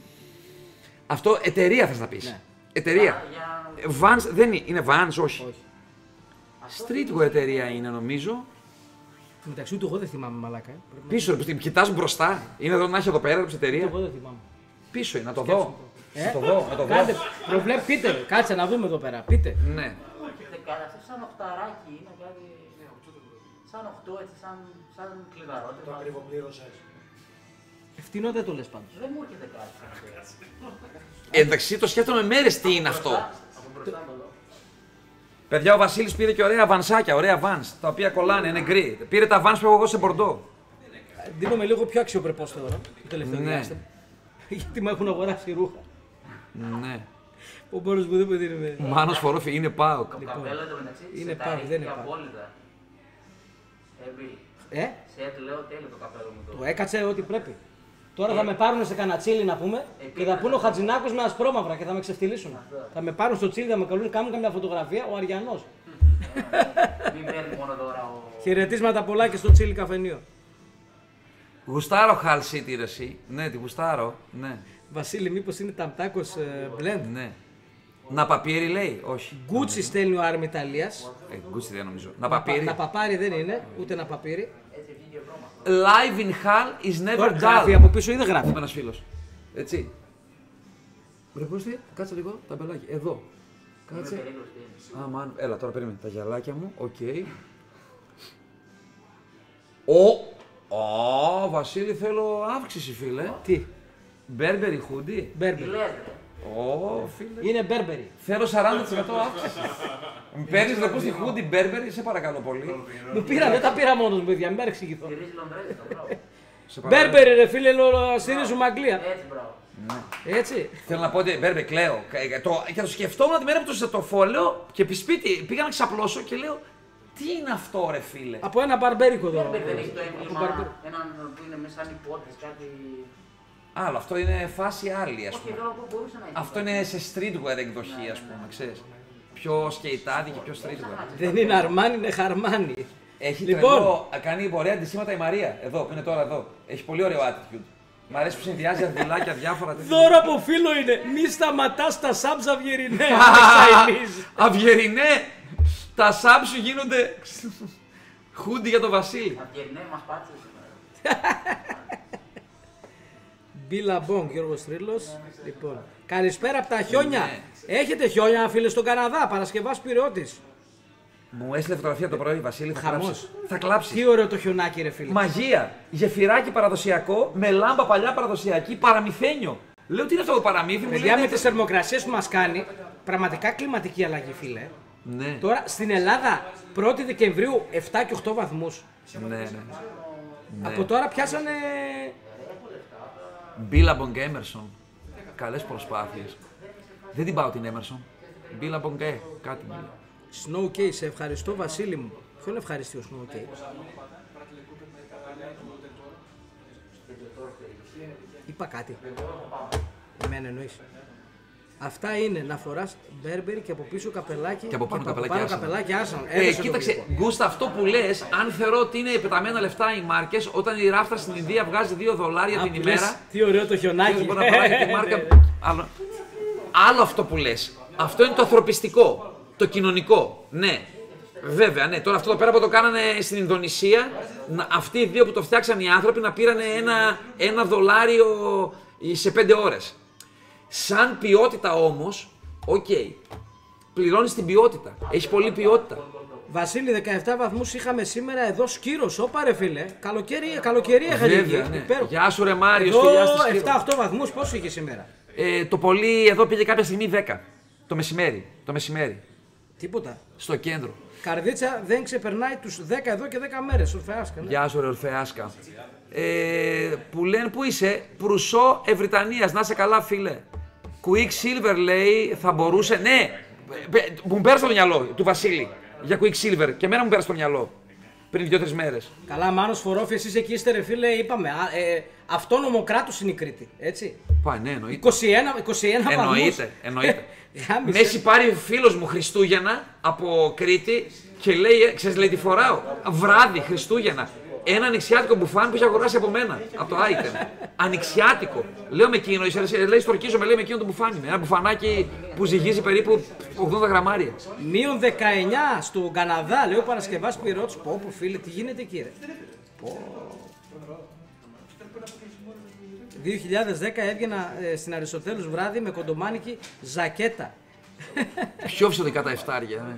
Αυτό εταιρεία θες να πεις. Ναι. Εταιρεία. Για... Vans δεν είναι. Είναι Vans, όχι. όχι. Streetwear εταιρεία είναι νομίζω. Μεταξύ του εγώ δεν θυμάμαι μαλάκα. Ε. Πίσω, να... κοιτάς μπροστά. Είναι εδώ να έχει εδώ πέρα το εταιρεία. Εγώ δεν θυμάμαι. Πίσω είναι, να το δω. Ε? Να το δω, να το δω. Κάντε, προβλέπ, πείτε, κάτσε να δούμε εδώ πέρα, πείτε. Ναι. Αυτό σαν οχταράκι είναι κάτι... Σαν οχτώ, έτσι, σαν, σαν κλειδαρότερο. Το ακριβοπλήρωσες. Ευθυνό δεν το λες πάντως. Δεν μου έρχεται κάτι σαν αυτό. Εντάξει, το σκέφτομαι μέρες τι είναι αυτό. Από μπροστά το λέω. Παιδιά, ο Βασίλης πήρε και ωραία βανσάκια, ωραία vans, τα οποία κολλάνε, είναι γκρι. Πήρε τα vans που έχω εγώ σε Μπορντό. Δίνομαι λίγο πιο αξιοπρεπώς τώρα, το τελευταίο ναι. διάστημα. Γιατί μου έχουν αγοράσει ρούχα. Ναι. Ο μόνος μου δεν είναι. Μάνος Φορόφη είναι ΠΑΟΚ. Το καπέλο εντωμεταξύ Είναι σε ΠΑΟΚ, τα δεν έχει είναι ΠΑΟΚ. απόλυτα. Εβίλ. Ε, Σετ λέω τέλειο το καπέλο μου το. το έκατσε ό,τι πρέπει. Τώρα θα με πάρουν σε κανένα τσίλι να πούμε και θα πούνε ο Χατζηνάκος με ασπρόμαυρα και θα με ξεφτυλίσουν. Θα με πάρουν στο τσίλι, θα με καλούν, κάνουν καμιά φωτογραφία, ο Αριανός. Μην παίρνει μόνο τώρα ο. Χαιρετίσματα πολλά και στο τσίλι καφενείο. Γουστάρω Hull City ρε εσύ. Ναι, τη γουστάρω. Ναι. Βασίλη, μήπως είναι ταμτάκος blend. Ναι. Να παπίρι λέει, όχι. Γκούτσι στέλνει ο Άρμ Ιταλίας. Ε, Γκούτσι δεν νομίζω. Να παπίρι. Να παπάρι δεν είναι, ούτε να παπίρι. Live in Hull is never Τώρα dull. γράφει από πίσω ή δεν γράφει. Είμαι ένας φίλος. Έτσι. Ρε Κώστη, κάτσε λίγο, τα μπελάκια. Εδώ. Κάτσε. Α, μάν. Έλα τώρα περίμενε. Τα γυαλάκια μου, οκ. Okay. Ω! Ω, Βασίλη, θέλω αύξηση, φίλε. Τι, Μπέρμπερι χούντι. Μπέρμπερι. Ω, φίλε. Είναι Μπέρμπερι. Θέλω σαράντα τοις εκατό αύξηση. Μου παίρνεις ρε Κώστη χούντι Μπέρμπερι, σε παρακαλώ πολύ. Μου πήρα, δεν τα πήρα μόνος μου, παιδιά, μην παρεξηγηθώ. Στηρίζει Λονδρέζικα, μπράβο. Σε παρακαλώ. Μπέρμπερι, ρε φίλε, στηρίζουμε Αγγλία. Έτσι, μπράβο. Έτσι. Θέλω να πω ότι Μπέρμπερι κλαίω. Και το, και το σκεφτόμουν τη μέρα που το συζητώ, λέω και επί σπίτι πήγα να ξαπλώσω και λέω τι είναι αυτό ρε φίλε. Από ένα μπαρμπέρικο εδώ. Δεν έχει το έμβλημα έναν που είναι μέσα σαν υπότης, κάτι. Άλλο, αυτό είναι φάση άλλη ας Όχι, πούμε. εδώ που μπορούσε να έχει. Αυτό είναι σε streetwear εκδοχή ας πούμε, ξέρεις. Πιο σκεϊτάδι και πιο streetwear. Δεν είναι Αρμάνι, είναι Χαρμάνι. Έχει Λοιπόν. τρελό, κάνει ωραία αντισήματα η Μαρία, εδώ που είναι τώρα εδώ. Έχει πολύ ωραίο attitude. Μ' αρέσει που συνδυάζει αρδουλάκια διάφορα τέτοια. Δώρο από φίλο είναι. Μη σταματάς τα σάμπς αυγερινέ. Αυγερινέ! Τα σάμπ σου γίνονται χούντι για τον Βασίλη. Αυγερινέ μας πάτησε σήμερα. Μπίλα Μπονγκ, Γιώργος Τρίλος. Λοιπόν, καλησπέρα από τα χιόνια. Έχετε χιόνια, φίλε, στον Καναδά, Παρασκευάς Πειραιώτης. Μου έστειλε φωτογραφία το πρωί, Βασίλη, θα Χαμός. κλάψει. Θα κλάψει. Τι ωραίο το χιονάκι, ρε φίλε. Μαγεία. Γεφυράκι παραδοσιακό με λάμπα παλιά παραδοσιακή παραμυθένιο. Λέω τι είναι αυτό το παραμύθι μου. Παιδιά, λέει, με τις θερμοκρασίες που μας κάνει, πραγματικά κλιματική αλλαγή, φίλε. Ναι, Τώρα στην Ελλάδα, πρώτη Δεκεμβρίου, επτά και οκτώ βαθμούς. ναι, ναι. Από τώρα πιάσανε. Μπίλαμπονγκ Έμερσον. Καλές προσπάθειες. Δεν την πάω την Έμερσον. Μπίλαμπονγκ, ε, κάτι μου λέει. Snow Case, σε ευχαριστώ Βασίλη μου. Ποιον ευχαριστεί ο Snow Case. Είπα κάτι. Εμένα εννοείς. Αυτά είναι να φοράς Μπέρμπερι και από πίσω καπελάκι. Και από πάνω καπελάκι πάνω Arsenal. καπελάκι Arsenal. Ε, Έδωσε το κοίταξε, γλυκό. Γκούστα, αυτό που λες, αν θεωρώ ότι είναι πεταμένα λεφτά οι μάρκες, όταν η ράφτα στην Ινδία βγάζει δύο δολάρια Α, την που ημέρα. λες, τι ωραίο το χιονάκι. Μπορεί να παράγει τη μάρκα. Άλλο. Άλλο αυτό που λες. Αυτό είναι το ανθρωπιστικό. Το κοινωνικό. Ναι. Βέβαια, ναι. Τώρα αυτό εδώ πέρα που το κάνανε στην Ινδονησία, να- αυτοί οι δύο που το φτιάξαν οι άνθρωποι να πήρανε ένα, ένα δολάριο σε πέντε ώρες. Σαν ποιότητα όμως, οκ. Πληρώνεις την ποιότητα. Έχει πολλή ποιότητα. Βασίλη, δεκαεπτά βαθμούς είχαμε σήμερα εδώ Σκύρος. Όπα ρε φίλε. Καλοκαίρι, καλοκαιρία είχα γίνει. Βέβαια, ναι. Υπέροχο. Γεια σου ρε Μάριος, Εδώ φιλιά στη Σκύρο. επτά οκτώ βαθμούς πόσο είχε σήμερα. Ε, το πολύ εδώ πήγε κάποια στιγμή δέκα. Το μεσημέρι. Το μεσημέρι. Τίποτα. Στο κέντρο. Καρδίτσα δεν ξεπερνάει τους δέκα εδώ και δέκα μέρες. Ορφεάσκα. Ναι. Γεια σου ρε Ορφεάσκα. Ε, που λένε που είσαι, Προυσό Ευρυτανίας, να είσαι καλά φίλε. Quicksilver λέει θα μπορούσε, ναι, πε- μου πέρασε στο μυαλό του Βασίλη για Quicksilver και εμένα μου πέρασε στο μυαλό πριν δύο-τρεις μέρες. Καλά, Μάνος Φορόφη, εσείς εκεί είστε ρε φίλε, είπαμε. Α, ε, αυτόνομο κράτος είναι η Κρήτη. Έτσι. Πά, ναι, εννοείται. είκοσι ένα, είκοσι ένα βαθμούς. Εννοείται, εννοείται. Γάμισε. Με έχει πάρει φίλος μου Χριστούγεννα από Κρήτη και λέει, ε, ξέρεις λέει τι φοράω, βράδυ Χριστούγεννα. Ένα ανοιξιάτικο μπουφάν που είχε αγοράσει από μένα, από το item. Ανοιξιάτικο. Λέω με εκείνο, λέει στορκίζομαι, λέει με εκείνο το μπουφάνι. Ένα μπουφανάκι που ζυγίζει περίπου ογδόντα γραμμάρια. Μείον δεκαεννιά στον Καναδά, λέει ο Παρασκευάς Πειραιώτης. Πω πω φίλε, τι γίνεται εκεί ρε. Πω. δύο χιλιάδες δέκα έβγαινα ε, στην Αριστοτέλους βράδυ με κοντομάνικη ζακέτα. Πιο φυσικά τα εφτάρια, ναι.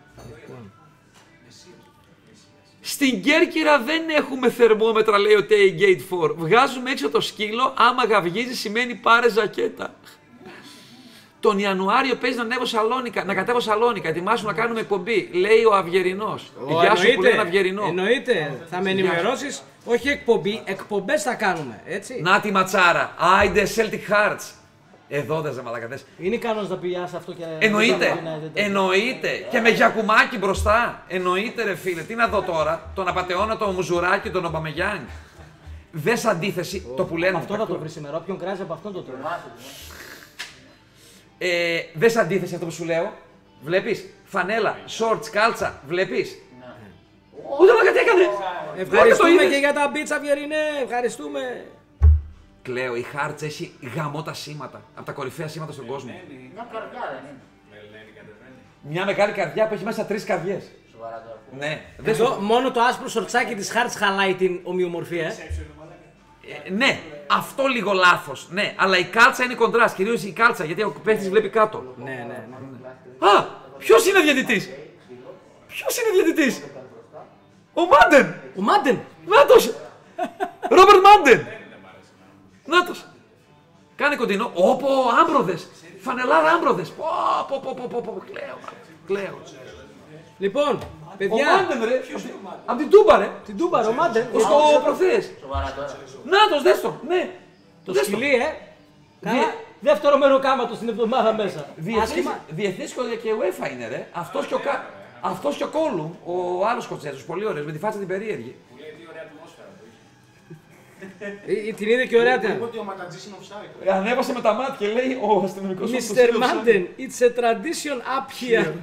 Στην Κέρκυρα δεν έχουμε θερμόμετρα, λέει ο Tailgate φορ. Βγάζουμε έξω το σκύλο, άμα γαυγίζει σημαίνει πάρε ζακέτα. Τον Ιανουάριο παίζει να ανέβω Σαλόνικα, να κατέβω Σαλόνικα, ετοιμάσου να κάνουμε εκπομπή, λέει ο Αυγερινός. Γεια σου που λέει Αυγερινό. Εννοείται, θα με ενημερώσεις, όχι εκπομπή, εκπομπές θα κάνουμε, έτσι. Να τη ματσάρα, άιντε Celtic Hearts. Εδώ δεν σε μαλακατές. Είναι ικανός να πηγιάσει αυτό και. Εννοείται, εννοείται. Και με γιακουμάκι μπροστά. Εννοείται, ρε φίλε. Τι να δω τώρα, τον απατεώνα, τον Μουζουράκι, τον Ομπαμεγιάνγκ. Δες αντίθεση, το που λένε. Αυτό θα το βρει σήμερα. Όποιον κράζει από αυτόν το τρόπο. Ε, δες αντίθεση αυτό που σου λέω. Βλέπεις, φανέλα, shorts, κάλτσα, βλέπεις. Ούτε μα κάτι έκανε. Ευχαριστούμε και για τα μπίτσα, Βιερινέ. Ευχαριστούμε. Κλαίω, η Χάρτς έχει γαμό τα σήματα. Από τα κορυφαία σήματα στον κόσμο. Μια καρδιά δεν είναι. Μια μεγάλη καρδιά που έχει μέσα τρεις καρδιές. Σοβαρά τώρα. Ναι. Εδώ, μόνο το άσπρο σορτσάκι της Χάρτς χαλάει την ομοιομορφία. Ε. Ε, ναι, αυτό λίγο λάθος. Ναι, αλλά η κάλτσα είναι κοντράς. Κυρίως η κάλτσα, γιατί ο παίχτης βλέπει κάτω. Ναι, ναι, ναι. Α, ποιος είναι διαιτητής. Ποιος είναι διαιτητής. Ο Μάντεν. Ο Μάντεν. Νάτος. Ρόμπερτ Μάντεν. Νάτος. Κάνε κοντινό. Όπο, άμπροδες. Φανελάρα άμπροδες. Πω, πω, πω, πω, πω, πω. Κλαίω, κλαίω. Λοιπόν, παιδιά. Ο Μάντεν, ρε. Απ' την Τούμπα, ρε. Την Τούμπα, ο Μάντεν. Στο προχθές. Σοβαρά τώρα. Νάτος, δες το. Ναι. Το Δες το. σκυλί, ε. Καλά. Δεύτερο μεροκάματο στην εβδομάδα μέσα. Διεθνής και UEFA είναι, ρε. Αυτός και ο Κα... Αυτός και ο Κόλου, ο άλλος Σκοτσέζος, πολύ ωραίος, με τη φάτσα την περίεργη. Που λέει τι ωραία ατμόσφαιρα που Ε, Την είδε και ωραία. είχε. Ότι ο Ματατζής είναι offside. Ε, Ανέβασε με τα μάτια και λέει ο αστυνομικός μίστερ Μάντεν, it's a tradition up here.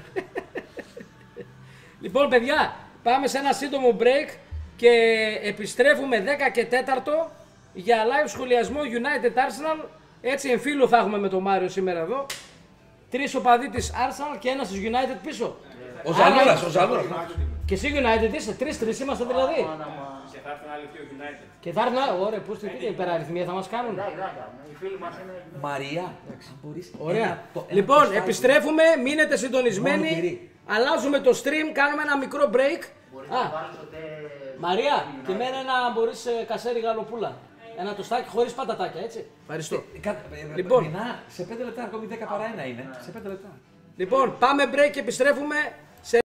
Λοιπόν, παιδιά, πάμε σε ένα σύντομο break και επιστρέφουμε δέκα και τέσσερα για live σχολιασμό United Arsenal. Έτσι εμφύλιο θα έχουμε με τον Μάριο σήμερα εδώ. Τρεις οπαδοί της Arsenal και ένας της United πίσω. Ο Ζαλούρας, ο Ζαλούρας. Και εσύ United είσαι, τρεις-τρεις είμαστε δηλαδή. Και θα έρθουν άλλοι δύο United. Και θα έρθουν, ωραία, πώς τι υπεραριθμία θα μας κάνουν. Εντάξει, εντάξει, οι φίλοι μας είναι. Μαρία, μπορείς. Ωραία. Ένα- το- ένα Λοιπόν, προστάκι. επιστρέφουμε, μείνετε Μόνο συντονισμένοι. τυρί. Αλλάζουμε το stream, κάνουμε ένα μικρό break. Μπορείς Α, να βάλεις ποτέ. Μαρία, και μένα ένα μπορείς ε, κασέρι γαλοπούλα. Ένα τοστάκι χωρίς πατατάκια, έτσι. Ευχαριστώ. Ε, κα- ε, Λοιπόν. Μινά, σε πέντε λεπτά, ακόμη δέκα παρά ένα είναι. Σε πέντε λεπτά. Λοιπόν, πάμε break και επιστρέφουμε.